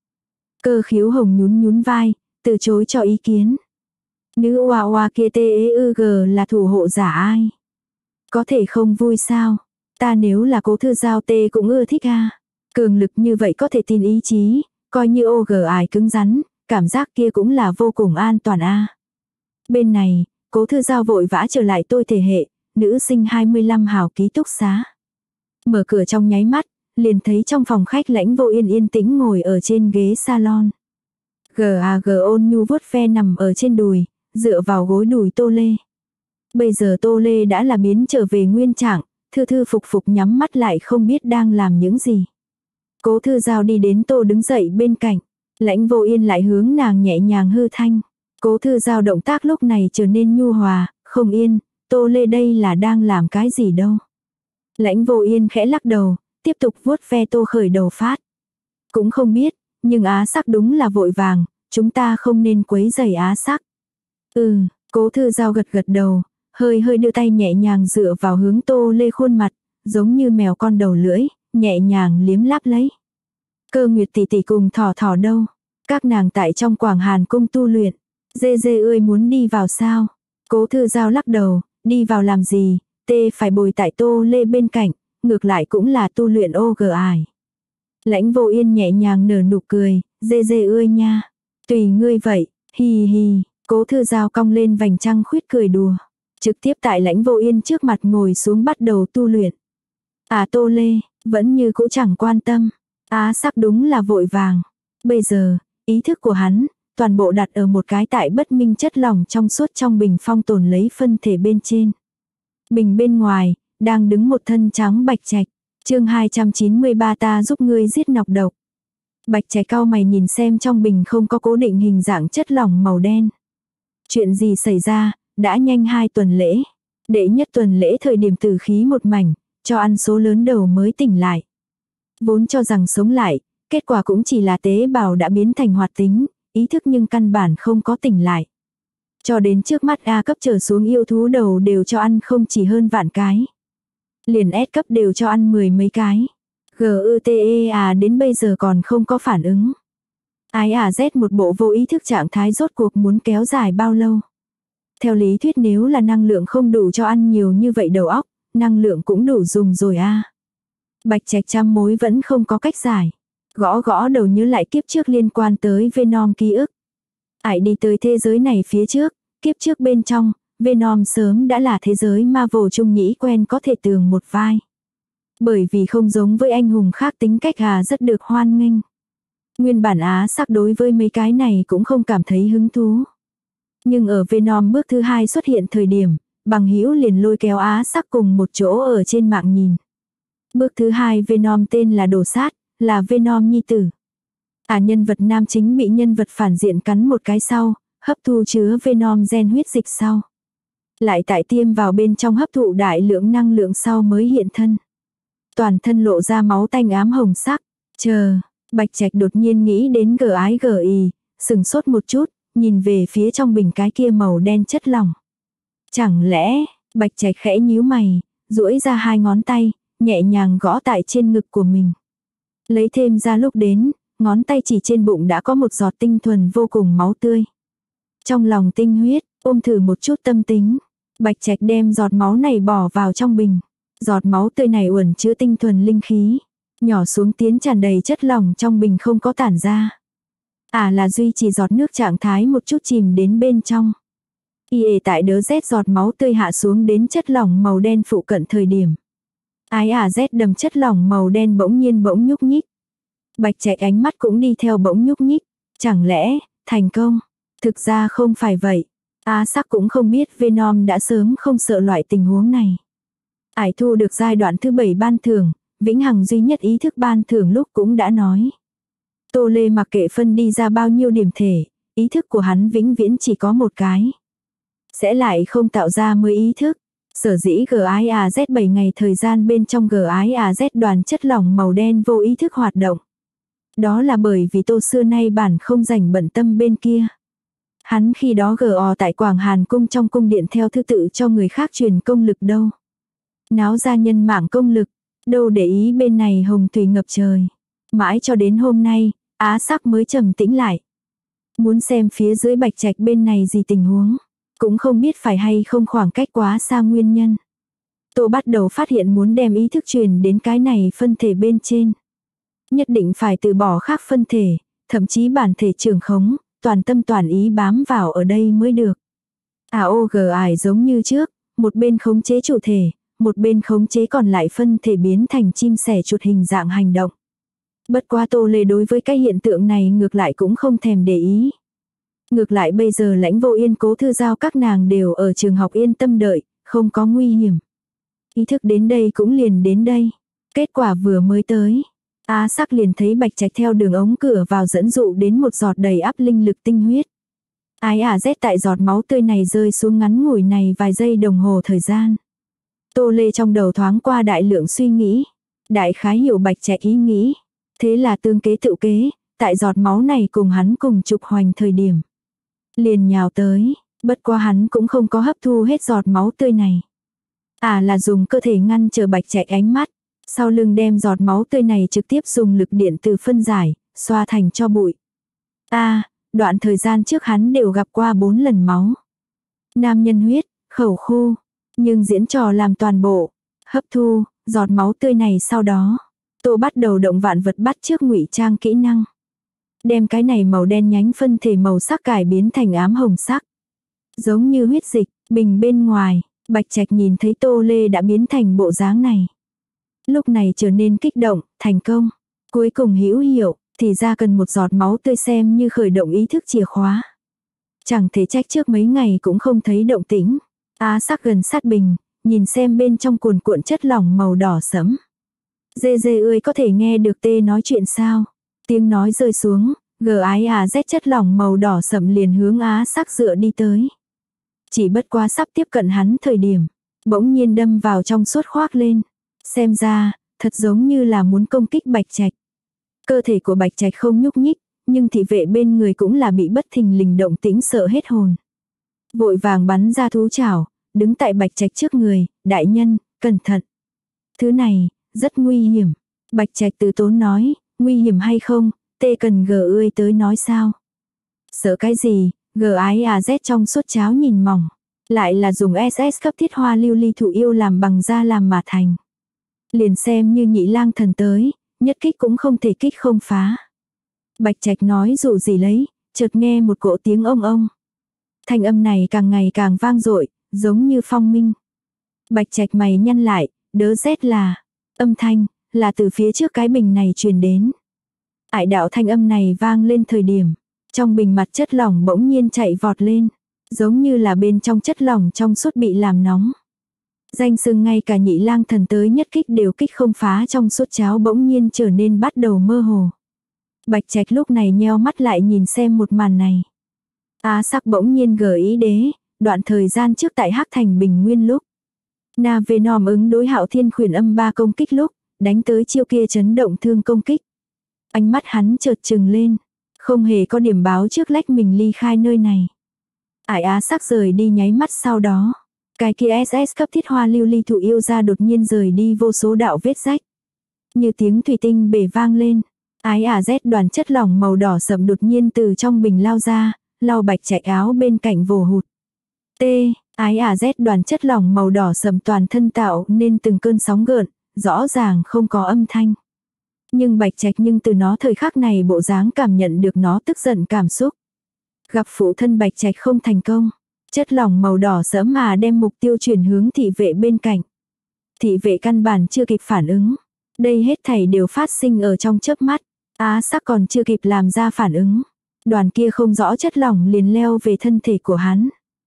Cơ Khiếu Hồng nhún vai, từ chối cho ý kiến. Nữ oa kia TEUG là thủ hộ giả ai? Có thể không vui sao? Ta nếu là Cố Thư Giao tê cũng ưa thích a. Cường lực như vậy có thể tin ý chí, coi như ô gờ ải cứng rắn, cảm giác kia cũng là vô cùng an toàn a. Bên này, Cố Thư Giao vội vã trở lại tôi thể hệ, nữ sinh 25 hào ký túc xá. Mở cửa trong nháy mắt, liền thấy trong phòng khách Lãnh Vô Yên yên tĩnh ngồi ở trên ghế salon. G.A.G ôn nhu vuốt ve nằm ở trên đùi, dựa vào gối đùi Tô Lê. Bây giờ Tô Lê đã là biến trở về nguyên trạng, thư thư phục phục nhắm mắt lại không biết đang làm những gì. Cố Thư Giao đi đến Tô đứng dậy bên cạnh, Lãnh Vô Yên lại hướng nàng nhẹ nhàng hư thanh. Cố Thư Giao động tác lúc này trở nên nhu hòa, không yên, Tô Lê đây là đang làm cái gì đâu. Lãnh Vô Yên khẽ lắc đầu, tiếp tục vuốt ve Tô khởi đầu phát. Cũng không biết, nhưng Á Sắc đúng là vội vàng, chúng ta không nên quấy rầy Á Sắc. Cố Thư Giao gật gật đầu, hơi hơi đưa tay nhẹ nhàng dựa vào hướng Tô Lê khuôn mặt, giống như mèo con đầu lưỡi, nhẹ nhàng liếm láp lấy. Cơ Nguyệt tỷ tỷ cùng Thỏ Thỏ đâu? Các nàng tại trong Quảng Hàn cung tu luyện. Dê dê ơi muốn đi vào sao? Cố Thư Giao lắc đầu, đi vào làm gì? Tê phải bồi tại Tô Lê bên cạnh, ngược lại cũng là tu luyện ô gờ ải. Lãnh Vô Yên nhẹ nhàng nở nụ cười, dê dê ơi nha. Tùy ngươi vậy, hì hì. Cố Thư Giao cong lên vành trăng khuyết cười đùa. Trực tiếp tại Lãnh Vô Yên trước mặt ngồi xuống bắt đầu tu luyện. Tô Lê, vẫn như cũ chẳng quan tâm. Á Sắc đúng là vội vàng. Bây giờ, ý thức của hắn, toàn bộ đặt ở một cái tại bất minh chất lỏng trong suốt trong bình phong tồn lấy phân thể bên trên. Bình bên ngoài, đang đứng một thân trắng Bạch Trạch. Chương 293 ta giúp ngươi giết nọc độc. Bạch Trạch cau mày nhìn xem trong bình không có cố định hình dạng chất lỏng màu đen. Chuyện gì xảy ra, đã nhanh 2 tuần lễ. Đệ nhất tuần lễ thời điểm tử khí một mảnh, cho ăn số lớn đầu mới tỉnh lại. Vốn cho rằng sống lại, kết quả cũng chỉ là tế bào đã biến thành hoạt tính, ý thức nhưng căn bản không có tỉnh lại. Cho đến trước mắt A cấp trở xuống yêu thú đầu đều cho ăn không chỉ hơn vạn cái. Liền S cấp đều cho ăn 10 mấy cái. GUTE đến bây giờ còn không có phản ứng. Z một bộ vô ý thức trạng thái rốt cuộc muốn kéo dài bao lâu. Theo lý thuyết nếu là năng lượng không đủ cho ăn nhiều như vậy đầu óc, năng lượng cũng đủ dùng rồi a. Bạch Trạch trăm mối vẫn không có cách giải. Gõ gõ đầu nhớ lại kiếp trước liên quan tới Venom ký ức. Ải đi tới thế giới này phía trước, kiếp trước bên trong, Venom sớm đã là thế giới Marvel trung nhĩ quen có thể tường một vai. Bởi vì không giống với anh hùng khác tính cách rất được hoan nghênh. Nguyên bản Á Sắc đối với mấy cái này cũng không cảm thấy hứng thú. Nhưng ở Venom bước thứ 2 xuất hiện thời điểm, bằng hữu liền lôi kéo Á Sắc cùng một chỗ ở trên mạng nhìn. Bước thứ 2 Venom tên là Đồ Sát, là Venom nhi tử. Nhân vật nam chính bị nhân vật phản diện cắn một cái sau, hấp thu chứa Venom gen huyết dịch sau. Lại tại tiêm vào bên trong hấp thụ đại lượng năng lượng sau mới hiện thân. Toàn thân lộ ra máu tanh ám hồng sắc. Bạch Trạch đột nhiên nghĩ đến GI, sừng sốt một chút, nhìn về phía trong bình cái kia màu đen chất lỏng. Chẳng lẽ, Bạch Trạch khẽ nhíu mày, duỗi ra 2 ngón tay, nhẹ nhàng gõ tại trên ngực của mình. Lấy thêm ra lúc đến, ngón tay chỉ trên bụng đã có một giọt tinh thuần vô cùng máu tươi. Trong lòng tinh huyết, ôm thử một chút tâm tính. Bạch Trạch đem giọt máu này bỏ vào trong bình. Giọt máu tươi này uẩn chứa tinh thuần linh khí. Nhỏ xuống tiến tràn đầy chất lỏng trong bình không có tản ra. Là duy trì giọt nước trạng thái một chút chìm đến bên trong. Tại đỡ rét giọt máu tươi hạ xuống đến chất lỏng màu đen phụ cận thời điểm. Rét đầm chất lỏng màu đen bỗng nhiên bỗng nhúc nhích. Bạch Trạch ánh mắt cũng đi theo bỗng nhúc nhích. Chẳng lẽ, thành công? Thực ra không phải vậy. Á Sắc cũng không biết Venom đã sớm không sợ loại tình huống này. Thu được giai đoạn thứ 7 ban thưởng, vĩnh hằng duy nhất ý thức ban thưởng lúc cũng đã nói. Tô Lê mặc kệ phân đi ra bao nhiêu điểm thể, ý thức của hắn vĩnh viễn chỉ có một cái. Sẽ lại không tạo ra mới ý thức. Sở dĩ GIAZ 7 ngày thời gian bên trong GIAZ đoàn chất lỏng màu đen vô ý thức hoạt động. Đó là bởi vì Tô xưa nay bản không rảnh bận tâm bên kia. Hắn khi đó GO tại Quảng Hàn cung trong cung điện theo thứ tự cho người khác truyền công lực đâu. Náo ra nhân mạng công lực, đâu để ý bên này hồng thủy ngập trời. Mãi cho đến hôm nay, Á Sắc mới trầm tĩnh lại. Muốn xem phía dưới Bạch Trạch bên này gì tình huống. Cũng không biết phải hay không khoảng cách quá xa nguyên nhân. Tô bắt đầu phát hiện muốn đem ý thức truyền đến cái này phân thể bên trên. Nhất định phải từ bỏ khác phân thể, thậm chí bản thể trường khống, toàn tâm toàn ý bám vào ở đây mới được. AOG ải giống như trước, một bên khống chế chủ thể, một bên khống chế còn lại phân thể biến thành chim sẻ chuột hình dạng hành động. Bất quá Tô Lê đối với cái hiện tượng này ngược lại cũng không thèm để ý. Ngược lại bây giờ Lãnh Vô Yên Cố Thư Giao các nàng đều ở trường học yên tâm đợi, không có nguy hiểm. Ý thức đến đây cũng liền đến đây. Kết quả vừa mới tới. Á Sắc liền thấy Bạch Trạch theo đường ống cửa vào dẫn dụ đến một giọt đầy ắp linh lực tinh huyết. Ái rét tại giọt máu tươi này rơi xuống ngắn ngủi này vài giây đồng hồ thời gian. Tô Lê trong đầu thoáng qua đại lượng suy nghĩ. Đại khái hiểu Bạch Trạch ý nghĩ. Thế là tương kế tự kế, tại giọt máu này cùng hắn cùng trục hoành thời điểm. Liền nhào tới, bất quá hắn cũng không có hấp thu hết giọt máu tươi này. Là dùng cơ thể ngăn chờ Bạch Trạch ánh mắt. Sau lưng đem giọt máu tươi này trực tiếp dùng lực điện từ phân giải, xoa thành cho bụi. Đoạn thời gian trước hắn đều gặp qua 4 lần máu. Nam nhân huyết, khẩu khu, nhưng diễn trò làm toàn bộ, hấp thu, giọt máu tươi này sau đó. Tô bắt đầu động vạn vật bắt trước ngụy trang kỹ năng. Đem cái này màu đen nhánh phân thể màu sắc cải biến thành ám hồng sắc. Giống như huyết dịch, bình bên ngoài, Bạch Trạch nhìn thấy Tô Lê đã biến thành bộ dáng này. Lúc này trở nên kích động, thành công. Cuối cùng hữu hiệu, thì ra cần một giọt máu tươi xem như khởi động ý thức chìa khóa. Chẳng thể trách trước mấy ngày cũng không thấy động tĩnh. Á Sắc gần sát bình, nhìn xem bên trong cuồn cuộn chất lỏng màu đỏ sẫm. Dê dê ơi có thể nghe được tê nói chuyện sao? Tiếng nói rơi xuống, rét chất lỏng màu đỏ sẫm liền hướng Á Sắc dựa đi tới. Chỉ bất quá sắp tiếp cận hắn thời điểm, bỗng nhiên đâm vào trong suốt khoác lên. Xem ra, thật giống như là muốn công kích Bạch Trạch. Cơ thể của Bạch Trạch không nhúc nhích, nhưng thị vệ bên người cũng là bị bất thình lình động tĩnh sợ hết hồn. Vội vàng bắn ra thú chảo, đứng tại Bạch Trạch trước người, đại nhân, cẩn thận. Thứ này, rất nguy hiểm. Bạch Trạch từ tốn nói, nguy hiểm hay không, tê cần ơi tới nói sao. Sợ cái gì, rét trong suốt cháo nhìn mỏng. Lại là dùng SS cấp thiết hoa lưu ly thụ yêu làm bằng da làm mà thành. Liền xem như Nhị Lang Thần tới, nhất kích cũng không thể kích không phá. Bạch Trạch nói dù gì lấy, chợt nghe một cỗ tiếng ông ông. Thanh âm này càng ngày càng vang dội, giống như phong minh. Bạch Trạch mày nhăn lại, đớ rét là, âm thanh, là từ phía trước cái bình này truyền đến. Ải đạo thanh âm này vang lên thời điểm, trong bình mặt chất lỏng bỗng nhiên chạy vọt lên, giống như là bên trong chất lỏng trong suốt bị làm nóng. Danh sưng ngay cả Nhị Lang Thần tới nhất kích đều kích không phá trong suốt cháo bỗng nhiên trở nên bắt đầu mơ hồ. Bạch Trạch lúc này nheo mắt lại nhìn xem một màn này. Á Sắc bỗng nhiên gợi ý đế, đoạn thời gian trước tại Hắc Thành Bình Nguyên lúc. Na Venom ứng đối Hạo Thiên Khuyển Âm 3 công kích lúc, đánh tới chiêu kia chấn động thương công kích. Ánh mắt hắn chợt trừng lên, không hề có điểm báo trước lách mình ly khai nơi này. Á Sắc rời đi nháy mắt sau đó. Cái kia SS cấp thiết hoa lưu ly thụ yêu ra đột nhiên rời đi vô số đạo vết rách. Như tiếng thủy tinh bể vang lên. Rét đoàn chất lỏng màu đỏ sẫm đột nhiên từ trong bình lao ra, lau Bạch Trạch áo bên cạnh vồ hụt. Rét đoàn chất lỏng màu đỏ sẫm toàn thân tạo nên từng cơn sóng gợn, rõ ràng không có âm thanh. Nhưng Bạch Trạch từ nó thời khắc này bộ dáng cảm nhận được nó tức giận cảm xúc. Gặp phụ thân Bạch Trạch không thành công. Chất lỏng màu đỏ sẫm đem mục tiêu chuyển hướng thị vệ bên cạnh. Thị vệ căn bản chưa kịp phản ứng. Đây hết thảy đều phát sinh ở trong chớp mắt. Á Sắc còn chưa kịp làm ra phản ứng. Đoàn kia không rõ chất lỏng liền leo về thân thể của hắn.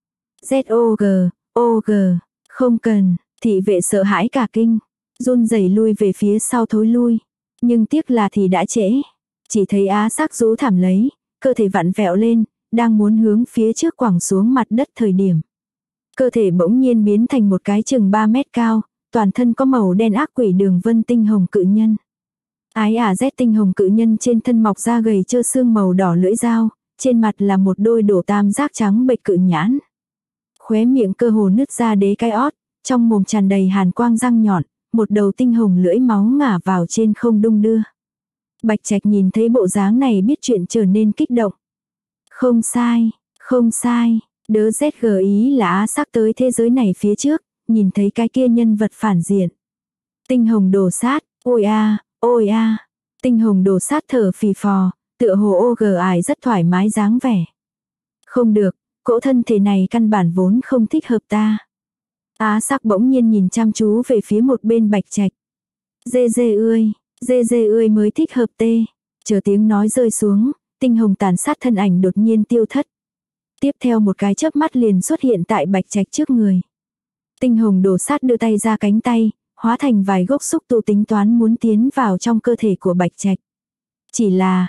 OG, không cần, thị vệ sợ hãi cả kinh. Run rẩy lui về phía sau thối lui. Nhưng tiếc là thì đã trễ. Chỉ thấy Á Sắc rũ thảm lấy, cơ thể vặn vẹo lên. Đang muốn hướng phía trước quẳng xuống mặt đất thời điểm. Cơ thể bỗng nhiên biến thành một cái chừng 3 mét cao, toàn thân có màu đen ác quỷ đường vân tinh hồng cự nhân. Rét tinh hồng cự nhân trên thân mọc da gầy trơ xương màu đỏ lưỡi dao, trên mặt là một đôi đổ tam giác trắng bệch cự nhãn. Khóe miệng cơ hồ nứt ra đế cái ót, trong mồm tràn đầy hàn quang răng nhọn, một đầu tinh hồng lưỡi máu ngả vào trên không đung đưa. Bạch Trạch nhìn thấy bộ dáng này biết chuyện trở nên kích động. Không sai, đớ rét gợi ý là Á Sắc tới thế giới này phía trước, nhìn thấy cái kia nhân vật phản diện. Tinh hồng đồ sát, ôi a, ôi a. Tinh hồng đồ sát thở phì phò, tựa hồ ô gờ ải rất thoải mái dáng vẻ. Không được, cỗ thân thể này căn bản vốn không thích hợp ta. Á sắc bỗng nhiên nhìn chăm chú về phía một bên Bạch Trạch. Dê dê ươi mới thích hợp tê. Chờ tiếng nói rơi xuống, tinh hồng tàn sát thân ảnh đột nhiên tiêu thất. Tiếp theo một cái chớp mắt liền xuất hiện tại Bạch Trạch trước người. Tinh hồng đồ sát đưa tay ra cánh tay, hóa thành vài gốc xúc tu tính toán muốn tiến vào trong cơ thể của Bạch Trạch. Chỉ là,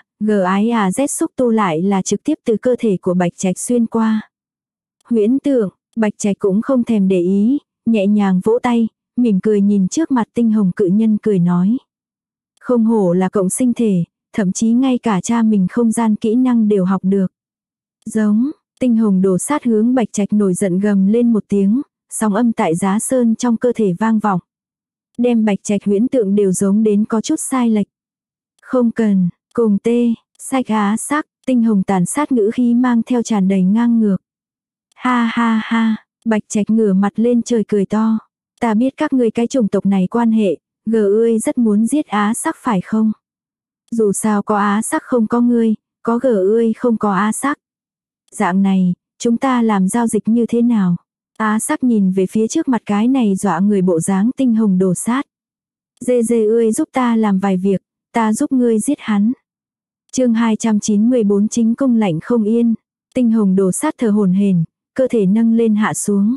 Z xúc tu lại là trực tiếp từ cơ thể của Bạch Trạch xuyên qua. Huyễn tượng, Bạch Trạch cũng không thèm để ý, nhẹ nhàng vỗ tay, mỉm cười nhìn trước mặt tinh hồng cự nhân cười nói. Không hổ là cộng sinh thể, thậm chí ngay cả cha mình không gian kỹ năng đều học được. Giống, tinh hồng đổ sát hướng Bạch Trạch nổi giận gầm lên một tiếng, sóng âm tại giá sơn trong cơ thể vang vọng. Đem Bạch Trạch huyễn tượng đều giống đến có chút sai lệch. Không cần, cùng tê, sạch á sắc, tinh hồng tàn sát ngữ khí mang theo tràn đầy ngang ngược. Ha ha ha, Bạch Trạch ngửa mặt lên trời cười to. Ta biết các ngươi cái chủng tộc này quan hệ, ươi rất muốn giết á sắc phải không? Dù sao có á sắc không có ngươi, có ươi không có á sắc. Dạng này, chúng ta làm giao dịch như thế nào? Á sắc nhìn về phía trước mặt cái này dọa người bộ dáng tinh hồng đồ sát. Dê ươi giúp ta làm vài việc, ta giúp ngươi giết hắn. Chương 294 chính công lạnh không yên. Tinh hồng đồ sát thở hổn hển, cơ thể nâng lên hạ xuống.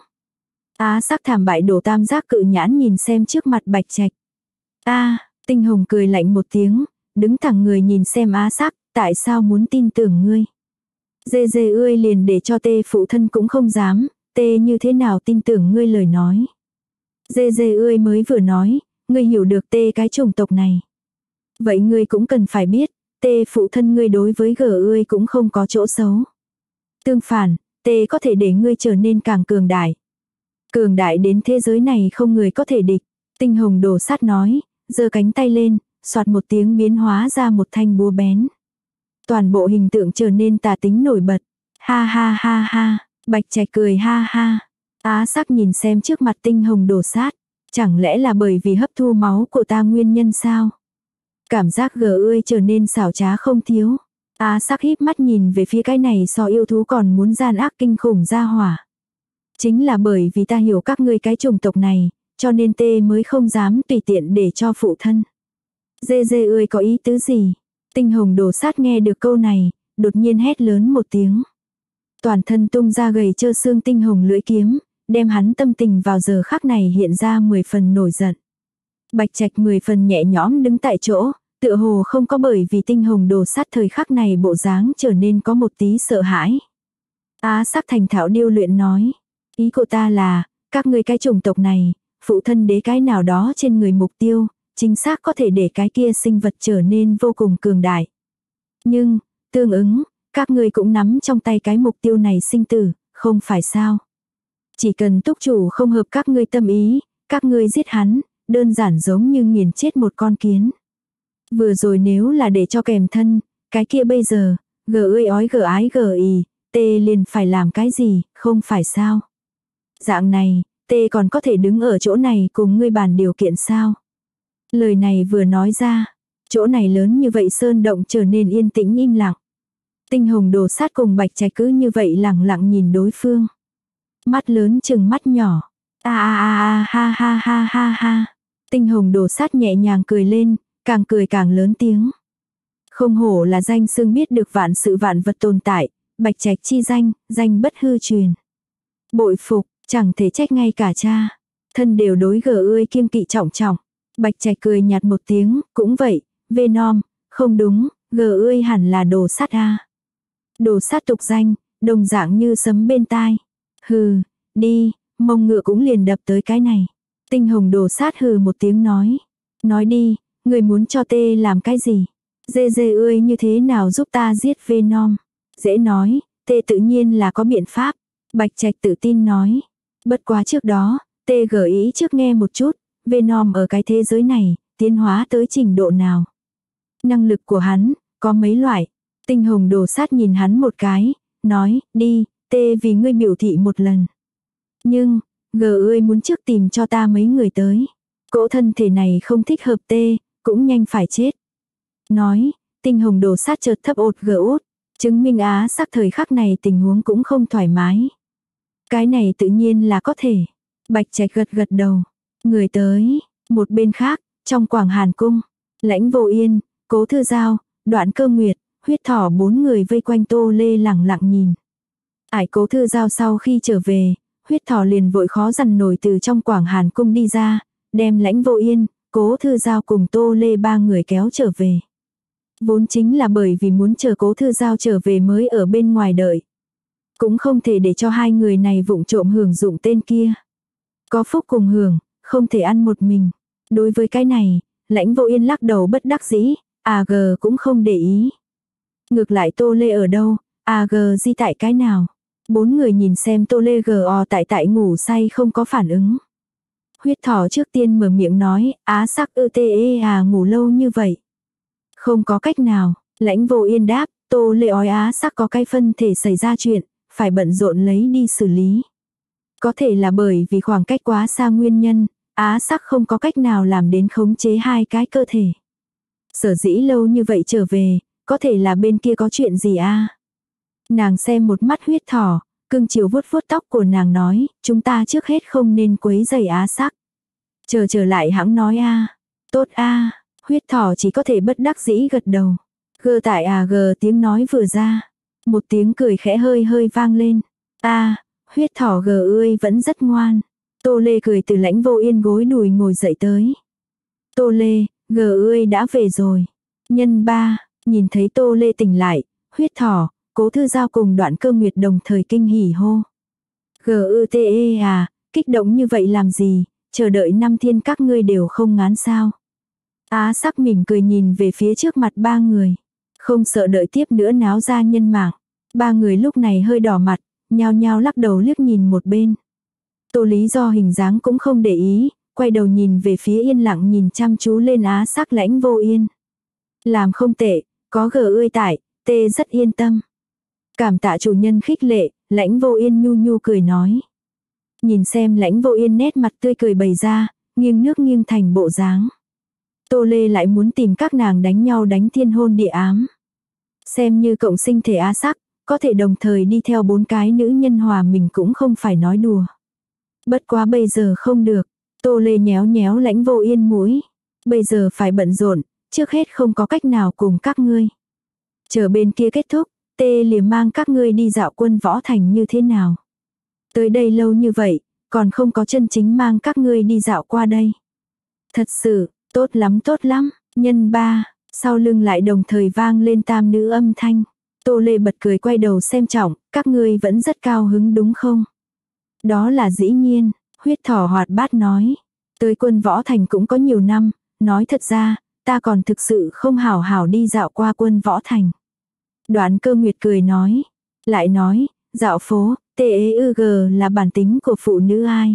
Á sắc thảm bại đổ tam giác cự nhãn nhìn xem trước mặt Bạch Trạch. Tinh hồng cười lạnh một tiếng, đứng thẳng người nhìn xem á sắc, tại sao muốn tin tưởng ngươi? Dê ươi liền để cho tê phụ thân cũng không dám, tê như thế nào tin tưởng ngươi lời nói. Dê ươi mới vừa nói, ngươi hiểu được tê cái chủng tộc này. Vậy ngươi cũng cần phải biết, tê phụ thân ngươi đối với ươi cũng không có chỗ xấu. Tương phản, tê có thể để ngươi trở nên càng cường đại. Cường đại đến thế giới này không người có thể địch. Tinh hồng đồ sát nói, giơ cánh tay lên, soạt một tiếng biến hóa ra một thanh búa bén. Toàn bộ hình tượng trở nên tà tính nổi bật. Ha ha ha ha, Bạch Trạch cười ha ha. Á sắc nhìn xem trước mặt tinh hồng đồ sát. Chẳng lẽ là bởi vì hấp thu máu của ta nguyên nhân sao? Cảm giác ươi trở nên xảo trá không thiếu. Á sắc híp mắt nhìn về phía cái này so yêu thú còn muốn gian ác kinh khủng ra hỏa. Chính là bởi vì ta hiểu các ngươi cái chủng tộc này, cho nên tê mới không dám tùy tiện để cho phụ thân. Dê ươi có ý tứ gì? Tinh hồng đồ sát nghe được câu này, đột nhiên hét lớn một tiếng. Toàn thân tung ra gầy trơ xương tinh hồng lưỡi kiếm, đem hắn tâm tình vào giờ khắc này hiện ra 10 phần nổi giận. Bạch Trạch 10 phần nhẹ nhõm đứng tại chỗ, tựa hồ không có bởi vì tinh hồng đồ sát thời khắc này bộ dáng trở nên có một tí sợ hãi. Á sắc thành thạo điêu luyện nói. Ý của ta là, các ngươi cái chủng tộc này, phụ thân đế cái nào đó trên người mục tiêu, chính xác có thể để cái kia sinh vật trở nên vô cùng cường đại. Nhưng, tương ứng, các ngươi cũng nắm trong tay cái mục tiêu này sinh tử, không phải sao? Chỉ cần túc chủ không hợp các ngươi tâm ý, các ngươi giết hắn, đơn giản giống như nghiền chết một con kiến. Vừa rồi nếu là để cho kèm thân, cái kia bây giờ, tê liền phải làm cái gì, không phải sao? Dạng này, tê còn có thể đứng ở chỗ này cùng ngươi bàn điều kiện sao? Lời này vừa nói ra, chỗ này lớn như vậy sơn động trở nên yên tĩnh im lặng. Tinh hồng đồ sát cùng Bạch Trạch cứ như vậy lặng lặng nhìn đối phương. Mắt lớn chừng mắt nhỏ. Ha ha ha ha ha. Tinh hồng đồ sát nhẹ nhàng cười lên, càng cười càng lớn tiếng. Không hổ là danh xưng biết được vạn sự vạn vật tồn tại, Bạch Trạch chi danh, danh bất hư truyền. Bội phục, chẳng thể trách ngay cả cha. Thân đều đối ươi kiêng kỵ trọng trọng. Bạch Trạch cười nhạt một tiếng, cũng vậy, Venom, không đúng, ươi hẳn là đồ sát a. Đồ sát tục danh, đồng dạng như sấm bên tai. Hừ, đi, mông ngựa cũng liền đập tới cái này. Tinh hồng đồ sát hừ một tiếng nói. Nói đi, người muốn cho tê làm cái gì? Dê ươi như thế nào giúp ta giết Venom? Dễ nói, tê tự nhiên là có biện pháp. Bạch Trạch tự tin nói. Bất quá trước đó, tê gợi ý trước nghe một chút, Venom ở cái thế giới này, tiến hóa tới trình độ nào? Năng lực của hắn, có mấy loại? Tinh hồng đồ sát nhìn hắn một cái, nói, đi, tê vì ngươi biểu thị một lần. Nhưng, ơi muốn trước tìm cho ta mấy người tới. Cỗ thân thể này không thích hợp tê, cũng nhanh phải chết. Nói, tinh hồng đồ sát chợt thấp ột út, chứng minh Á Sắc thời khắc này tình huống cũng không thoải mái. Cái này tự nhiên là có thể. Bạch Trạch gật gật đầu. Người tới, một bên khác, trong Quảng Hàn Cung, Lãnh Vô Yên, Cố Thư Giao, Đoạn Cơ Nguyệt, Huyết Thỏ 4 người vây quanh Tô Lê lẳng lặng nhìn. Ải Cố Thư Giao sau khi trở về, Huyết Thỏ liền vội khó dằn nổi từ trong Quảng Hàn Cung đi ra, đem Lãnh Vô Yên, Cố Thư Giao cùng Tô Lê 3 người kéo trở về. Vốn chính là bởi vì muốn chờ Cố Thư Giao trở về mới ở bên ngoài đợi. Cũng không thể để cho hai người này vụng trộm hưởng dụng tên kia. Có phúc cùng hưởng, không thể ăn một mình. Đối với cái này, Lãnh Vô Yên lắc đầu bất đắc dĩ, AG cũng không để ý. Ngược lại Tô Lê ở đâu, AG di tại cái nào. 4 người nhìn xem Tô Lê GO tại ngủ say không có phản ứng. Huyết Thỏ trước tiên mở miệng nói, Á Sắc ngủ lâu như vậy. Không có cách nào, Lãnh Vô Yên đáp, Tô Lê ói Á Sắc có cái phân thể xảy ra chuyện, phải bận rộn lấy đi xử lý. Có thể là bởi vì khoảng cách quá xa nguyên nhân, Á Sắc không có cách nào làm đến khống chế hai cái cơ thể. Sở dĩ lâu như vậy trở về, có thể là bên kia có chuyện gì a? Nàng xem một mắt Huyết Thỏ, cưng chiều vuốt vuốt tóc của nàng nói, chúng ta trước hết không nên quấy rầy Á Sắc. Trở lại hãng nói a. Tốt a. Huyết Thỏ chỉ có thể bất đắc dĩ gật đầu. Gơ tại tiếng nói vừa ra. Một tiếng cười khẽ hơi hơi vang lên. Huyết Thỏ ơi vẫn rất ngoan. Tô Lê cười từ Lãnh Vô Yên gối đùi ngồi dậy tới. Tô Lê, ơi đã về rồi. Nhân 3, nhìn thấy Tô Lê tỉnh lại, Huyết Thỏ, Cố Thư Giao cùng Đoạn Cơ Nguyệt đồng thời kinh hỉ hô. Kích động như vậy làm gì, chờ đợi 5 thiên các ngươi đều không ngán sao. Á Sắc mỉm cười nhìn về phía trước mặt 3 người. Không sợ đợi tiếp nữa náo ra nhân mạng. 3 người lúc này hơi đỏ mặt, nhao nhao lắc đầu liếc nhìn một bên. Tô Lý do hình dáng cũng không để ý, quay đầu nhìn về phía yên lặng nhìn chăm chú lên Á Sắc Lãnh Vô Yên. Làm không tệ, có ơi tại, tê rất yên tâm. Cảm tạ chủ nhân khích lệ, Lãnh Vô Yên nhu nhu cười nói. Nhìn xem Lãnh Vô Yên nét mặt tươi cười bày ra, nghiêng nước nghiêng thành bộ dáng. Tô Lê lại muốn tìm các nàng đánh nhau đánh thiên hôn địa ám. Xem như cộng sinh thể Á Sắc, có thể đồng thời đi theo 4 cái nữ nhân hòa mình cũng không phải nói đùa. Bất quá bây giờ không được, Tô Lê nhéo nhéo Lãnh Vô Yên mũi. Bây giờ phải bận rộn, trước hết không có cách nào cùng các ngươi. Chờ bên kia kết thúc, tê liền mang các ngươi đi dạo Quân Võ Thành như thế nào. Tới đây lâu như vậy, còn không có chân chính mang các ngươi đi dạo qua đây. Thật sự, tốt lắm, nhân 3, sau lưng lại đồng thời vang lên tam nữ âm thanh. Tô Lê bật cười quay đầu xem Trọng, các ngươi vẫn rất cao hứng đúng không? Đó là dĩ nhiên, Huyết Thỏ hoạt bát nói. Tới Quân Võ Thành cũng có nhiều năm, nói thật ra, ta còn thực sự không hảo hảo đi dạo qua Quân Võ Thành. Đoạn Cơ Nguyệt cười nói, lại nói, dạo phố, TEUG là bản tính của phụ nữ ai.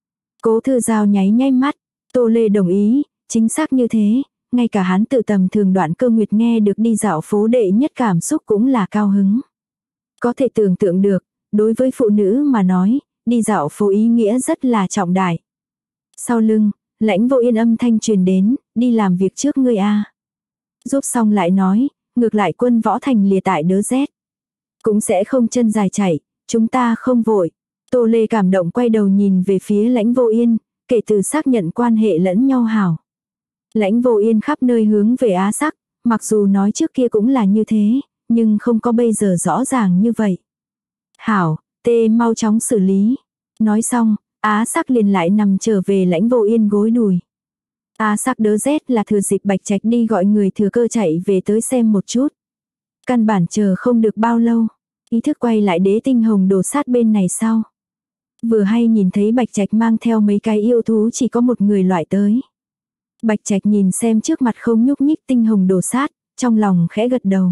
Cố Thư Giao nháy nháy mắt, Tô Lê đồng ý, chính xác như thế, ngay cả hắn tự tầm thường Đoạn Cơ Nguyệt nghe được đi dạo phố đệ nhất cảm xúc cũng là cao hứng. Có thể tưởng tượng được, đối với phụ nữ mà nói, đi dạo phố ý nghĩa rất là trọng đại. Sau lưng, Lãnh Vô Yên âm thanh truyền đến, đi làm việc trước ngươi a. Giúp xong lại nói, ngược lại Quân Võ Thành lìa tại đớ rét. Cũng sẽ không chân dài chạy, chúng ta không vội. Tô Lê cảm động quay đầu nhìn về phía Lãnh Vô Yên, kể từ xác nhận quan hệ lẫn nhau hảo. Lãnh Vô Yên khắp nơi hướng về Á Sắc, mặc dù nói trước kia cũng là như thế, nhưng không có bây giờ rõ ràng như vậy. Hảo, tê mau chóng xử lý. Nói xong, Á Sắc liền lại nằm trở về Lãnh Vô Yên gối đùi. Á Sắc đớ rét là thừa dịp Bạch Trạch đi gọi người thừa cơ chạy về tới xem một chút. Căn bản chờ không được bao lâu, ý thức quay lại Đế Tinh Hồng đồ sát bên này sau. Vừa hay nhìn thấy Bạch Trạch mang theo mấy cái yêu thú chỉ có một người loại tới. Bạch Trạch nhìn xem trước mặt không nhúc nhích Tinh Hồng đồ sát, trong lòng khẽ gật đầu.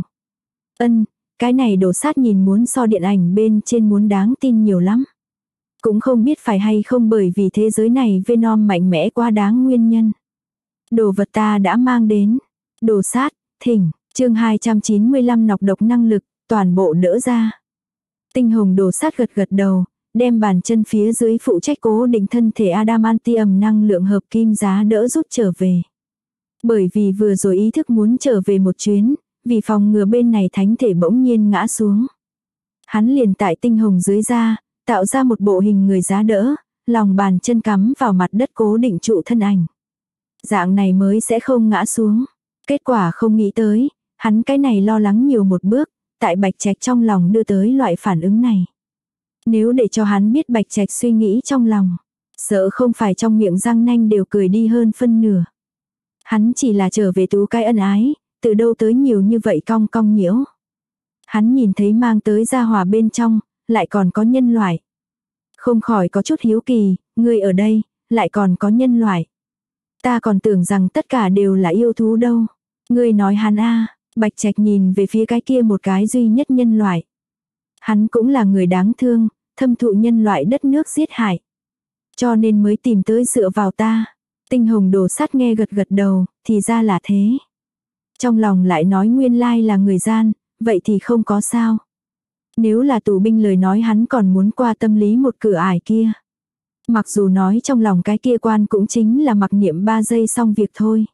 Cái này đồ sát nhìn muốn so điện ảnh bên trên muốn đáng tin nhiều lắm. Cũng không biết phải hay không bởi vì thế giới này Venom mạnh mẽ quá đáng nguyên nhân. Đồ vật ta đã mang đến. Đồ sát, thỉnh, chương 295 nọc độc năng lực, toàn bộ đỡ ra. Tinh Hồng đồ sát gật gật đầu, đem bàn chân phía dưới phụ trách cố định thân thể adamantium năng lượng hợp kim giá đỡ rút trở về. Bởi vì vừa rồi ý thức muốn trở về một chuyến, vì phòng ngừa bên này thánh thể bỗng nhiên ngã xuống. Hắn liền tại tinh hồng dưới da, tạo ra một bộ hình người giá đỡ, lòng bàn chân cắm vào mặt đất cố định trụ thân ảnh. Dạng này mới sẽ không ngã xuống. Kết quả không nghĩ tới, hắn cái này lo lắng nhiều một bước, tại Bạch Trạch trong lòng đưa tới loại phản ứng này. Nếu để cho hắn biết Bạch Trạch suy nghĩ trong lòng, sợ không phải trong miệng răng nanh đều cười đi hơn phân nửa. Hắn chỉ là trở về tú cái ân ái, từ đâu tới nhiều như vậy cong cong nhiễu. Hắn nhìn thấy mang tới gia hỏa bên trong, lại còn có nhân loại. Không khỏi có chút hiếu kỳ, ngươi ở đây, lại còn có nhân loại. Ta còn tưởng rằng tất cả đều là yêu thú đâu. Ngươi nói hắn a. Bạch Trạch nhìn về phía cái kia một cái duy nhất nhân loại. Hắn cũng là người đáng thương, thâm thụ nhân loại đất nước giết hại. Cho nên mới tìm tới dựa vào ta. Tinh hồng đồ sát nghe gật gật đầu, thì ra là thế. Trong lòng lại nói nguyên lai là người gian, vậy thì không có sao. Nếu là tù binh lời nói hắn còn muốn qua tâm lý một cửa ải kia. Mặc dù nói trong lòng cái kia quan cũng chính là mặc niệm 3 giây xong việc thôi.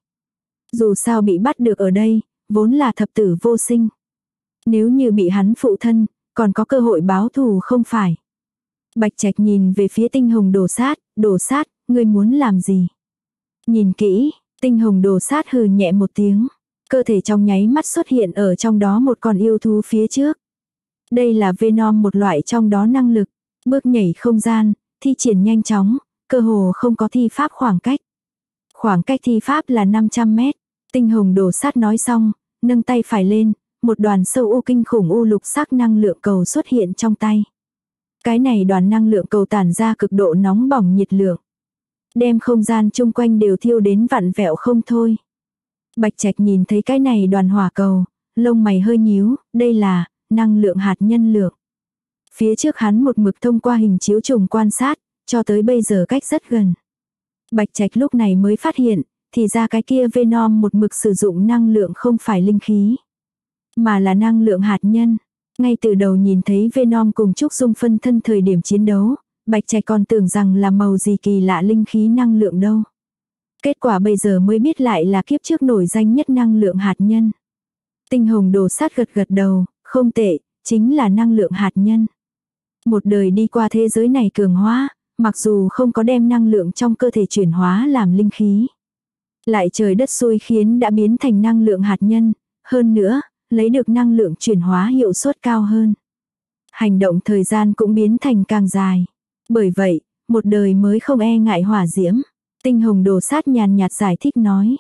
Dù sao bị bắt được ở đây, vốn là thập tử vô sinh. Nếu như bị hắn phụ thân, còn có cơ hội báo thù không phải. Bạch Trạch nhìn về phía tinh hồng đồ sát, ngươi muốn làm gì? Nhìn kỹ, tinh hồng đồ sát hừ nhẹ một tiếng. Cơ thể trong nháy mắt xuất hiện ở trong đó một con yêu thú phía trước. Đây là Venom một loại trong đó năng lực. Bước nhảy không gian, thi triển nhanh chóng, cơ hồ không có thi pháp khoảng cách. Khoảng cách thi pháp là 500 mét. Tinh hồng đồ sát nói xong, nâng tay phải lên, một đoàn sâu u kinh khủng u lục sắc năng lượng cầu xuất hiện trong tay. Cái này đoàn năng lượng cầu tản ra cực độ nóng bỏng nhiệt lượng. Đem không gian chung quanh đều thiêu đến vặn vẹo không thôi. Bạch Trạch nhìn thấy cái này đoàn hỏa cầu, lông mày hơi nhíu, đây là năng lượng hạt nhân lượng. Phía trước hắn một mực thông qua hình chiếu trùng quan sát, cho tới bây giờ cách rất gần. Bạch Trạch lúc này mới phát hiện, thì ra cái kia Venom một mực sử dụng năng lượng không phải linh khí, mà là năng lượng hạt nhân. Ngay từ đầu nhìn thấy Venom cùng Trúc Dung phân thân thời điểm chiến đấu, Bạch Trạch còn tưởng rằng là màu gì kỳ lạ linh khí năng lượng đâu. Kết quả bây giờ mới biết lại là kiếp trước nổi danh nhất năng lượng hạt nhân. Tinh hồng đồ sát gật gật đầu, không tệ, chính là năng lượng hạt nhân. Một đời đi qua thế giới này cường hóa, mặc dù không có đem năng lượng trong cơ thể chuyển hóa làm linh khí. Lại trời đất xui khiến đã biến thành năng lượng hạt nhân, hơn nữa, lấy được năng lượng chuyển hóa hiệu suất cao hơn. Hành động thời gian cũng biến thành càng dài. Bởi vậy, một đời mới không e ngại hỏa diễm. Tinh hồng đồ sát nhàn nhạt giải thích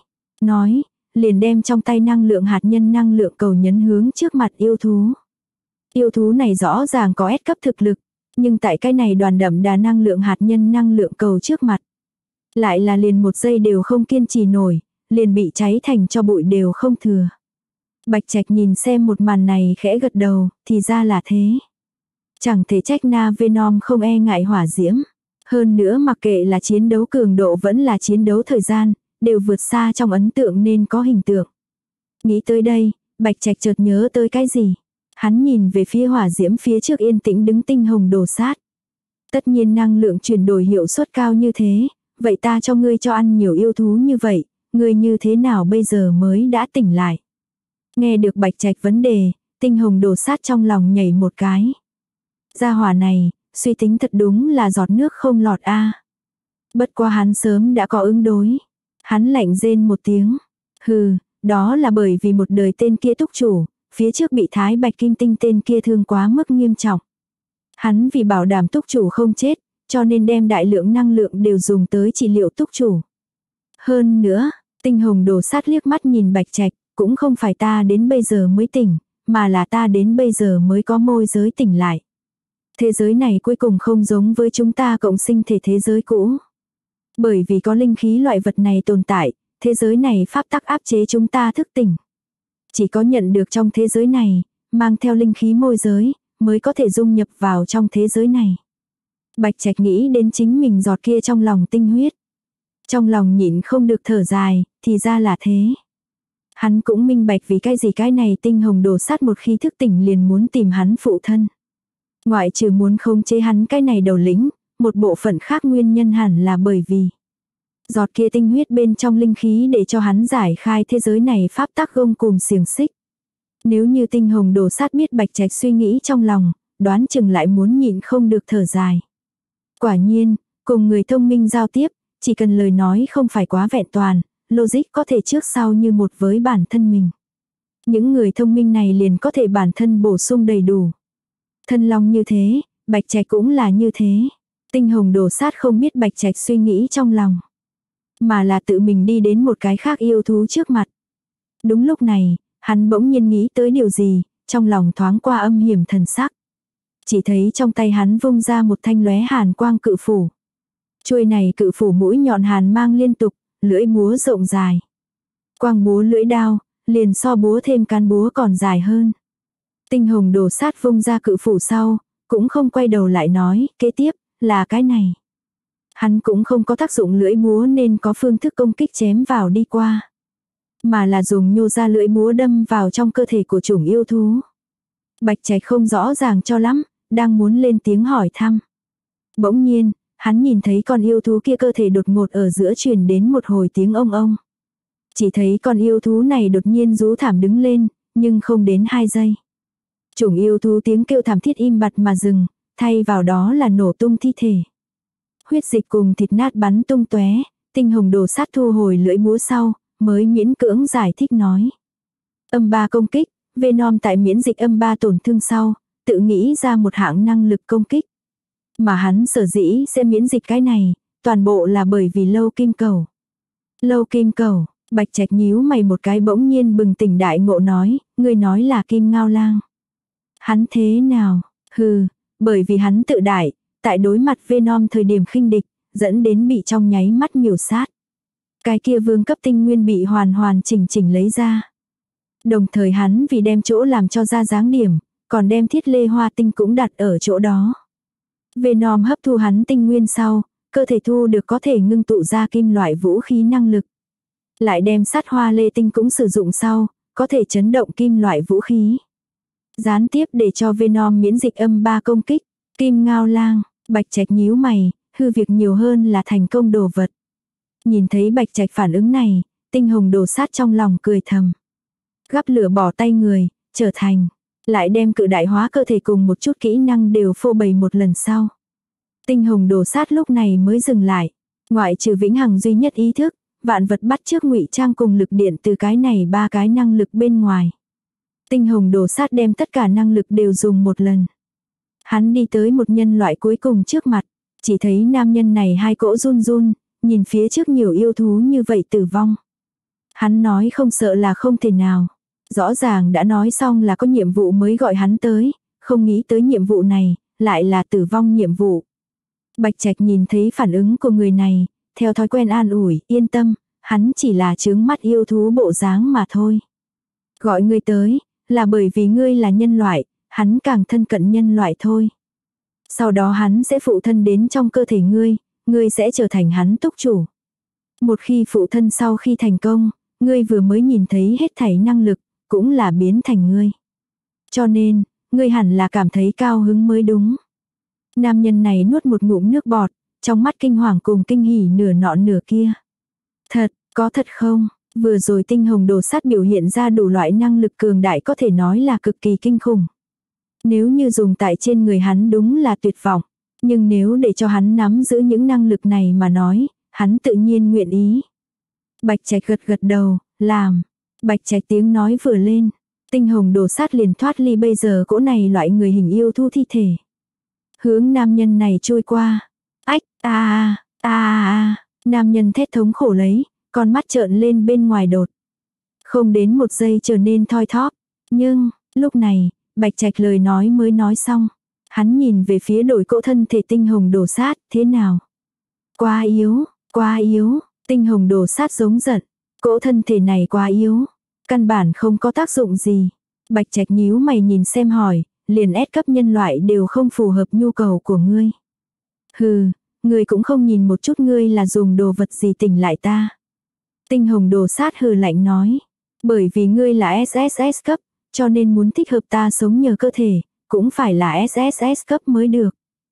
nói, liền đem trong tay năng lượng hạt nhân năng lượng cầu nhấn hướng trước mặt yêu thú. Yêu thú này rõ ràng có S cấp thực lực, nhưng tại cái này đoàn đậm đà năng lượng hạt nhân năng lượng cầu trước mặt. Lại là liền một giây đều không kiên trì nổi, liền bị cháy thành cho bụi đều không thừa. Bạch Trạch nhìn xem một màn này khẽ gật đầu, thì ra là thế. Chẳng thể trách na Venom không e ngại hỏa diễm. Hơn nữa mặc kệ là chiến đấu cường độ vẫn là chiến đấu thời gian, đều vượt xa trong ấn tượng nên có hình tượng. Nghĩ tới đây, Bạch Trạch chợt nhớ tới cái gì. Hắn nhìn về phía hỏa diễm phía trước yên tĩnh đứng tinh hồng đồ sát. Tất nhiên năng lượng chuyển đổi hiệu suất cao như thế, vậy ta cho ngươi cho ăn nhiều yêu thú như vậy, ngươi như thế nào bây giờ mới đã tỉnh lại. Nghe được Bạch Trạch vấn đề, tinh hồng đồ sát trong lòng nhảy một cái. Gia hỏa này, suy tính thật đúng là giọt nước không lọt a. Bất quá hắn sớm đã có ứng đối. Hắn lạnh rên một tiếng. Hừ, đó là bởi vì một đời tên kia túc chủ, phía trước bị Thái Bạch Kim Tinh tên kia thương quá mức nghiêm trọng. Hắn vì bảo đảm túc chủ không chết, cho nên đem đại lượng năng lượng đều dùng tới trị liệu túc chủ. Hơn nữa, tinh hồng đồ sát liếc mắt nhìn Bạch Trạch, cũng không phải ta đến bây giờ mới tỉnh, mà là ta đến bây giờ mới có môi giới tỉnh lại. Thế giới này cuối cùng không giống với chúng ta cộng sinh thể thế giới cũ. Bởi vì có linh khí loại vật này tồn tại, thế giới này pháp tắc áp chế chúng ta thức tỉnh. Chỉ có nhận được trong thế giới này, mang theo linh khí môi giới, mới có thể dung nhập vào trong thế giới này. Bạch Trạch nghĩ đến chính mình giọt kia trong lòng tinh huyết. Trong lòng nhịn không được thở dài, thì ra là thế. Hắn cũng minh bạch vì cái gì cái này tinh hồng đồ sát một khi thức tỉnh liền muốn tìm hắn phụ thân. Ngoại trừ muốn khống chế hắn cái này đầu lĩnh, một bộ phận khác nguyên nhân hẳn là bởi vì giọt kia tinh huyết bên trong linh khí để cho hắn giải khai thế giới này pháp tắc gông cùm xiềng xích. Nếu như Tinh Hồng Đồ Sát biết Bạch Trạch suy nghĩ trong lòng, đoán chừng lại muốn nhịn không được thở dài. Quả nhiên, cùng người thông minh giao tiếp, chỉ cần lời nói không phải quá vẹn toàn, logic có thể trước sau như một với bản thân mình. Những người thông minh này liền có thể bản thân bổ sung đầy đủ. Thân Long như thế, Bạch Trạch cũng là như thế. Tinh Hồng Đồ Sát không biết Bạch Trạch suy nghĩ trong lòng, mà là tự mình đi đến một cái khác yêu thú trước mặt. Đúng lúc này, hắn bỗng nhiên nghĩ tới điều gì, trong lòng thoáng qua âm hiểm thần sắc. Chỉ thấy trong tay hắn vung ra một thanh lóe hàn quang cự phủ. Chuôi này cự phủ mũi nhọn hàn mang liên tục, lưỡi búa rộng dài. Quang búa lưỡi đao, liền so búa thêm cán búa còn dài hơn. Tinh Hồng Đồ Sát vung ra cự phủ sau, cũng không quay đầu lại nói, kế tiếp, là cái này. Hắn cũng không có tác dụng lưỡi búa nên có phương thức công kích chém vào đi qua, mà là dùng nhô ra lưỡi búa đâm vào trong cơ thể của chủng yêu thú. Bạch Trạch không rõ ràng cho lắm, đang muốn lên tiếng hỏi thăm. Bỗng nhiên, hắn nhìn thấy con yêu thú kia cơ thể đột ngột ở giữa truyền đến một hồi tiếng ông ông. Chỉ thấy con yêu thú này đột nhiên rú thảm đứng lên, nhưng không đến 2 giây. Chủng yêu thú tiếng kêu thảm thiết im bặt mà dừng, thay vào đó là nổ tung thi thể. Huyết dịch cùng thịt nát bắn tung tóe. Tinh Hồng Đồ Sát thu hồi lưỡi búa sau, mới miễn cưỡng giải thích nói. Âm 3 công kích, Venom tại miễn dịch âm 3 tổn thương sau, tự nghĩ ra một hạng năng lực công kích. Mà hắn sở dĩ sẽ miễn dịch cái này, toàn bộ là bởi vì lâu kim cầu. Lâu kim cầu, Bạch Trạch nhíu mày một cái bỗng nhiên bừng tỉnh đại ngộ nói, ngươi nói là Kim Ngao Lang. Hắn thế nào? Hừ, bởi vì hắn tự đại, tại đối mặt Venom thời điểm khinh địch, dẫn đến bị trong nháy mắt miểu sát. Cái kia vương cấp tinh nguyên bị hoàn hoàn chỉnh chỉnh lấy ra. Đồng thời hắn vì đem chỗ làm cho ra dáng điểm, còn đem thiết lê hoa tinh cũng đặt ở chỗ đó. Venom hấp thu hắn tinh nguyên sau, cơ thể thu được có thể ngưng tụ ra kim loại vũ khí năng lực. Lại đem sát hoa lê tinh cũng sử dụng sau, có thể chấn động kim loại vũ khí. Gián tiếp để cho Venom miễn dịch âm 3 công kích. Kim Ngao Lang, Bạch Trạch nhíu mày, hư việc nhiều hơn là thành công đồ vật. Nhìn thấy Bạch Trạch phản ứng này, Tinh Hồng Đồ Sát trong lòng cười thầm. Gắp lửa bỏ tay người, trở thành, lại đem cự đại hóa cơ thể cùng một chút kỹ năng đều phô bày một lần sau. Tinh Hồng Đồ Sát lúc này mới dừng lại, ngoại trừ vĩnh hằng duy nhất ý thức, vạn vật bắt chước ngụy trang cùng lực điện từ cái này 3 cái năng lực bên ngoài. Tinh Hồng Đồ Sát đem tất cả năng lực đều dùng một lần. Hắn đi tới một nhân loại cuối cùng trước mặt, chỉ thấy nam nhân này hai cỗ run run, nhìn phía trước nhiều yêu thú như vậy tử vong. Hắn nói không sợ là không thể nào. Rõ ràng đã nói xong là có nhiệm vụ mới gọi hắn tới, không nghĩ tới nhiệm vụ này, lại là tử vong nhiệm vụ. Bạch Trạch nhìn thấy phản ứng của người này, theo thói quen an ủi, yên tâm, hắn chỉ là chướng mắt yêu thú bộ dáng mà thôi. Gọi ngươi tới, là bởi vì ngươi là nhân loại, hắn càng thân cận nhân loại thôi. Sau đó hắn sẽ phụ thân đến trong cơ thể ngươi sẽ trở thành hắn túc chủ. Một khi phụ thân sau khi thành công, ngươi vừa mới nhìn thấy hết thảy năng lực, cũng là biến thành ngươi. Cho nên, ngươi hẳn là cảm thấy cao hứng mới đúng. Nam nhân này nuốt một ngụm nước bọt, trong mắt kinh hoàng cùng kinh hỉ nửa nọ nửa kia. Thật, có thật không? Vừa rồi Tinh Hồng Đồ Sát biểu hiện ra đủ loại năng lực cường đại có thể nói là cực kỳ kinh khủng. Nếu như dùng tại trên người hắn đúng là tuyệt vọng. Nhưng nếu để cho hắn nắm giữ những năng lực này mà nói, hắn tự nhiên nguyện ý. Bạch Trạch gật gật đầu, làm. Bạch Trạch tiếng nói vừa lên. Tinh Hồng Đồ Sát liền thoát ly bây giờ cỗ này loại người hình yêu thu thi thể. Hướng nam nhân này trôi qua. Ách, nam nhân thét thống khổ lấy, con mắt trợn lên bên ngoài đột. Không đến 1 giây trở nên thoi thóp. Nhưng, lúc này, Bạch Trạch lời nói mới nói xong. Hắn nhìn về phía đổi cỗ thân thể Tinh Hồng Đồ Sát, thế nào? Quá yếu, quá yếu, Tinh Hồng Đồ Sát giống giận. Cỗ thân thể này quá yếu, căn bản không có tác dụng gì. Bạch Trạch nhíu mày nhìn xem hỏi, liền S cấp nhân loại đều không phù hợp nhu cầu của ngươi. Hừ, ngươi cũng không nhìn một chút ngươi là dùng đồ vật gì tỉnh lại ta. Tinh Hồng Đồ Sát hừ lạnh nói, bởi vì ngươi là SSS cấp, cho nên muốn thích hợp ta sống nhờ cơ thể, cũng phải là SSS cấp mới được.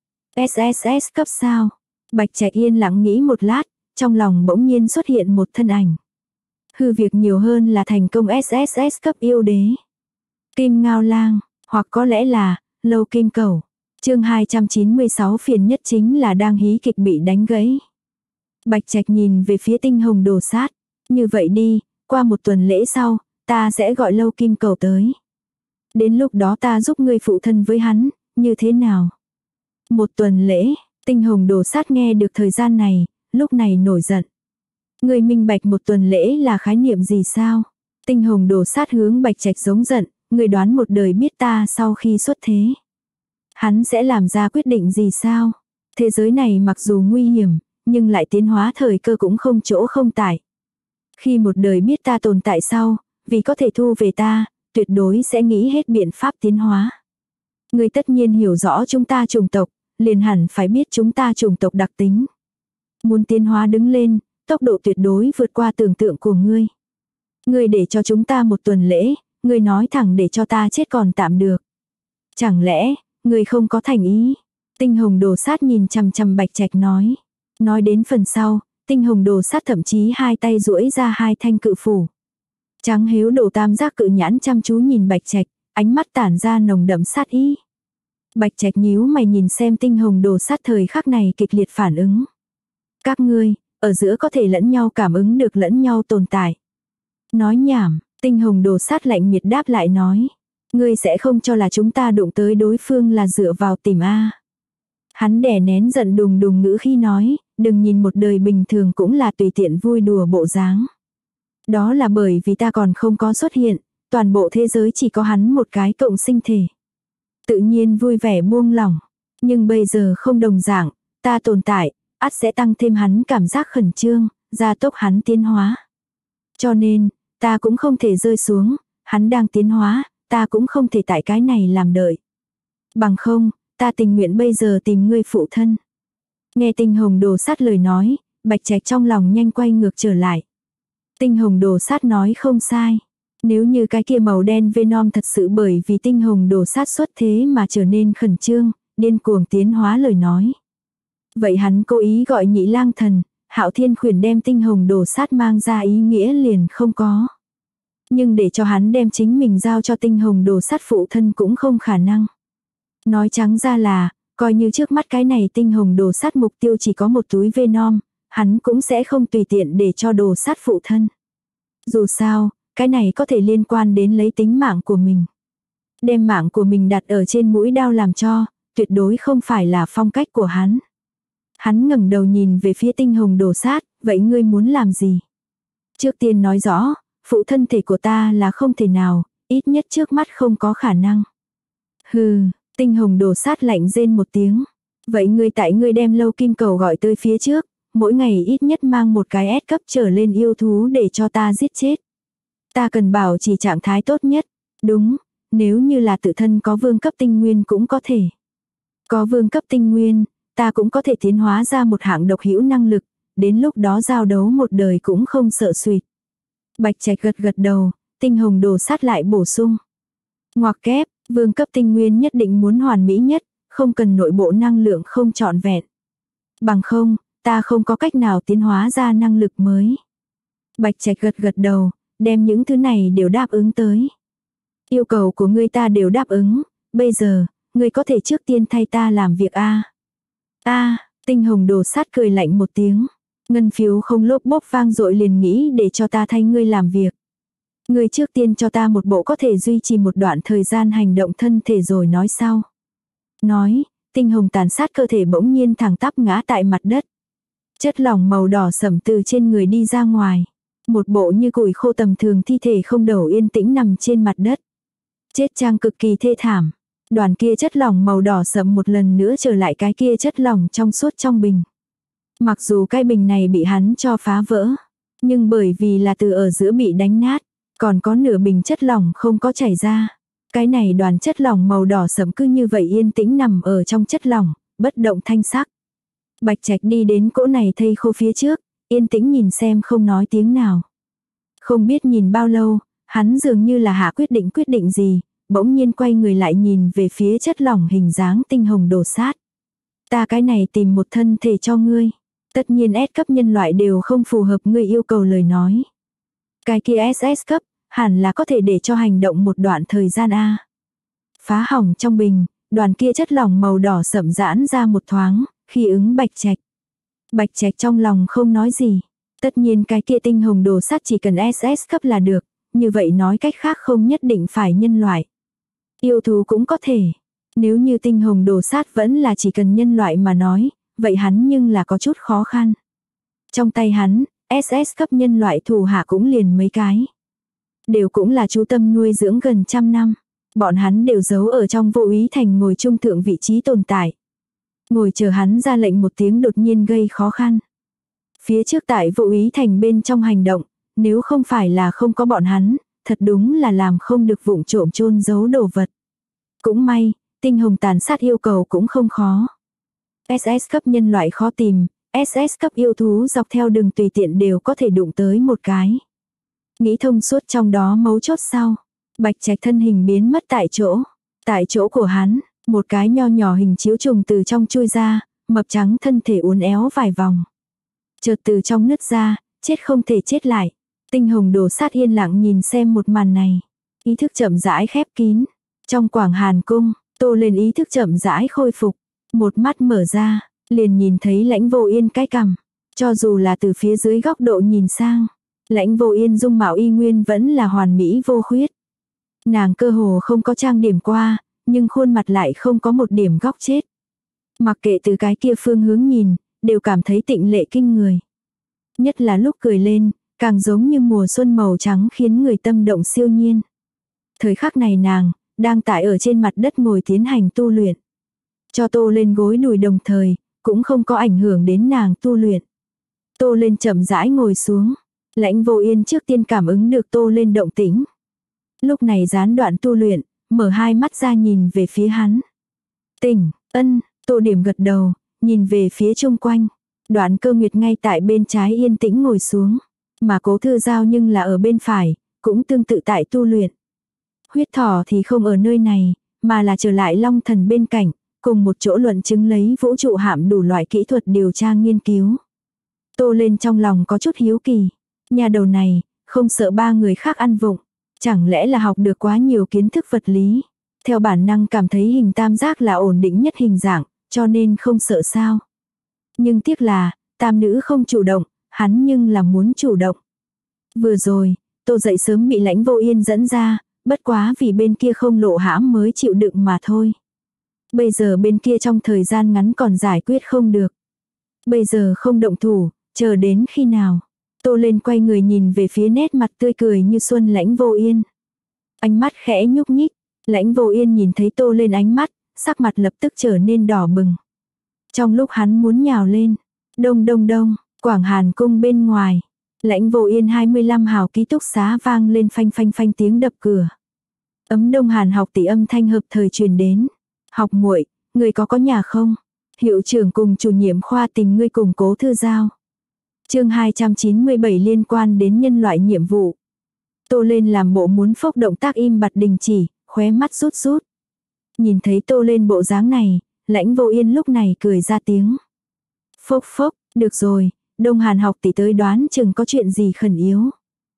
SSS cấp sao? Bạch Trạch yên lặng nghĩ một lát, trong lòng bỗng nhiên xuất hiện một thân ảnh. Hư việc nhiều hơn là thành công SSS cấp yêu đế. Kim Ngao Lang, hoặc có lẽ là Lâu Kim Cẩu. Chương 296 phiền nhất chính là đang hí kịch bị đánh gãy. Bạch Trạch nhìn về phía Tinh Hồng Đồ Sát, như vậy đi, qua một tuần lễ sau, ta sẽ gọi Lâu Kim Cẩu tới. Đến lúc đó ta giúp ngươi phụ thân với hắn, như thế nào? Một tuần lễ, Tinh Hồng Đồ Sát nghe được thời gian này, lúc này nổi giận. Ngươi minh bạch một tuần lễ là khái niệm gì sao? Tinh Hồng Đồ Sát hướng Bạch Trạch giống giận, ngươi đoán một đời biết ta sau khi xuất thế. Hắn sẽ làm ra quyết định gì sao? Thế giới này mặc dù nguy hiểm, nhưng lại tiến hóa thời cơ cũng không chỗ không tại. Khi một đời biết ta tồn tại sau, vì có thể thu về ta, tuyệt đối sẽ nghĩ hết biện pháp tiến hóa. Ngươi tất nhiên hiểu rõ chúng ta chủng tộc, liền hẳn phải biết chúng ta chủng tộc đặc tính. Muốn tiến hóa đứng lên, tốc độ tuyệt đối vượt qua tưởng tượng của ngươi. Ngươi để cho chúng ta một tuần lễ, ngươi nói thẳng để cho ta chết còn tạm được. Chẳng lẽ, ngươi không có thành ý? Tinh Hồng Đồ Sát nhìn chằm chằm Bạch Trạch nói. Nói đến phần sau, Tinh Hồng Đồ Sát thậm chí hai tay duỗi ra hai thanh cự phủ. Trắng Hiếu Đồ tam giác cự nhãn chăm chú nhìn Bạch Trạch, ánh mắt tản ra nồng đậm sát ý. Bạch Trạch nhíu mày nhìn xem Tinh Hồng Đồ Sát thời khắc này kịch liệt phản ứng. Các ngươi, ở giữa có thể lẫn nhau cảm ứng được lẫn nhau tồn tại. Nói nhảm, Tinh Hồng Đồ Sát lạnh miệt đáp lại nói. Ngươi sẽ không cho là chúng ta đụng tới đối phương là dựa vào tìm A. Hắn đè nén giận đùng đùng ngữ khi nói, đừng nhìn một đời bình thường cũng là tùy tiện vui đùa bộ dáng. Đó là bởi vì ta còn không có xuất hiện, toàn bộ thế giới chỉ có hắn một cái cộng sinh thể. Tự nhiên vui vẻ buông lỏng, nhưng bây giờ không đồng dạng, ta tồn tại, ắt sẽ tăng thêm hắn cảm giác khẩn trương, gia tốc hắn tiến hóa. Cho nên, ta cũng không thể rơi xuống, hắn đang tiến hóa, ta cũng không thể tại cái này làm đợi. Bằng không, ta tình nguyện bây giờ tìm ngươi phụ thân. Nghe Tinh Hồng Đồ Sát lời nói, Bạch Trạch trong lòng nhanh quay ngược trở lại. Tinh Hồng Đồ Sát nói không sai. Nếu như cái kia màu đen Venom thật sự bởi vì Tinh Hồng Đồ Sát xuất thế mà trở nên khẩn trương, điên cuồng tiến hóa lời nói. Vậy hắn cố ý gọi Nhị Lang Thần, Hạo Thiên Khuyển đem Tinh Hồng Đồ Sát mang ra ý nghĩa liền không có. Nhưng để cho hắn đem chính mình giao cho Tinh Hồng Đồ Sát phụ thân cũng không khả năng. Nói trắng ra là, coi như trước mắt cái này Tinh Hồng Đồ Sát mục tiêu chỉ có một túi Venom, hắn cũng sẽ không tùy tiện để cho Đồ Sát phụ thân. Dù sao, cái này có thể liên quan đến lấy tính mạng của mình. Đem mạng của mình đặt ở trên mũi đao làm cho, tuyệt đối không phải là phong cách của hắn. Hắn ngẩng đầu nhìn về phía Tinh Hồng Đồ Sát, vậy ngươi muốn làm gì? Trước tiên nói rõ, phụ thân thể của ta là không thể nào, ít nhất trước mắt không có khả năng. Hừ, Tinh Hồng Đồ Sát lạnh rên một tiếng. Vậy ngươi tại ngươi đem Lâu Kim Cẩu gọi tới phía trước, mỗi ngày ít nhất mang một cái S cấp trở lên yêu thú để cho ta giết chết. Ta cần bảo trì trạng thái tốt nhất. Đúng, nếu như là tự thân có vương cấp tinh nguyên cũng có thể. Có vương cấp tinh nguyên, ta cũng có thể tiến hóa ra một hạng độc hữu năng lực, đến lúc đó giao đấu một đời cũng không sợ suyệt. Bạch Trạch gật gật đầu, Tinh Hồng Đồ Sát lại bổ sung. Ngoặc kép, vương cấp tinh nguyên nhất định muốn hoàn mỹ nhất, không cần nội bộ năng lượng không trọn vẹn. Bằng không, ta không có cách nào tiến hóa ra năng lực mới. Bạch Trạch gật gật đầu, đem những thứ này đều đáp ứng tới. Yêu cầu của ngươi ta đều đáp ứng, bây giờ, ngươi có thể trước tiên thay ta làm việc a. Tinh Hồng Đồ Sát cười lạnh một tiếng. Ngân phiếu không lốp bốp vang dội liền nghĩ để cho ta thay ngươi làm việc. Ngươi trước tiên cho ta một bộ có thể duy trì một đoạn thời gian hành động thân thể rồi nói sau. Nói, Tinh Hồng tàn sát cơ thể bỗng nhiên thẳng tắp ngã tại mặt đất. Chất lỏng màu đỏ sẫm từ trên người đi ra ngoài. Một bộ như củi khô tầm thường thi thể không đầu yên tĩnh nằm trên mặt đất. Chết trang cực kỳ thê thảm. Đoàn kia chất lỏng màu đỏ sẫm một lần nữa trở lại cái kia chất lỏng trong suốt trong bình. Mặc dù cái bình này bị hắn cho phá vỡ, nhưng bởi vì là từ ở giữa bị đánh nát, còn có nửa bình chất lỏng không có chảy ra. Cái này đoàn chất lỏng màu đỏ sẫm cứ như vậy yên tĩnh nằm ở trong chất lỏng, bất động thanh sắc. Bạch Trạch đi đến cỗ này thây khô phía trước, yên tĩnh nhìn xem không nói tiếng nào. Không biết nhìn bao lâu, hắn dường như là hạ quyết định gì, bỗng nhiên quay người lại nhìn về phía chất lỏng hình dáng tinh hồng đổ sát. Ta cái này tìm một thân thể cho ngươi. Tất nhiên S cấp nhân loại đều không phù hợp ngươi yêu cầu lời nói. Cái kia SS cấp, hẳn là có thể để cho hành động một đoạn thời gian A. Phá hỏng trong bình, đoàn kia chất lỏng màu đỏ sậm giãn ra một thoáng, khi ứng Bạch Trạch. Bạch Trạch trong lòng không nói gì. Tất nhiên cái kia tinh hồng đồ sắt chỉ cần SS cấp là được, như vậy nói cách khác không nhất định phải nhân loại. Yêu thú cũng có thể. Nếu như tinh hồng đồ sát vẫn là chỉ cần nhân loại mà nói, vậy hắn nhưng là có chút khó khăn. Trong tay hắn, SS cấp nhân loại thủ hạ cũng liền mấy cái. Đều cũng là chú tâm nuôi dưỡng gần 100 năm. Bọn hắn đều giấu ở trong Vô Úy Thành ngồi trung thượng vị trí tồn tại. Ngồi chờ hắn ra lệnh một tiếng đột nhiên gây khó khăn. Phía trước tại Vô Úy Thành bên trong hành động, nếu không phải là không có bọn hắn, thật đúng là làm không được vụng trộm chôn giấu đồ vật. Cũng may, tinh hồng tàn sát yêu cầu cũng không khó. SS cấp nhân loại khó tìm, SS cấp yêu thú dọc theo đường tùy tiện đều có thể đụng tới một cái. Nghĩ thông suốt trong đó mấu chốt sau. Bạch Trạch thân hình biến mất tại chỗ. Tại chỗ của hắn, một cái nho nhỏ hình chiếu trùng từ trong chui ra, mập trắng thân thể uốn éo vài vòng. Chợt từ trong nứt ra, chết không thể chết lại. Tinh hồng đồ sát yên lặng nhìn xem một màn này. Ý thức chậm rãi khép kín. Trong Quảng Hàn Cung, Tô lên ý thức chậm rãi khôi phục. Một mắt mở ra, liền nhìn thấy Lãnh Vô Yên cái cằm. Cho dù là từ phía dưới góc độ nhìn sang, Lãnh Vô Yên dung mạo y nguyên vẫn là hoàn mỹ vô khuyết. Nàng cơ hồ không có trang điểm qua, nhưng khuôn mặt lại không có một điểm góc chết. Mặc kệ từ cái kia phương hướng nhìn, đều cảm thấy tịnh lệ kinh người. Nhất là lúc cười lên, càng giống như mùa xuân màu trắng khiến người tâm động siêu nhiên. Thời khắc này nàng, đang tại ở trên mặt đất ngồi tiến hành tu luyện. Cho Tô lên gối đùi đồng thời, cũng không có ảnh hưởng đến nàng tu luyện. Tô lên chậm rãi ngồi xuống. Lãnh Vô Yên trước tiên cảm ứng được Tô lên động tĩnh. Lúc này gián đoạn tu luyện, mở hai mắt ra nhìn về phía hắn. Tỉnh, ân, Tô điểm gật đầu, nhìn về phía chung quanh. Đoạn Cơ Nguyệt ngay tại bên trái yên tĩnh ngồi xuống. Mà Cố Thư Giao nhưng là ở bên phải, cũng tương tự tại tu luyện. Huyết Thỏ thì không ở nơi này, mà là trở lại Long Thần bên cạnh, cùng một chỗ luận chứng lấy vũ trụ hạm đủ loại kỹ thuật điều tra nghiên cứu. Tô lên trong lòng có chút hiếu kỳ. Nhà đầu này, không sợ ba người khác ăn vụng. Chẳng lẽ là học được quá nhiều kiến thức vật lý. Theo bản năng cảm thấy hình tam giác là ổn định nhất hình dạng, cho nên không sợ sao. Nhưng tiếc là, tam nữ không chủ động, hắn nhưng là muốn chủ động. Vừa rồi, Tô dậy sớm bị Lãnh Vô Yên dẫn ra, bất quá vì bên kia không lộ hãm mới chịu đựng mà thôi. Bây giờ bên kia trong thời gian ngắn còn giải quyết không được. Bây giờ không động thủ, chờ đến khi nào. Tô lên quay người nhìn về phía nét mặt tươi cười như xuân Lãnh Vô Yên. Ánh mắt khẽ nhúc nhích. Lãnh Vô Yên nhìn thấy Tô lên ánh mắt, sắc mặt lập tức trở nên đỏ bừng. Trong lúc hắn muốn nhào lên, đông đông đông, Quảng Hàn Cung bên ngoài. Lãnh Vô Yên 25 hào ký túc xá vang lên phanh phanh phanh tiếng đập cửa. Ấm Đông Hàn học tỷ âm thanh hợp thời truyền đến. Học muội, người có nhà không? Hiệu trưởng cùng chủ nhiệm khoa tìm ngươi cùng Cố Thư Giao. Chương 297 liên quan đến nhân loại nhiệm vụ. Tô lên làm bộ muốn phốc động tác im bặt đình chỉ, khóe mắt rút rút. Nhìn thấy Tô lên bộ dáng này, Lãnh Vô Yên lúc này cười ra tiếng. Phốc phốc, được rồi, Đông Hàn học tỷ tới đoán chừng có chuyện gì khẩn yếu.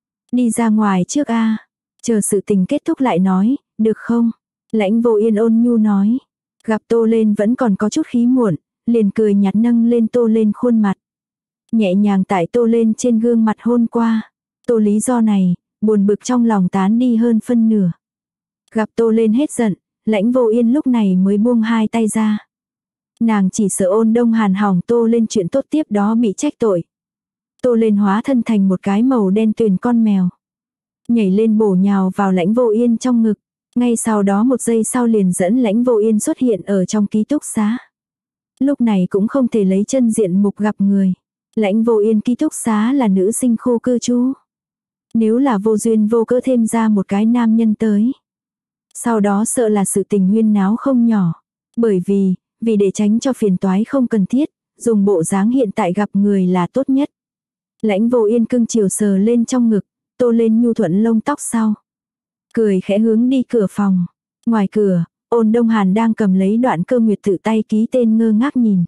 Đi ra ngoài trước a, chờ sự tình kết thúc lại nói, được không? Lãnh Vô Yên ôn nhu nói. Gặp Tô lên vẫn còn có chút khí muộn, liền cười nhạt nâng lên Tô lên khuôn mặt. Nhẹ nhàng tại Tô lên trên gương mặt hôn qua. Tô lý do này, buồn bực trong lòng tán đi hơn phân nửa. Gặp Tô lên hết giận, Lãnh Vô Yên lúc này mới buông hai tay ra. Nàng chỉ sợ Ôn Đông Hàn hỏng Tô lên chuyện tốt tiếp đó bị trách tội. Tô lên hóa thân thành một cái màu đen tuyền con mèo. Nhảy lên bổ nhào vào Lãnh Vô Yên trong ngực. Ngay sau đó một giây sau liền dẫn Lãnh Vô Yên xuất hiện ở trong ký túc xá. Lúc này cũng không thể lấy chân diện mục gặp người. Lãnh Vô Yên ký túc xá là nữ sinh khu cư trú. Nếu là vô duyên vô cớ thêm ra một cái nam nhân tới. Sau đó sợ là sự tình huyên náo không nhỏ. Bởi vì để tránh cho phiền toái không cần thiết, dùng bộ dáng hiện tại gặp người là tốt nhất. Lãnh Vô Yên cưng chiều sờ lên trong ngực, Tô lên nhu thuận lông tóc sau. Cười khẽ hướng đi cửa phòng. Ngoài cửa, Ôn Đông Hàn đang cầm lấy đoạn cơ nguyệt tự tay ký tên ngơ ngác nhìn.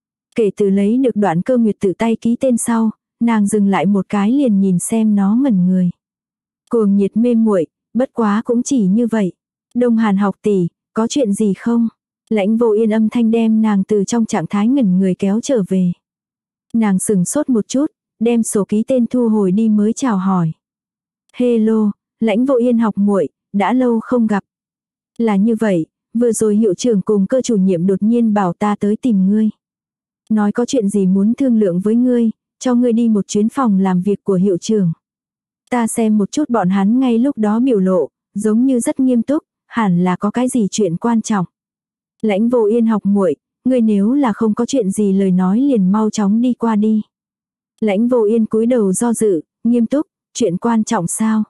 Kể từ lấy được đoạn cơ nguyệt tự tay ký tên sau, nàng dừng lại một cái liền nhìn xem nó ngẩn người. Cuồng nhiệt mê muội, bất quá cũng chỉ như vậy. Đông Hàn học tỷ, có chuyện gì không? Lãnh Vô Yên âm thanh đem nàng từ trong trạng thái ngẩn người kéo trở về. Nàng sững sốt một chút, đem sổ ký tên thu hồi đi mới chào hỏi. Hello, Lãnh Vô Yên học muội, đã lâu không gặp. Là như vậy, vừa rồi hiệu trưởng cùng cơ chủ nhiệm đột nhiên bảo ta tới tìm ngươi. Nói có chuyện gì muốn thương lượng với ngươi, cho ngươi đi một chuyến phòng làm việc của hiệu trưởng. Ta xem một chút bọn hắn ngay lúc đó biểu lộ, giống như rất nghiêm túc, hẳn là có cái gì chuyện quan trọng. Lãnh Vô Yên học muội, ngươi nếu là không có chuyện gì lời nói liền mau chóng đi qua đi. Lãnh Vô Yên cúi đầu do dự, nghiêm túc, chuyện quan trọng sao?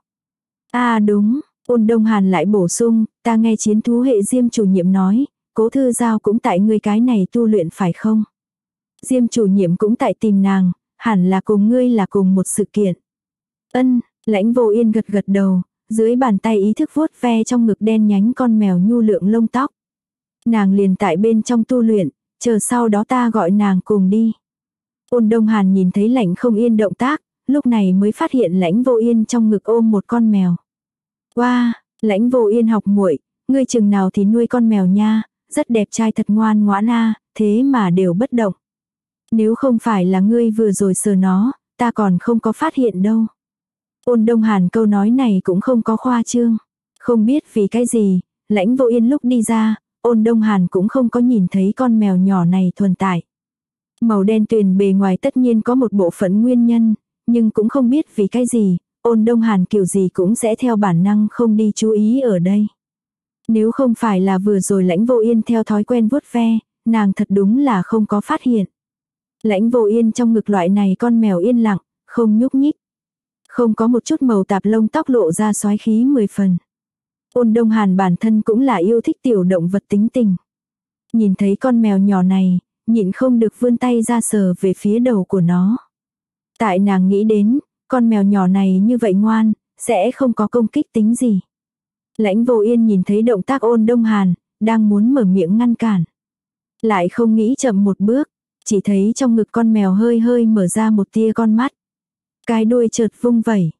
À đúng, Ôn Đông Hàn lại bổ sung, ta nghe chiến thú hệ Diêm chủ nhiệm nói, Cố Thư Giao cũng tại ngươi cái này tu luyện phải không? Diêm chủ nhiệm cũng tại tìm nàng, hẳn là cùng ngươi là cùng một sự kiện. Ân, Lãnh Vô Yên gật gật đầu, dưới bàn tay ý thức vuốt ve trong ngực đen nhánh con mèo nhu lượng lông tóc. Nàng liền tại bên trong tu luyện, chờ sau đó ta gọi nàng cùng đi. Ôn Đông Hàn nhìn thấy Lãnh Không Yên động tác, lúc này mới phát hiện Lãnh Vô Yên trong ngực ôm một con mèo. Wow, Lãnh Vô Yên học muội, ngươi chừng nào thì nuôi con mèo nha, rất đẹp trai thật ngoan ngoãn a, thế mà đều bất động. Nếu không phải là ngươi vừa rồi sờ nó, ta còn không có phát hiện đâu. Ôn Đông Hàn câu nói này cũng không có khoa trương. Không biết vì cái gì, Lãnh Vô Yên lúc đi ra, Ôn Đông Hàn cũng không có nhìn thấy con mèo nhỏ này tồn tại. Màu đen tuyền bề ngoài tất nhiên có một bộ phận nguyên nhân, nhưng cũng không biết vì cái gì, Ôn Đông Hàn kiểu gì cũng sẽ theo bản năng không đi chú ý ở đây. Nếu không phải là vừa rồi Lãnh Vô Yên theo thói quen vuốt ve, nàng thật đúng là không có phát hiện. Lãnh Vô Yên trong ngực loại này con mèo yên lặng, không nhúc nhích. Không có một chút màu tạp lông tóc lộ ra xoái khí 10 phần. Ôn Đông Hàn bản thân cũng là yêu thích tiểu động vật tính tình. Nhìn thấy con mèo nhỏ này, nhịn không được vươn tay ra sờ về phía đầu của nó. Tại nàng nghĩ đến, con mèo nhỏ này như vậy ngoan, sẽ không có công kích tính gì. Lãnh Vô Yên nhìn thấy động tác Ôn Đông Hàn, đang muốn mở miệng ngăn cản. Lại không nghĩ chậm một bước, chỉ thấy trong ngực con mèo hơi hơi mở ra một tia con mắt. Cái đuôi chợt vung vẩy.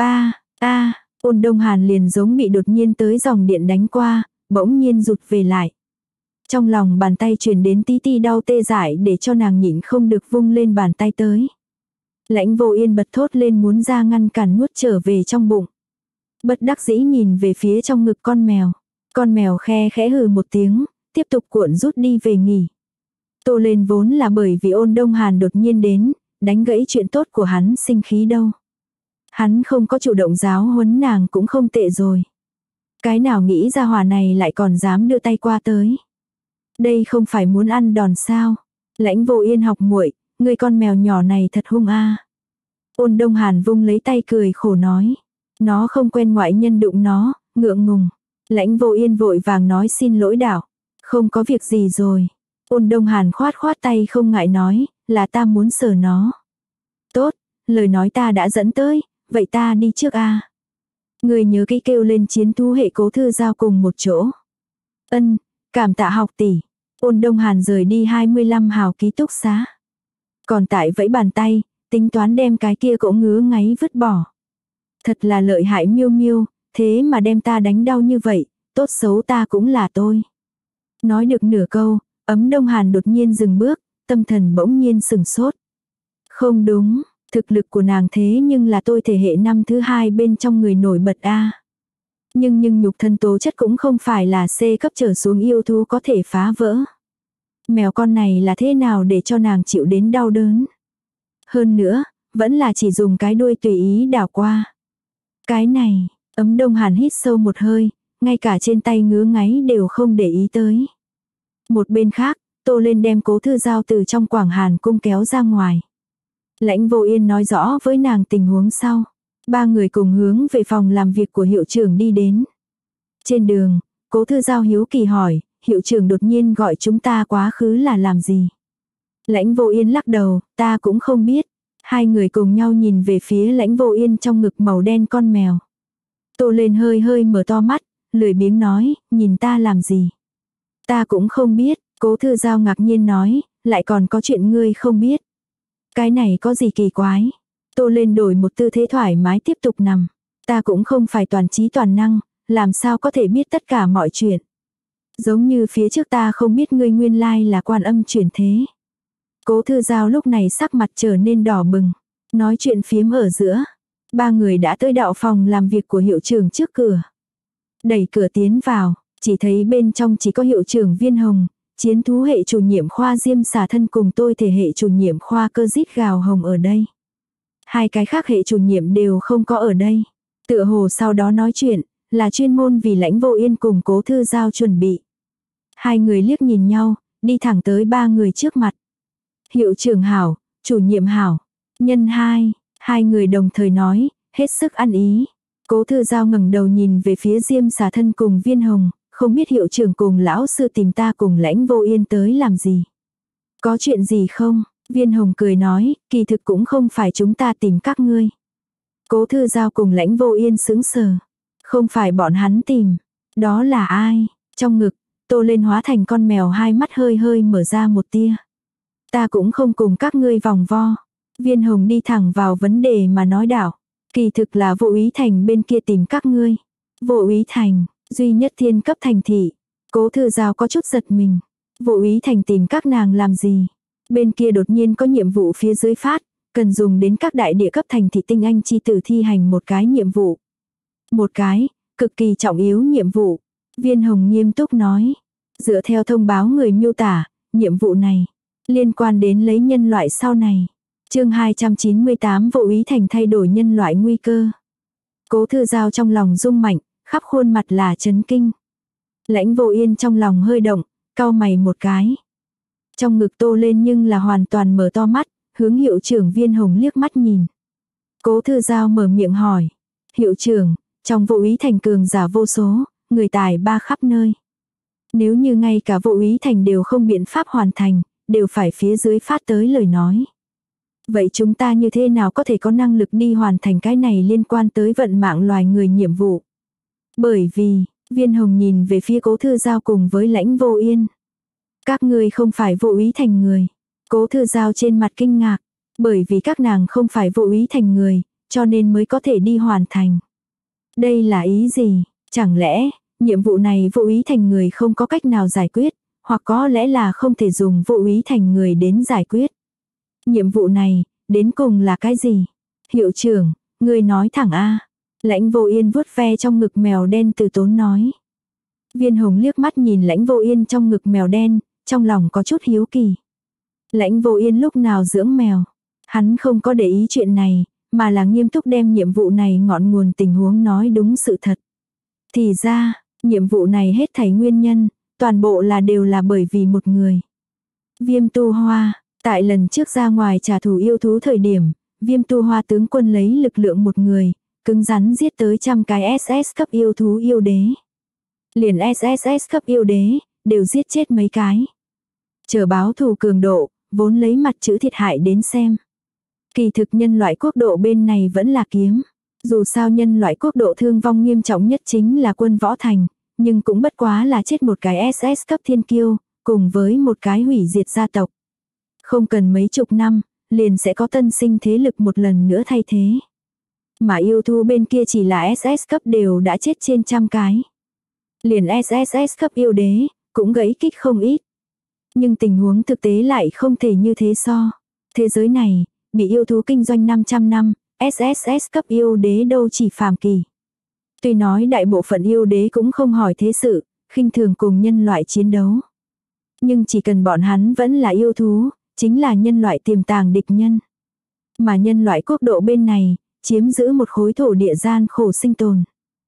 Ôn Đông Hàn liền giống bị đột nhiên tới dòng điện đánh qua, bỗng nhiên rụt về lại. Trong lòng bàn tay truyền đến tí ti đau tê dại để cho nàng nhịn không được vung lên bàn tay tới. Lãnh Vô Yên bật thốt lên muốn ra ngăn cản nuốt trở về trong bụng. Bất đắc dĩ nhìn về phía trong ngực con mèo. Con mèo khe khẽ hừ một tiếng, tiếp tục cuộn rút đi về nghỉ. Tô lên vốn là bởi vì Ôn Đông Hàn đột nhiên đến, đánh gãy chuyện tốt của hắn sinh khí đâu. Hắn không có chủ động giáo huấn nàng cũng không tệ rồi. Cái nào nghĩ ra hỏa này lại còn dám đưa tay qua tới. Đây không phải muốn ăn đòn sao. Lãnh Vô Yên học muội, người con mèo nhỏ này thật hung a. Ôn Đông Hàn vung lấy tay cười khổ nói. Nó không quen ngoại nhân đụng nó, ngượng ngùng. Lãnh Vô Yên vội vàng nói xin lỗi đảo. Không có việc gì rồi. Ôn Đông Hàn khoát khoát tay không ngại nói, là ta muốn sờ nó. Tốt, lời nói ta đã dẫn tới, vậy ta đi trước a. Người nhớ kỹ kêu lên chiến thú hệ Cố Thư Giao cùng một chỗ. Ân, cảm tạ học tỷ. Ôn Đông Hàn rời đi 25 hào ký túc xá. Còn tại vẫy bàn tay, tính toán đem cái kia cỗ ngứa ngáy vứt bỏ. Thật là lợi hại Miêu Miêu, thế mà đem ta đánh đau như vậy, tốt xấu ta cũng là tôi. Nói được nửa câu, Ấm Đông Hàn đột nhiên dừng bước, tâm thần bỗng nhiên sừng sốt. Không đúng, thực lực của nàng thế nhưng là tôi thể hệ năm thứ 2 bên trong người nổi bật a. Nhưng nhục thân tố chất cũng không phải là C cấp trở xuống yêu thú có thể phá vỡ. Mèo con này là thế nào để cho nàng chịu đến đau đớn. Hơn nữa, vẫn là chỉ dùng cái đuôi tùy ý đảo qua. Cái này, Ấm Đông Hàn hít sâu một hơi, ngay cả trên tay ngứa ngáy đều không để ý tới. Một bên khác, Tô lên đem Cố Thư Giao từ trong Quảng Hàn cung kéo ra ngoài. Lãnh Vô Yên nói rõ với nàng tình huống sau. Ba người cùng hướng về phòng làm việc của hiệu trưởng đi đến. Trên đường, Cố Thư Giao hiếu kỳ hỏi, hiệu trưởng đột nhiên gọi chúng ta quá khứ là làm gì? Lãnh Vô Yên lắc đầu, ta cũng không biết. Hai người cùng nhau nhìn về phía Lãnh Vô Yên trong ngực màu đen con mèo. Tô lên hơi hơi mở to mắt, lười biếng nói, nhìn ta làm gì. Ta cũng không biết, Cố Thư Giao ngạc nhiên nói, lại còn có chuyện ngươi không biết. Cái này có gì kỳ quái. Tô lên đổi một tư thế thoải mái tiếp tục nằm. Ta cũng không phải toàn trí toàn năng, làm sao có thể biết tất cả mọi chuyện. Giống như phía trước ta không biết ngươi nguyên lai là Quan Âm chuyển thế. Cố Thư Giao lúc này sắc mặt trở nên đỏ bừng. Nói chuyện phiếm ở giữa. Ba người đã tới đạo phòng làm việc của hiệu trưởng trước cửa. Đẩy cửa tiến vào, chỉ thấy bên trong chỉ có hiệu trưởng Viên Hồng, chiến thú hệ chủ nhiệm khoa Diêm Xà Thân cùng tôi thể hệ chủ nhiệm khoa Cơ Rít Gào Hồng ở đây. Hai cái khác hệ chủ nhiệm đều không có ở đây. Tựa hồ sau đó nói chuyện, là chuyên môn vì Lãnh Vô Yên cùng Cố Thư Giao chuẩn bị. Hai người liếc nhìn nhau, đi thẳng tới ba người trước mặt. Hiệu trưởng hảo, chủ nhiệm hảo, nhân hai người đồng thời nói, hết sức ăn ý. Cố Thư Giao ngẩng đầu nhìn về phía Diêm Xà Thân cùng Viên Hồng, không biết hiệu trưởng cùng lão sư tìm ta cùng Lãnh Vô Yên tới làm gì. Có chuyện gì không? Viên Hồng cười nói, kỳ thực cũng không phải chúng ta tìm các ngươi. Cố Thư Giao cùng Lãnh Vô Yên sững sờ. Không phải bọn hắn tìm. Đó là ai? Trong ngực, Tô lên hóa thành con mèo hai mắt hơi hơi mở ra một tia. Ta cũng không cùng các ngươi vòng vo. Viên Hồng đi thẳng vào vấn đề mà nói đảo. Kỳ thực là Vô Úy Thành bên kia tìm các ngươi. Vô Úy Thành, duy nhất thiên cấp thành thị. Cố Thư Giao có chút giật mình. Vô Úy Thành tìm các nàng làm gì? Bên kia đột nhiên có nhiệm vụ phía dưới phát, cần dùng đến các đại địa cấp thành thị tinh anh chi tử thi hành một cái nhiệm vụ. Một cái, cực kỳ trọng yếu nhiệm vụ. Viên Hồng nghiêm túc nói. Dựa theo thông báo người miêu tả, nhiệm vụ này liên quan đến lấy nhân loại sau này. Chương 298 Vô Úy Thành thay đổi nhân loại nguy cơ. Cố Thư Giao trong lòng rung mạnh, khắp khuôn mặt là chấn kinh. Lãnh Vô Yên trong lòng hơi động, cau mày một cái. Trong ngực Tô lên nhưng là hoàn toàn mở to mắt, hướng hiệu trưởng Viên Hồng liếc mắt nhìn. Cố Thư Giao mở miệng hỏi. Hiệu trưởng, trong Vô Úy Thành cường giả vô số, người tài ba khắp nơi. Nếu như ngay cả Vô Úy Thành đều không biện pháp hoàn thành, đều phải phía dưới phát tới lời nói. Vậy chúng ta như thế nào có thể có năng lực đi hoàn thành cái này liên quan tới vận mạng loài người nhiệm vụ? Bởi vì, Viên Hồng nhìn về phía Cố Thư Giao cùng với Lãnh Vô Yên. Các ngươi không phải Vô Úy Thành người. Cố Thư Giao trên mặt kinh ngạc. Bởi vì các nàng không phải Vô Úy Thành người, cho nên mới có thể đi hoàn thành. Đây là ý gì? Chẳng lẽ, nhiệm vụ này Vô Úy Thành người không có cách nào giải quyết, hoặc có lẽ là không thể dùng Vô Úy Thành người đến giải quyết? Nhiệm vụ này, đến cùng là cái gì? Hiệu trưởng, ngươi nói thẳng a. Lãnh Vô Yên vuốt ve trong ngực mèo đen từ tốn nói. Viên Hồng liếc mắt nhìn Lãnh Vô Yên trong ngực mèo đen, trong lòng có chút hiếu kỳ. Lãnh Vô Yên lúc nào dưỡng mèo? Hắn không có để ý chuyện này, mà là nghiêm túc đem nhiệm vụ này ngọn nguồn tình huống nói đúng sự thật. Thì ra, nhiệm vụ này hết thảy nguyên nhân, toàn bộ đều là bởi vì một người. Viêm Tu Hoa, tại lần trước ra ngoài trả thù yêu thú thời điểm, Viêm Tu Hoa tướng quân lấy lực lượng một người, cứng rắn giết tới trăm cái SS cấp yêu thú yêu đế. Liền SSS cấp yêu đế, đều giết chết mấy cái. Chờ báo thù cường độ, vốn lấy mặt chữ thiệt hại đến xem. Kỳ thực nhân loại quốc độ bên này vẫn là kiếm. Dù sao nhân loại quốc độ thương vong nghiêm trọng nhất chính là Quân Võ Thành, nhưng cũng bất quá là chết một cái SS cấp thiên kiêu, cùng với một cái hủy diệt gia tộc. Không cần mấy chục năm, liền sẽ có tân sinh thế lực một lần nữa thay thế. Mà yêu thú bên kia chỉ là SS cấp đều đã chết trên trăm cái. Liền SSS cấp yêu đế, cũng gãy kích không ít. Nhưng tình huống thực tế lại không thể như thế so. Thế giới này, bị yêu thú kinh doanh 500 năm, SSS cấp yêu đế đâu chỉ phàm kỳ. Tuy nói đại bộ phận yêu đế cũng không hỏi thế sự, khinh thường cùng nhân loại chiến đấu. Nhưng chỉ cần bọn hắn vẫn là yêu thú, chính là nhân loại tiềm tàng địch nhân. Mà nhân loại quốc độ bên này, chiếm giữ một khối thổ địa gian khổ sinh tồn.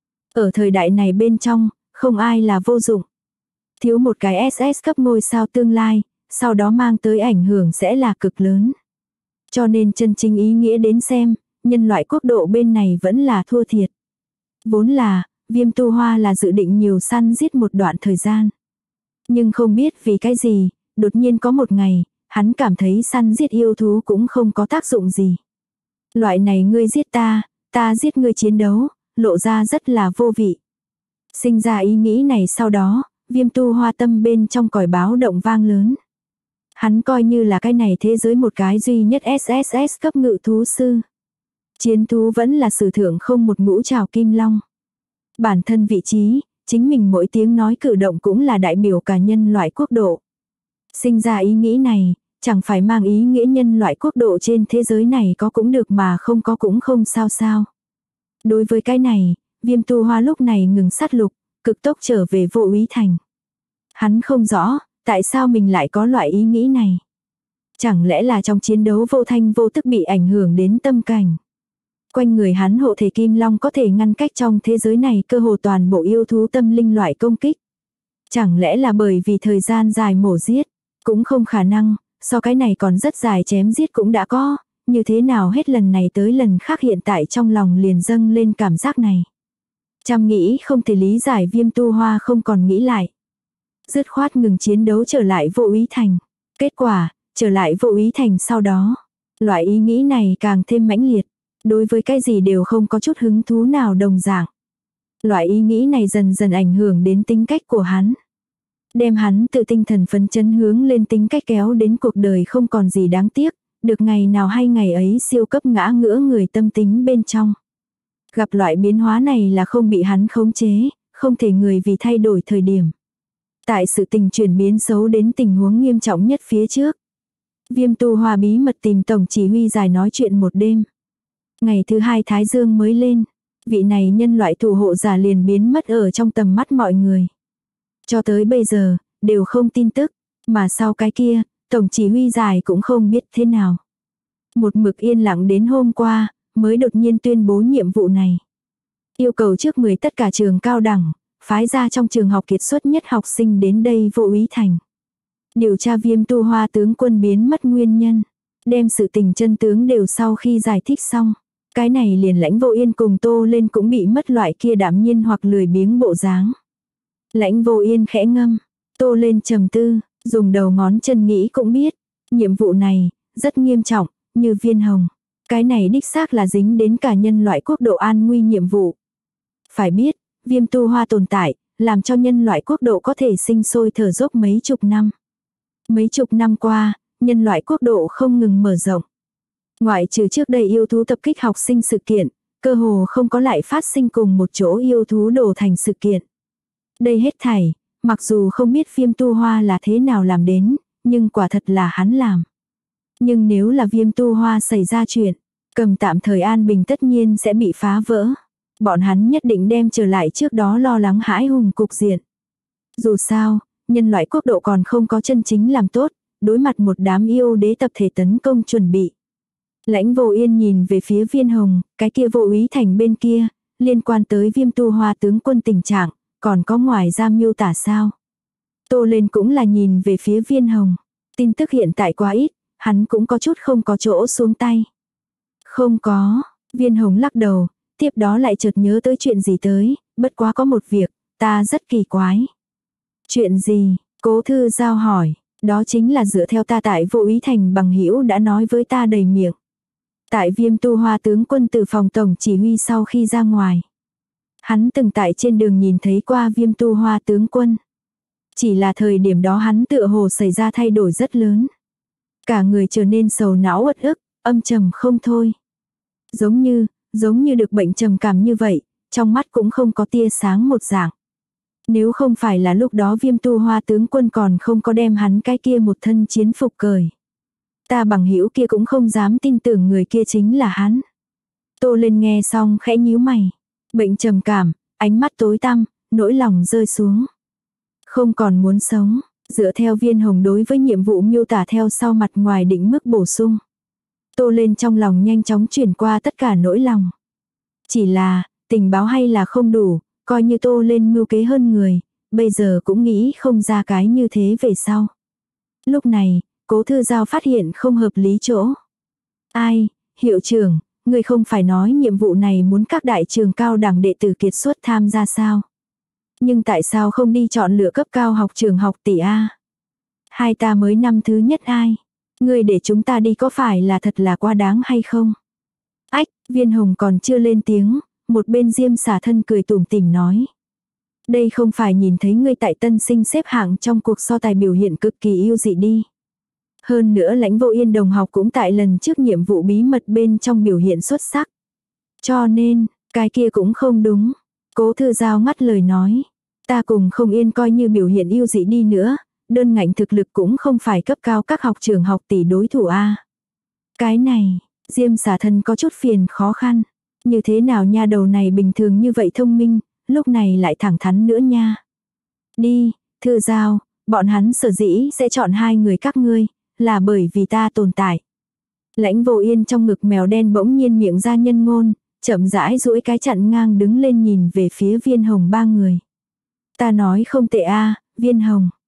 Ở thời đại này bên trong, không ai là vô dụng. Thiếu một cái SS cấp ngôi sao tương lai, sau đó mang tới ảnh hưởng sẽ là cực lớn. Cho nên chân chính ý nghĩa đến xem, nhân loại quốc độ bên này vẫn là thua thiệt. Vốn là, Viêm Tu Hoa là dự định nhiều săn giết một đoạn thời gian. Nhưng không biết vì cái gì, đột nhiên có một ngày, hắn cảm thấy săn giết yêu thú cũng không có tác dụng gì. Loại này ngươi giết ta giết ngươi chiến đấu, lộ ra rất là vô vị. Sinh ra ý nghĩ này sau đó, Viêm Tu Hoa tâm bên trong còi báo động vang lớn. Hắn coi như là cái này thế giới một cái duy nhất SSS cấp ngự thú sư. Chiến thú vẫn là sử thượng không một ngũ trảo kim long. Bản thân vị trí, chính mình mỗi tiếng nói cử động cũng là đại biểu cả nhân loại quốc độ. Sinh ra ý nghĩ này, chẳng phải mang ý nghĩa nhân loại quốc độ trên thế giới này có cũng được mà không có cũng không sao sao. Đối với cái này, Viêm Tu Hoa lúc này ngừng sát lục, cực tốc trở về Vô Úy Thành. Hắn không rõ, tại sao mình lại có loại ý nghĩ này. Chẳng lẽ là trong chiến đấu vô thanh vô tức bị ảnh hưởng đến tâm cảnh. Quanh người hắn hộ thể kim long có thể ngăn cách trong thế giới này cơ hồ toàn bộ yêu thú tâm linh loại công kích. Chẳng lẽ là bởi vì thời gian dài mổ giết, cũng không khả năng, so cái này còn rất dài chém giết cũng đã có, như thế nào hết lần này tới lần khác hiện tại trong lòng liền dâng lên cảm giác này. Chăm nghĩ không thể lý giải Viêm Tu Hoa không còn nghĩ lại. Dứt khoát ngừng chiến đấu trở lại Vô Úy Thành. Kết quả, trở lại Vô Úy Thành sau đó, loại ý nghĩ này càng thêm mãnh liệt. Đối với cái gì đều không có chút hứng thú nào đồng dạng. Loại ý nghĩ này dần dần ảnh hưởng đến tính cách của hắn. Đem hắn tự tinh thần phấn chấn hướng lên tính cách kéo đến cuộc đời không còn gì đáng tiếc, được ngày nào hay ngày ấy siêu cấp ngã ngửa người tâm tính bên trong. Gặp loại biến hóa này là không bị hắn khống chế, không thể người vì thay đổi thời điểm. Tại sự tình chuyển biến xấu đến tình huống nghiêm trọng nhất phía trước. Viêm Tu Hoa bí mật tìm tổng chỉ huy giải nói chuyện một đêm. Ngày thứ hai Thái Dương mới lên, vị này nhân loại thủ hộ giả liền biến mất ở trong tầm mắt mọi người. Cho tới bây giờ, đều không tin tức, mà sau cái kia, tổng chỉ huy giải cũng không biết thế nào. Một mực yên lặng đến hôm qua, mới đột nhiên tuyên bố nhiệm vụ này. Yêu cầu trước 10 tất cả trường cao đẳng, phái ra trong trường học kiệt xuất nhất học sinh đến đây Vô Úy Thành. Điều tra Viêm Tu Hoa tướng quân biến mất nguyên nhân. Đem sự tình chân tướng đều sau khi giải thích xong. Cái này liền Lãnh Vô Yên cùng Tô Lên cũng bị mất loại kia đạm nhiên hoặc lười biếng bộ dáng. Lãnh Vô Yên khẽ ngâm, Tô Lên trầm tư, dùng đầu ngón chân nghĩ cũng biết. Nhiệm vụ này, rất nghiêm trọng, như viên hồng. Cái này đích xác là dính đến cả nhân loại quốc độ an nguy nhiệm vụ. Phải biết, Viêm Tu Hoa tồn tại, làm cho nhân loại quốc độ có thể sinh sôi thở dốc mấy chục năm. Mấy chục năm qua, nhân loại quốc độ không ngừng mở rộng. Ngoại trừ trước đây yêu thú tập kích học sinh sự kiện, cơ hồ không có lại phát sinh cùng một chỗ yêu thú đổ thành sự kiện. Đây hết thảy, mặc dù không biết Viêm Tu Hoa là thế nào làm đến, nhưng quả thật là hắn làm. Nhưng nếu là Viêm Tu Hoa xảy ra chuyện, Cầm tạm thời an bình tất nhiên sẽ bị phá vỡ. Bọn hắn nhất định đem trở lại trước đó lo lắng hãi hùng cục diện. Dù sao, nhân loại quốc độ còn không có chân chính làm tốt, đối mặt một đám yêu đế tập thể tấn công chuẩn bị. Lãnh Vô Yên nhìn về phía Viên Hồng, cái kia Vô Úy Thành bên kia, liên quan tới Viêm Tu Hoa tướng quân tình trạng, còn có ngoài ra miêu tả sao? Tô Lên cũng là nhìn về phía Viên Hồng, tin tức hiện tại quá ít, hắn cũng có chút không có chỗ xuống tay. Không có, Viên Hồng lắc đầu, tiếp đó lại chợt nhớ tới chuyện gì tới, bất quá có một việc, ta rất kỳ quái. Chuyện gì? Cố Thư Giao hỏi, đó chính là dựa theo ta tại Vô Úy Thành bằng hữu đã nói với ta đầy miệng. Tại Viêm Tu Hoa tướng quân từ phòng tổng chỉ huy sau khi ra ngoài. Hắn từng tại trên đường nhìn thấy qua Viêm Tu Hoa tướng quân. Chỉ là thời điểm đó hắn tựa hồ xảy ra thay đổi rất lớn. Cả người trở nên sầu não uất ức, âm trầm không thôi. Giống như được bệnh trầm cảm như vậy, trong mắt cũng không có tia sáng một dạng. Nếu không phải là lúc đó Viêm Tu Hoa tướng quân còn không có đem hắn cái kia một thân chiến phục cởi. Ta bằng hữu kia cũng không dám tin tưởng người kia chính là hắn. Tô Lên nghe xong khẽ nhíu mày. Bệnh trầm cảm, ánh mắt tối tăm, nỗi lòng rơi xuống. Không còn muốn sống, dựa theo Viên Hồng đối với nhiệm vụ miêu tả theo sau mặt ngoài định mức bổ sung. Tô Lên trong lòng nhanh chóng chuyển qua tất cả nỗi lòng. Chỉ là, tình báo hay là không đủ, coi như Tô Lên mưu kế hơn người, bây giờ cũng nghĩ không ra cái như thế về sau. Lúc này, Cố Thư Giao phát hiện không hợp lý chỗ. Ai, hiệu trưởng, người không phải nói nhiệm vụ này muốn các đại trường cao đẳng đệ tử kiệt xuất tham gia sao? Nhưng tại sao không đi chọn lựa cấp cao học trường học tỷ A? Hai ta mới năm thứ nhất ai? Người để chúng ta đi có phải là thật là quá đáng hay không? Ách, Viên Hồng còn chưa lên tiếng, một bên Diêm Xả Thân cười tủm tỉm nói. Đây không phải nhìn thấy ngươi tại tân sinh xếp hạng trong cuộc so tài biểu hiện cực kỳ ưu dị đi. Hơn nữa Lãnh Vô Yên đồng học cũng tại lần trước nhiệm vụ bí mật bên trong biểu hiện xuất sắc. Cho nên, cái kia cũng không đúng. Cố Thư Giao ngắt lời nói. Ta cùng Không Yên coi như biểu hiện ưu dị đi nữa, đơn ngạnh thực lực cũng không phải cấp cao các học trường học tỷ đối thủ a. Cái này, Diêm Xả Thần có chút phiền khó khăn. Như thế nào nha, đầu này bình thường như vậy thông minh, lúc này lại thẳng thắn nữa nha. Đi, Thư Giao, bọn hắn sở dĩ sẽ chọn hai người các ngươi, là bởi vì ta tồn tại. Lãnh Vô Yên trong ngực mèo đen bỗng nhiên miệng ra nhân ngôn, chậm rãi duỗi cái chặn ngang đứng lên nhìn về phía Viên Hồng ba người. Ta nói không tệ a, Viên Hồng.